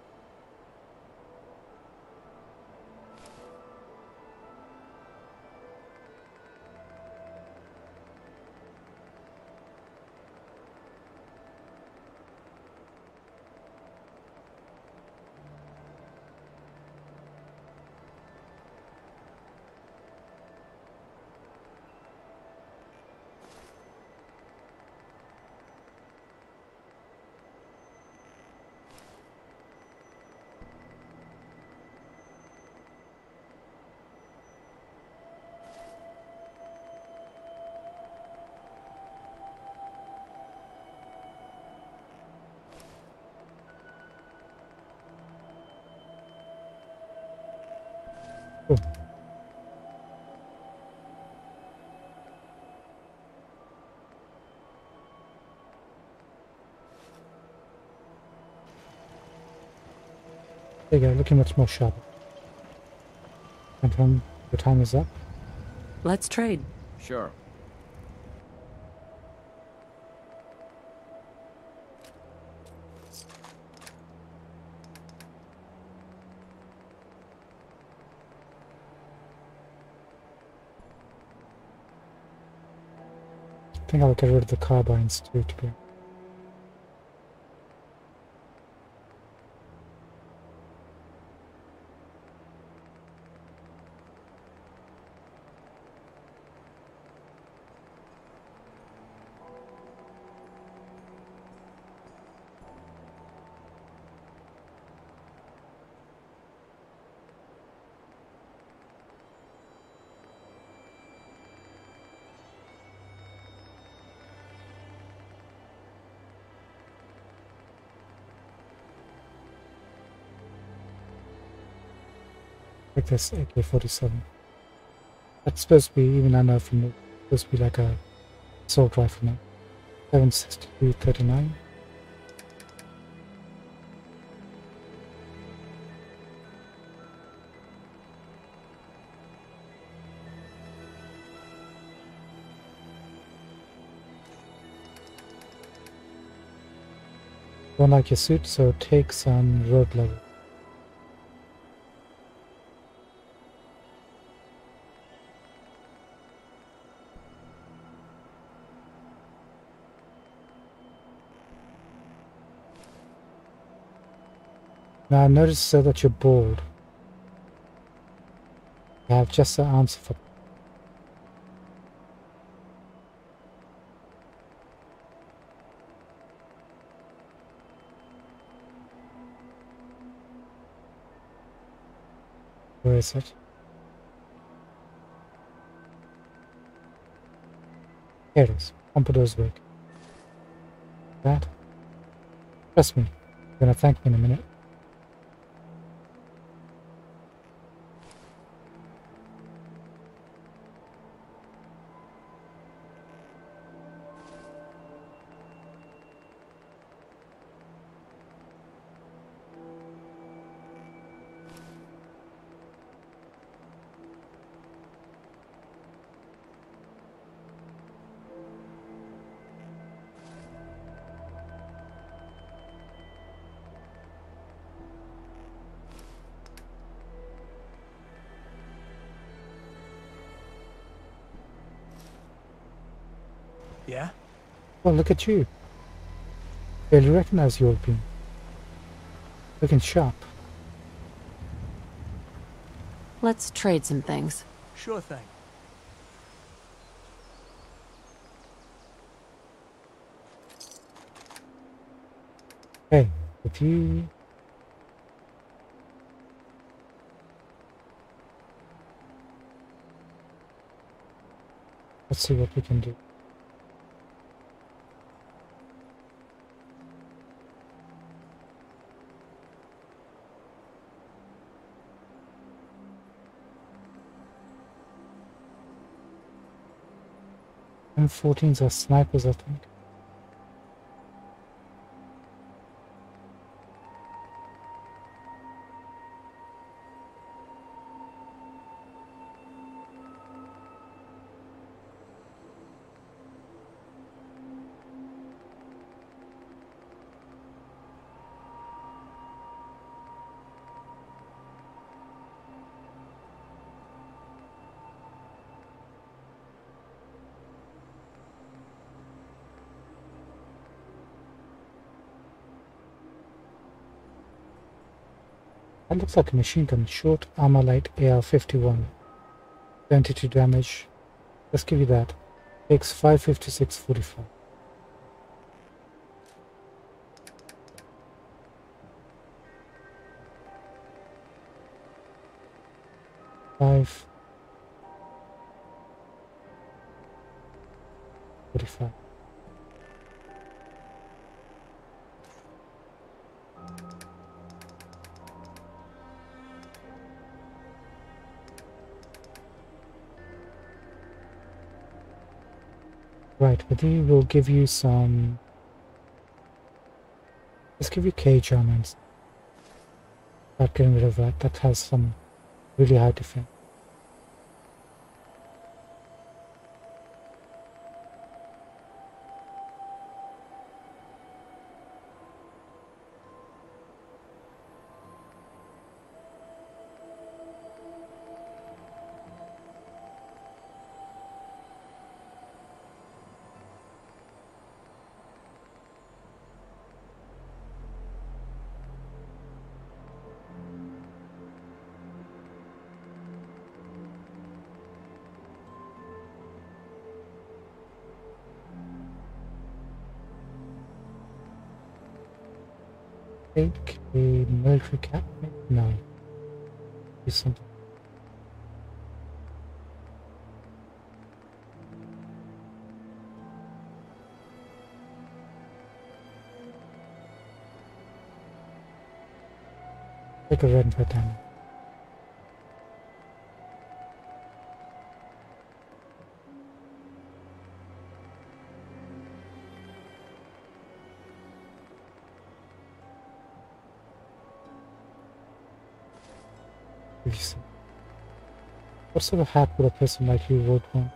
Cool. There you go, looking much more sharp. And the time is up. Let's trade. Sure. I think I'll get rid of the carbines too, to be honest. Like this AK-47. That's supposed to be, even I know from it's supposed to be like a assault rifle now. 7.62-39. Don't like your suit, so take some road level. Now I noticed that you're bald. I have just the answer for. Where is it? Here it is. Pompadour's wig. That. Trust me. You're gonna thank me in a minute. Yeah? Well, look at you. Barely recognize you, European. Looking sharp. Let's trade some things. Sure thing. Hey, if you... Let's see what we can do. M14s are snipers, I think. That looks like a machine gun. Short armor light AR-51. 72 damage. Let's give you that. Takes 556.45. Five 45. Right, but we will give you some. Let's give you cage armor. Start getting rid of that. That has some really high defense. Take a military cap? No. Do something. Take a red button. What sort of hat would a person like you would want?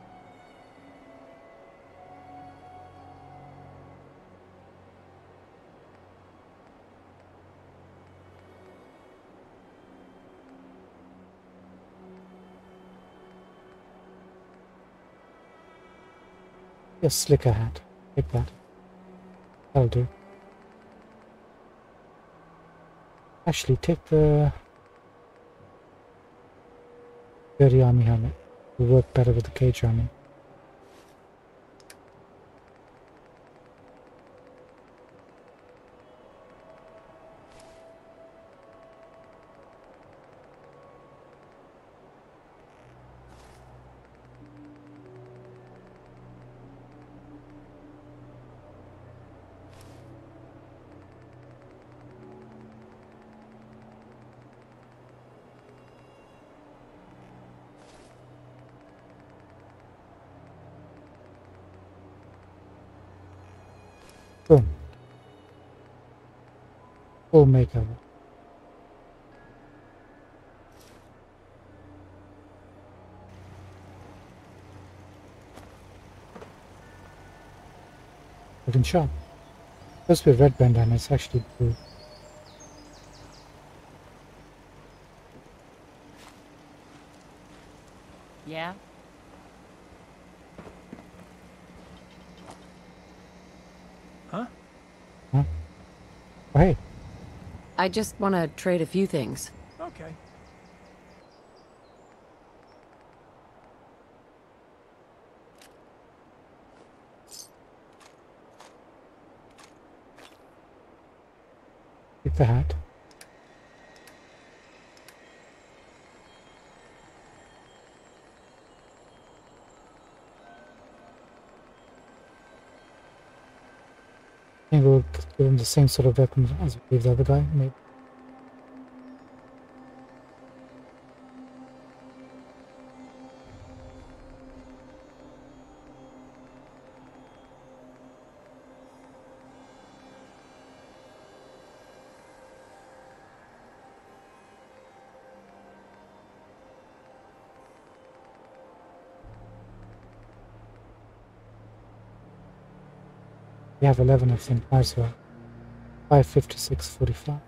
A slicker hat. Take that. That'll do. Actually, take the dirty army helmet. Will work better with the cage army. Boom. Full makeover. Looking sharp. Supposed to be a red bandana, it's actually blue. Yeah? Huh? Huh? Oh, hey. I just want to trade a few things. Okay. Take the hat. I think we'll give him the same sort of weapon as we gave the other guy, maybe. We have 11 of them, might as well. 556.45.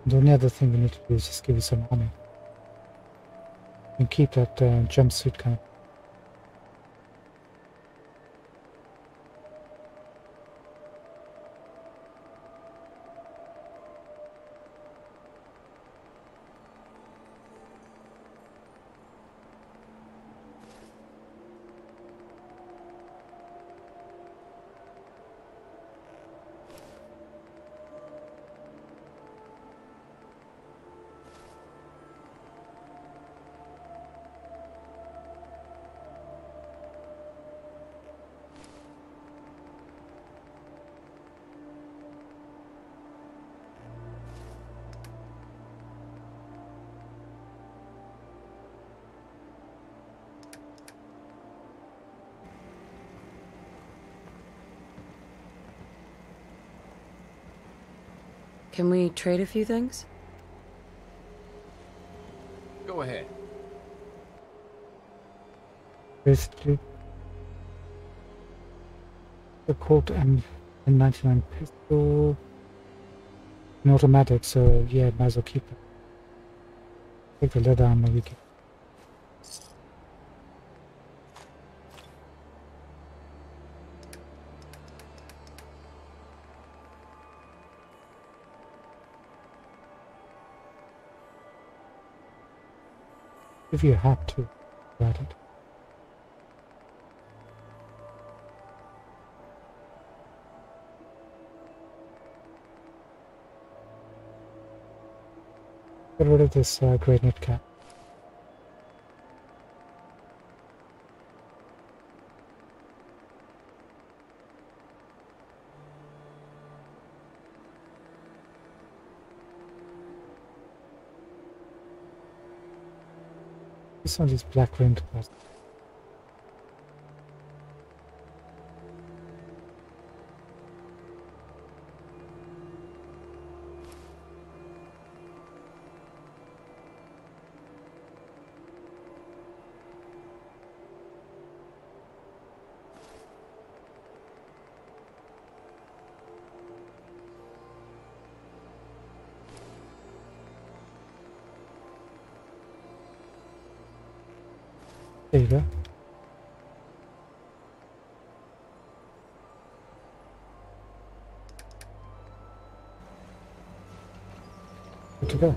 The only other thing we need to do is just give you some armor. And keep that jumpsuit kind of. Can we trade a few things? Go ahead. Basically, the Colt M99 pistol, an automatic, so yeah, might as well keep it. Take the leather armor we get. If you had to, about it. Get rid of this grenade cap. Some of these black rimmed cars. There you go. Good to go.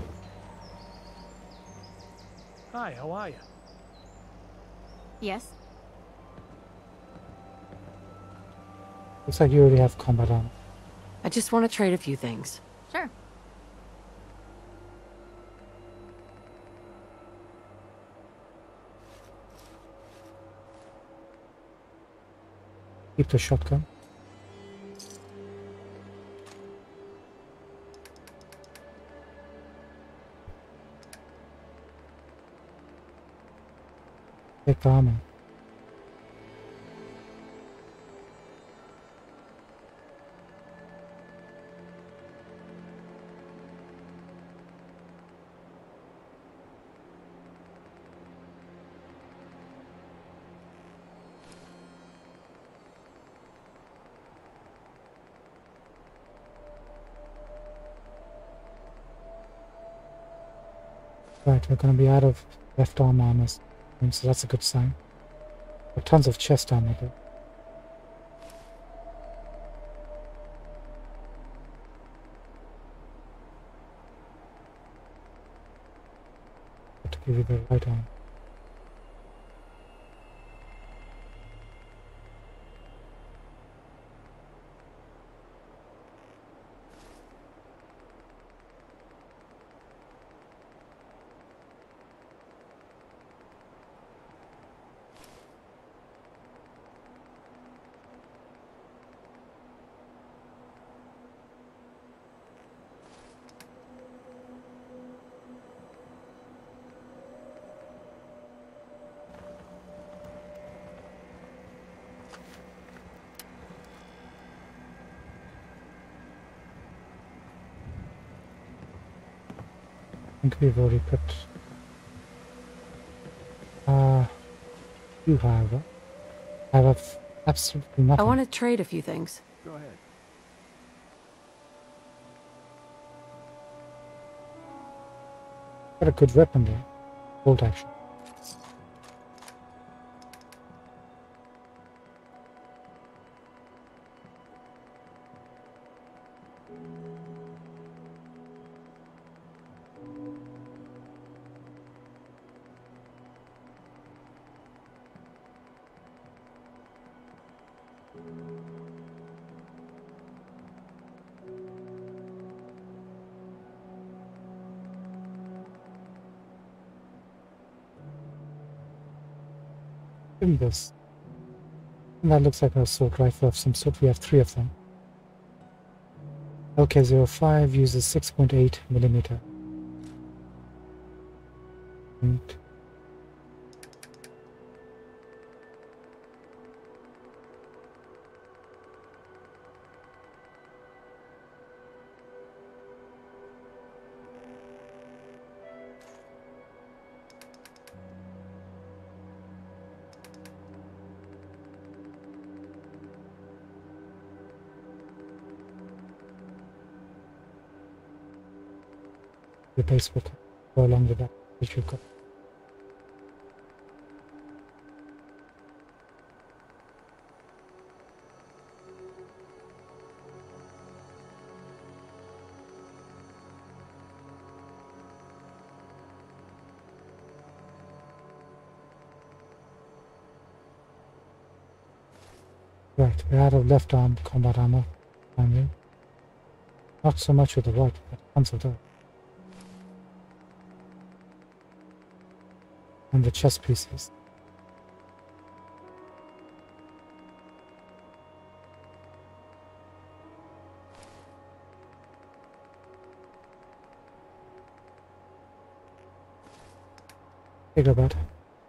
Hi, how are you? Yes? Looks like you already have combat armor. I just want to trade a few things. Sure. Keep the shotgun. Take the armor. Right, we're going to be out of left arm armor, so that's a good sign. Got tons of chest armor though. Got to give you the right arm. I think we've already put you however have absolutely nothing. I want to trade a few things. Go ahead. Got a good weapon there. Bolt action. Give me this. And that looks like an assault rifle of some sort. We have 3 of them. LK-05 uses 6.8 millimeter. And the base will go along with that, which we've got. Right, we're out of left arm combat armor, finally. Not so much with the right, but tons of that. And the chest pieces. Take a bet.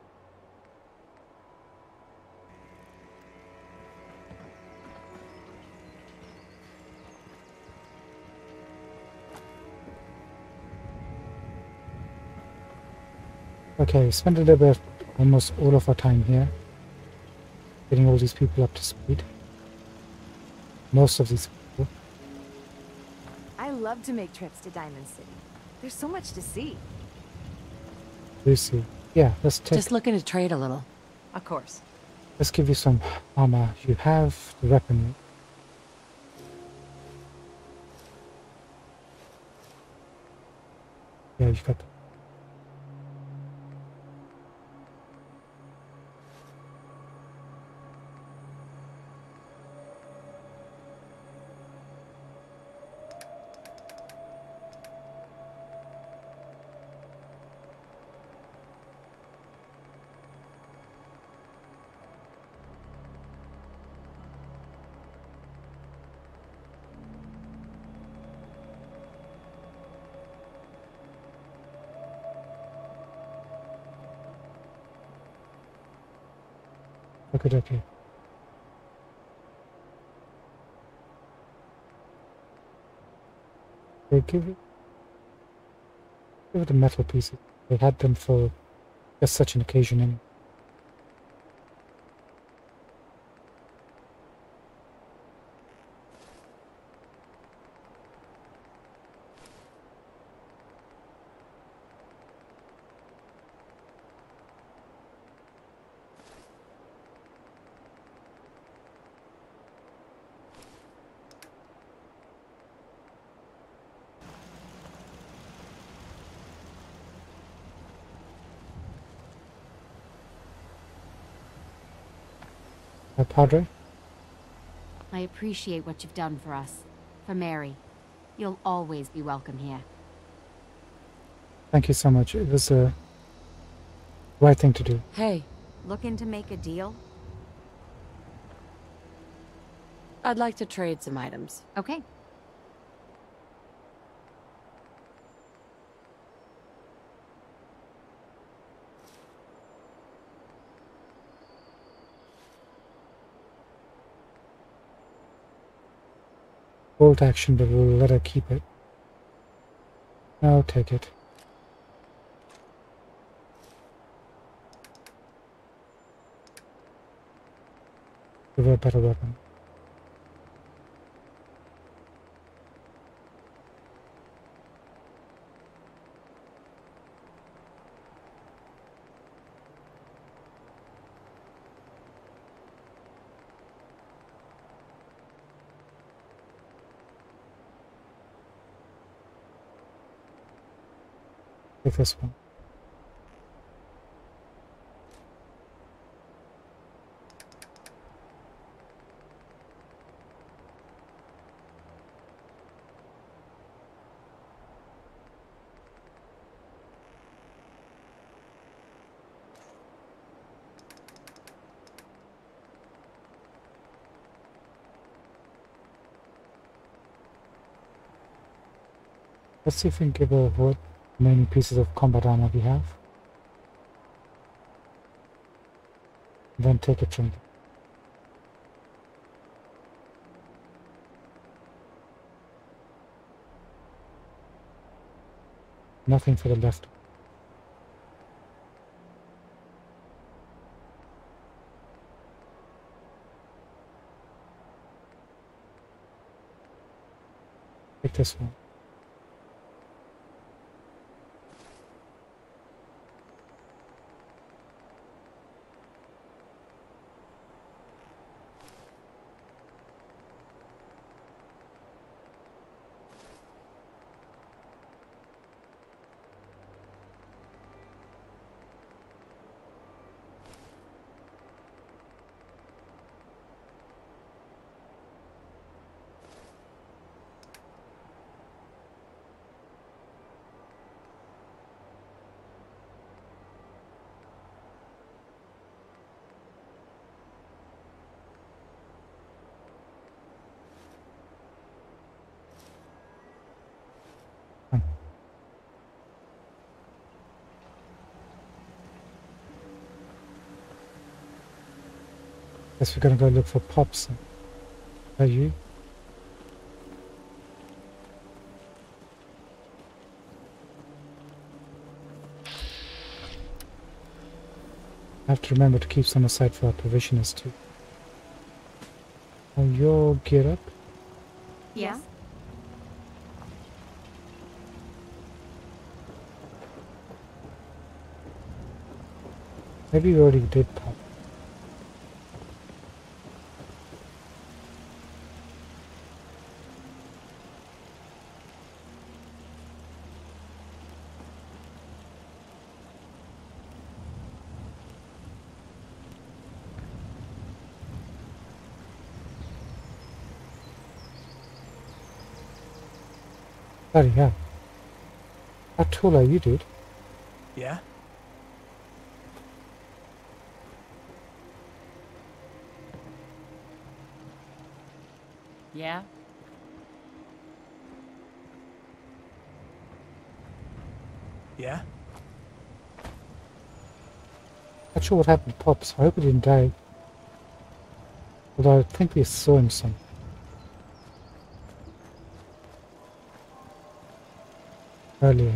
Okay, we spent a little bit, almost all of our time here, getting all these people up to speed. Most of these people. I love to make trips to Diamond City. There's so much to see. Lucy. Yeah, let's take... Just looking to trade a little. Of course. Let's give you some armor. You have the weapon. Yeah, you've got that. Okay. They give it the metal pieces. They had them for just such an occasion. And Padre? I appreciate what you've done for us. For Mary. You'll always be welcome here. Thank you so much. It was the right thing to do. Hey. Looking to make a deal? I'd like to trade some items. Okay. Bolt action, but we'll let her keep it. No, take it. Give her a better weapon. Take this one. Let's see if we can give her what remaining pieces of combat armor we have. And then take it from there. Nothing for the left. Take this one. Guess we're gonna go look for Pops. Are you? I have to remember to keep some aside for our provisioners too. Are you geared up? Yeah. Maybe we already did Pop. Bloody hell. How tall are you, dude? Yeah? Yeah? Yeah? Not sure what happened to Pops. I hope he didn't die. Although I think we saw him some. Earlier.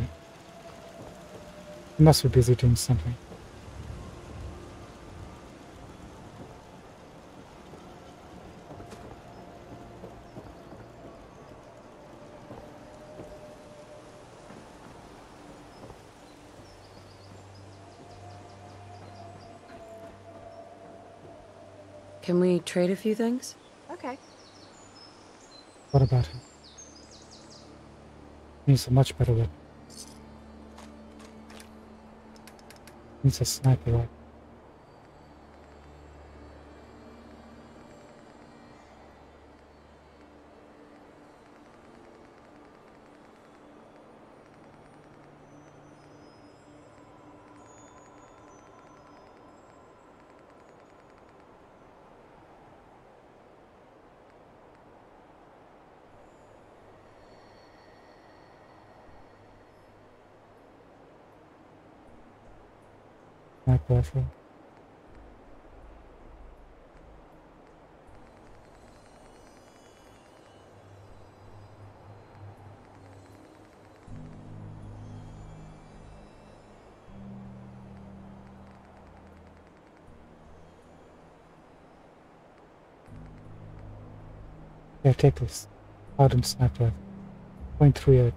He must be busy doing something. Can we trade a few things? Okay. What about him? He's a much better weapon. He's a sniper rifle. Sniper rifle. Yeah, take this. Hardened sniper rifle. .38.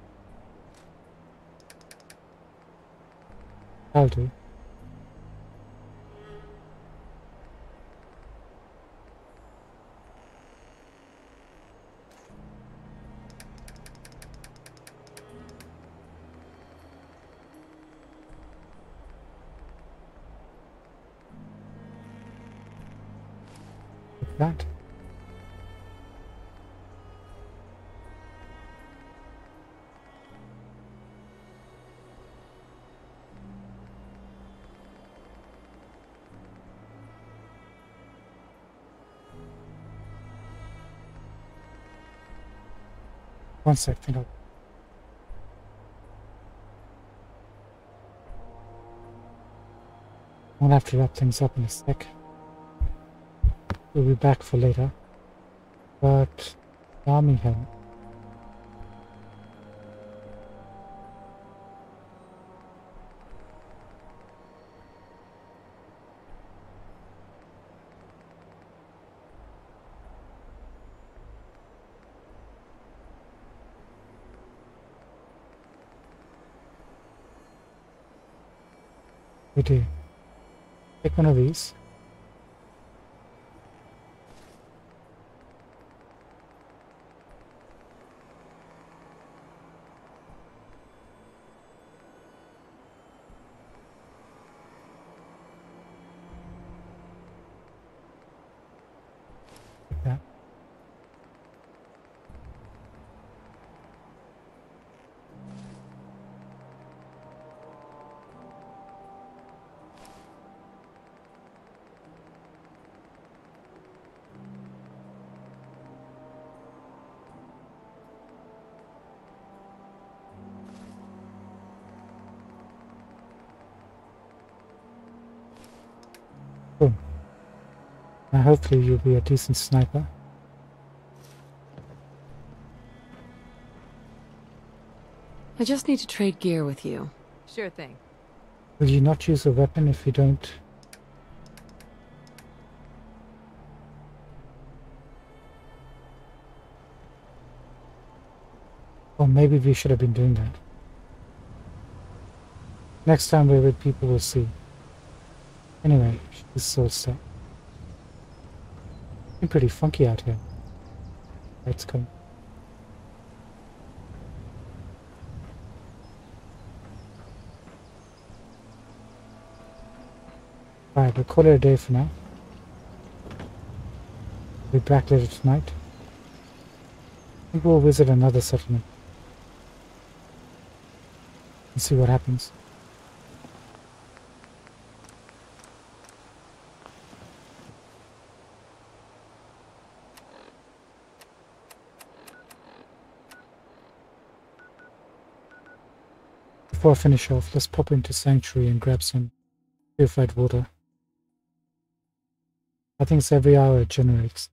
I'll do. that. One second. I'm gonna have to wrap things up in a sec. We'll be back for later. But army helmet. We do. Take one of these. Like that. Boom. Now hopefully you'll be a decent sniper. I just need to trade gear with you. Sure thing. Will you not use a weapon if you don't? Or maybe we should have been doing that. Next time we're with people, we'll see. Anyway, this is all set. It's pretty funky out here. Lights coming. Alright, we'll call it a day for now. We'll be back later tonight. I think we'll visit another settlement. And see what happens. Before I finish off, let's pop into Sanctuary and grab some purified water. I think it's every hour it generates.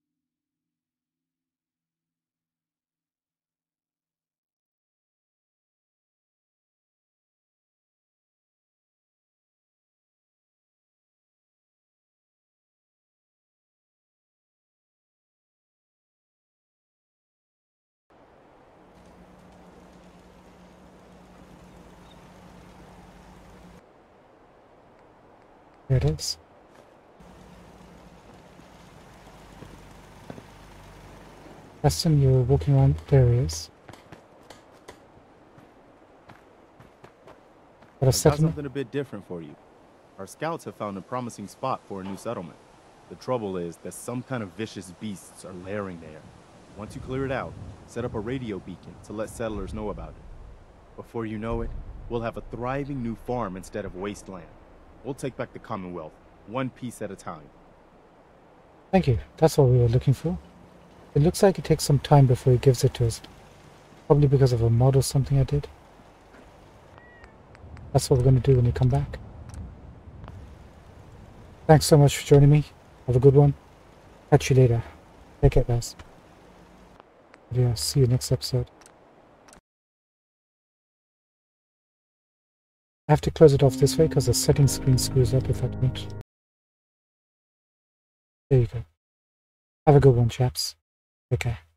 There it is. Preston, you're walking around. There he is. Got a I've got settlement? something a bit different for you. Our scouts have found a promising spot for a new settlement. The trouble is that some kind of vicious beasts are lairing there. Once you clear it out, set up a radio beacon to let settlers know about it. Before you know it, we'll have a thriving new farm instead of wasteland. We'll take back the Commonwealth, one piece at a time. Thank you. That's what we were looking for. It looks like it takes some time before he gives it to us. Probably because of a mod or something I did. That's what we're going to do when we come back. Thanks so much for joining me. Have a good one. Catch you later. Take care, guys. Yeah, see you next episode. I have to close it off this way because the settings screen screws up if I don't. There you go. Have a good one, chaps. Take care.